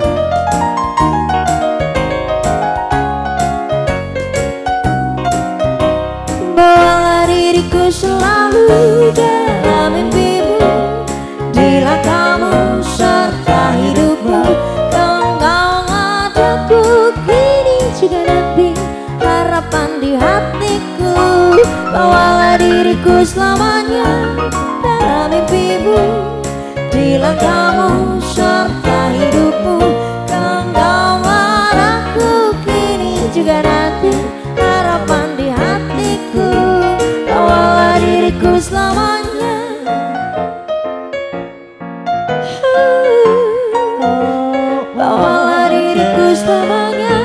bawalah diriku selalu dalam mimpimu. Di langkahmu serta hidupmu, engkaulah aku kini juga nanti, harapan di hatiku. Bawalah diriku selamanya dalam mimpimu. Di langkahmu serta hidupmu, engkaulah aku kini juga nanti, harapan di hatiku. Bawalah diriku selamanya. Bawalah diriku selamanya.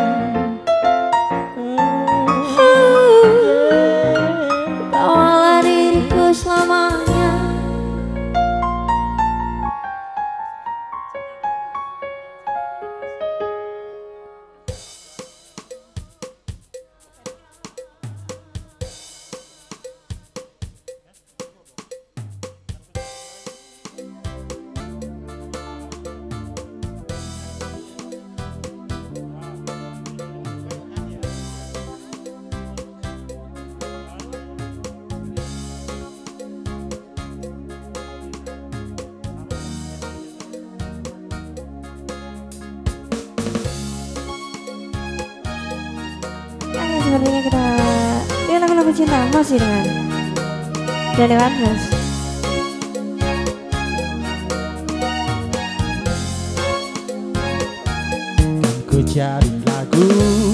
Bawalah diriku selamanya. Oke, sepertinya kita dia lagu-lagu cinta masih dengan Daniel Andres. Ku cari lagu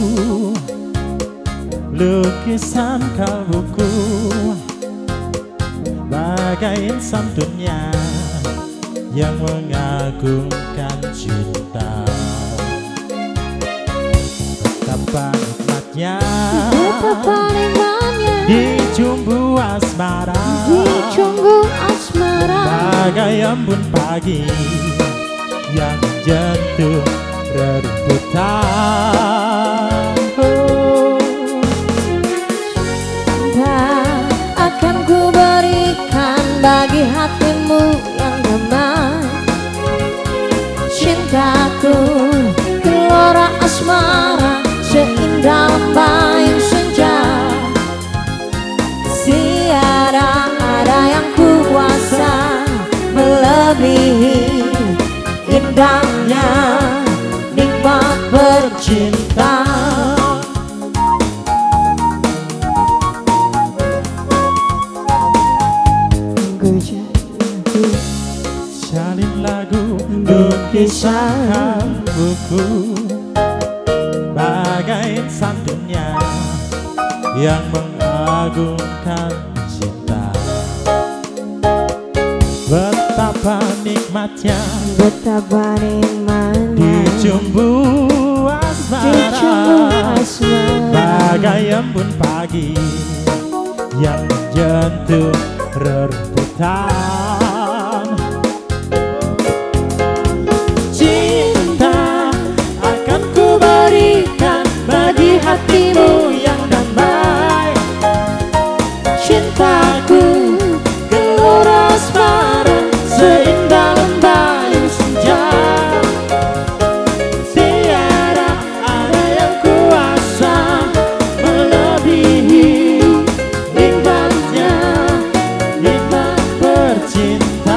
lukisan kalbuku, bagai insan dunia yang mengagungkan cinta. Betapa nikmatnya, Betapa nikmatnya dijumbu asmara, dijumbu asmara, bagai embun pagi yang jatuh rebutan. Cinta akan ku berikan bagi hatimu yang damai. Cintaku gelora asmara, seindah lembayung senja. Tiada ada yang kuasa melebihi indahnya nikmat bercinta. Jalin lagu lukisan buku, bagai insan dunia yang mengagungkan cinta. Betapa nikmatnya, betapa nikmatnya dijumbu asmara, bagai embun pagi yang jatuh rebutan. Cinta akan ku berikan bagi hatimu yang damai. Cintaku gelora asmara, seindah lembayung senja. Tiada ada yang kuasa melebihi indahnya nikmat bercinta.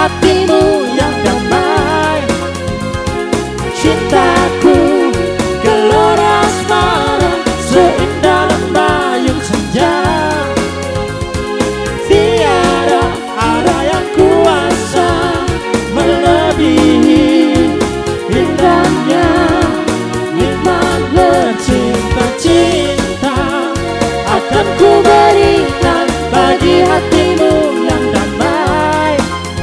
hatimu yang damai. Cintaku gelora asmara seindah lembayung senja. Tiada ada yang kuasa melebihi indahnya nikmat bercinta-cinta. Akan ku berikan bagi hatimu yang damai.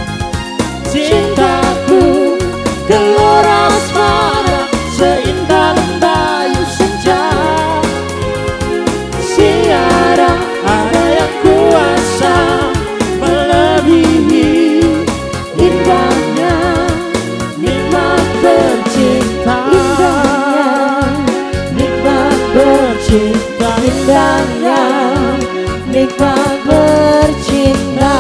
Cintaku gelora asmara seindah lembayung senja. Tiada ada yang kuasa melebihi indahnya nikmat bercinta. Nikmat bercinta. Indahnya nikmat bercinta.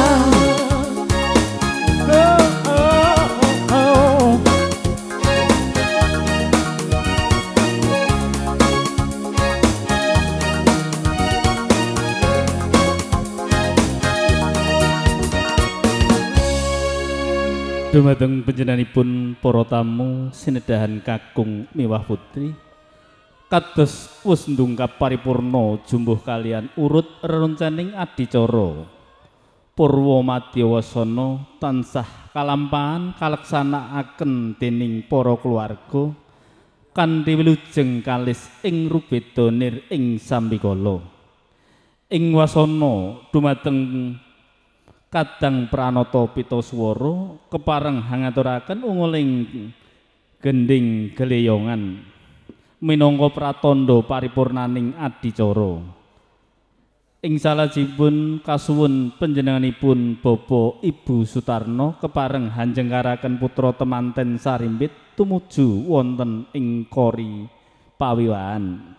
Dumateng panjenenganipun para tamu sinedahan kakung miwah putri, kados wus ndungkap paripurna jumbuh kalian urut rerencaning adicara purwa madya wasana tansah kalampahan kaleksanakaken dening para keluarga kanthi wilujeng kalis ing rubeda nir ing sambikala. Ing wasana dumateng kadang pranata pitaswara kepareng hangaturaken unguling gending geleyongan minangka pratandha paripurnaning adicara. Ing salajengipun kasuwun panjenenganipun Bapak Ibu Sutarno kepareng hanjengkaraken putra temanten sarimbit tumuju wonten ing kori pawiwahan.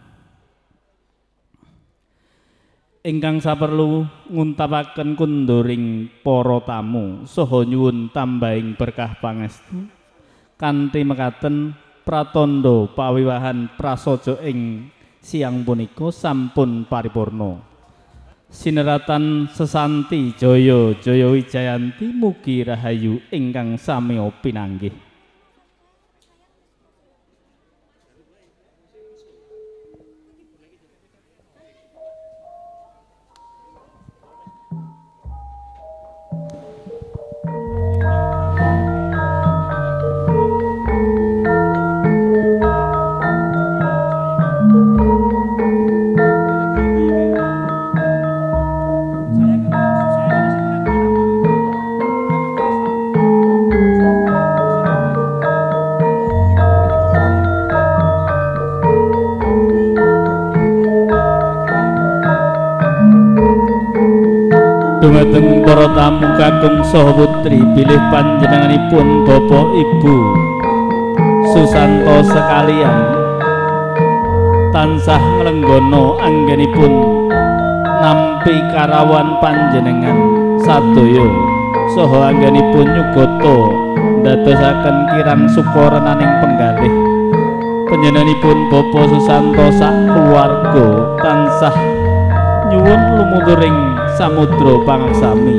Ingkang saperlu nguntapaken kunduring para tamu saha nyuwun tambahing berkah pangestu kanthi mekaten pratandha pawiwahan prasaja ing siang punika sampun paripurna. Sineratan sesanti jaya jaya wijayanti mugi rahayu ingkang samya pinanggih. Dumateng para tamu kakung saha putri bilih panjenenganipun Bapak Ibu Susanto sekalian tansah nglenggono anggenipun nampi karawan panjenengan sadaya saha anggenipun nyugata ndadosaken kirang sukarenaning penggalih panjenenganipun Bapak Susanto sak keluarga tansah nyuwun lumuturing samudra pangaksami.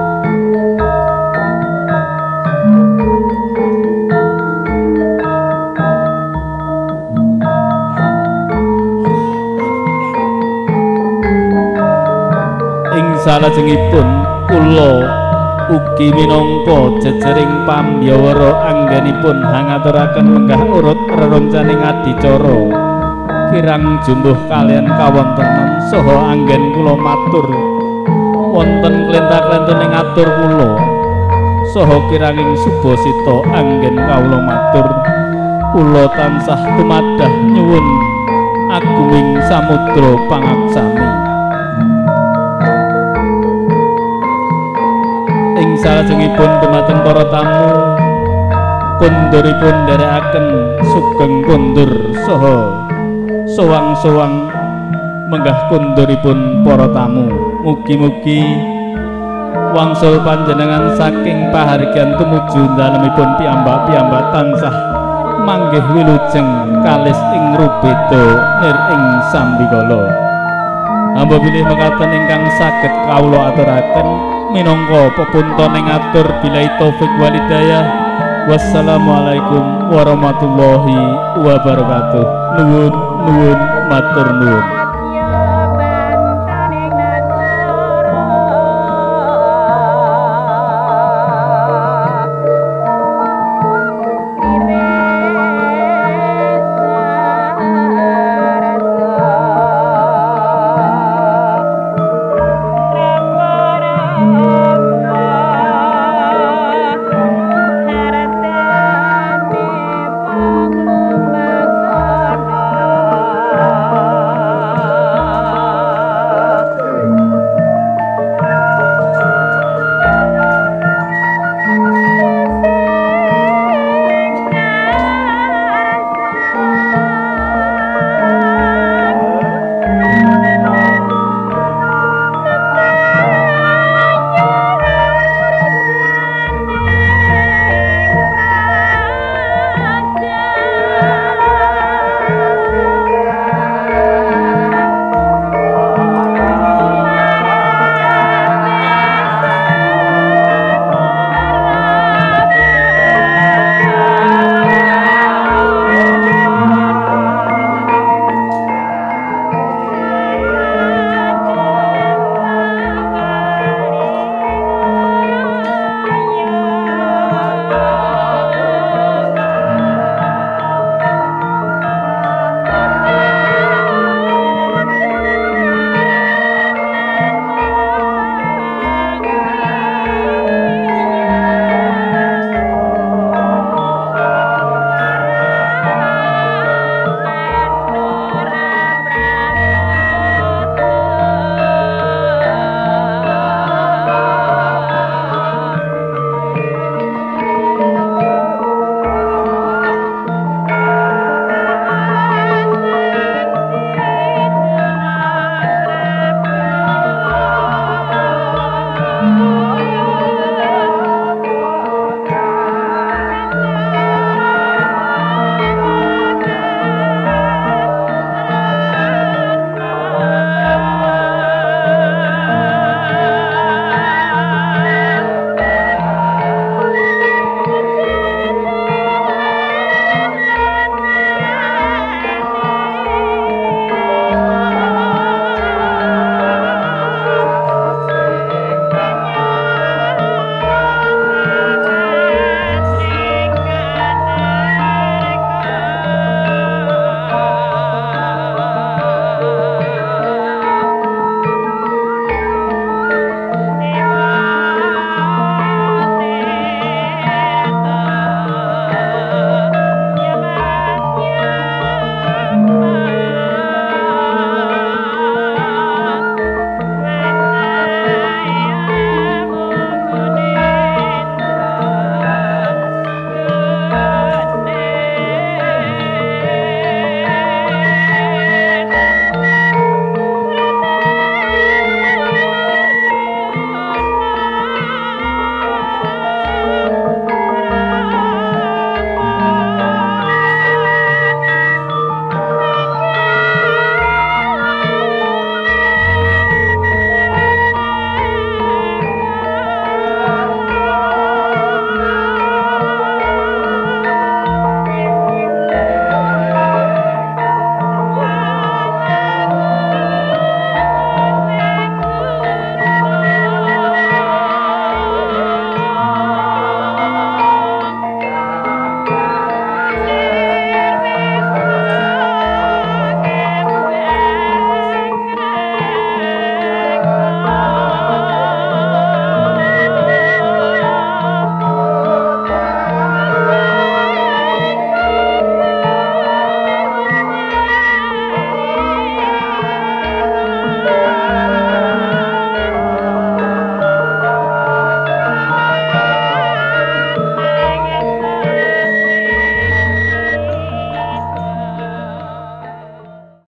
Ing salajengipun kula ugi minangka jejering pambyawara anggenipun hangaturaken menggah urut rerencaning adicara kirang jumbuh kalian kawontenan saha anggen kula matur wonten klentah-klentening atur kula saha kiranging subasita anggen kawula matur kula tansah tumadah nyuwun agunging samudra pangaksami. Ing salajengipun dumateng para tamu konduripun nderekaken sugeng kondur saha sowang-sowang menggah konduripun para tamu. Mugi-mugi wangsul panjenengan saking pahargyan tumuju dalemipun piyambak-piyambak tansah manggih wilujeng kalis ing rubeda nir ing sambikala. Hamba bilih mekaten ingkang saged kawula aturaken minangka pepunton ing atur billahi taufik wal hidayah. Wassalamualaikum warahmatullahi wabarakatuh. Nuwun matur nuwun.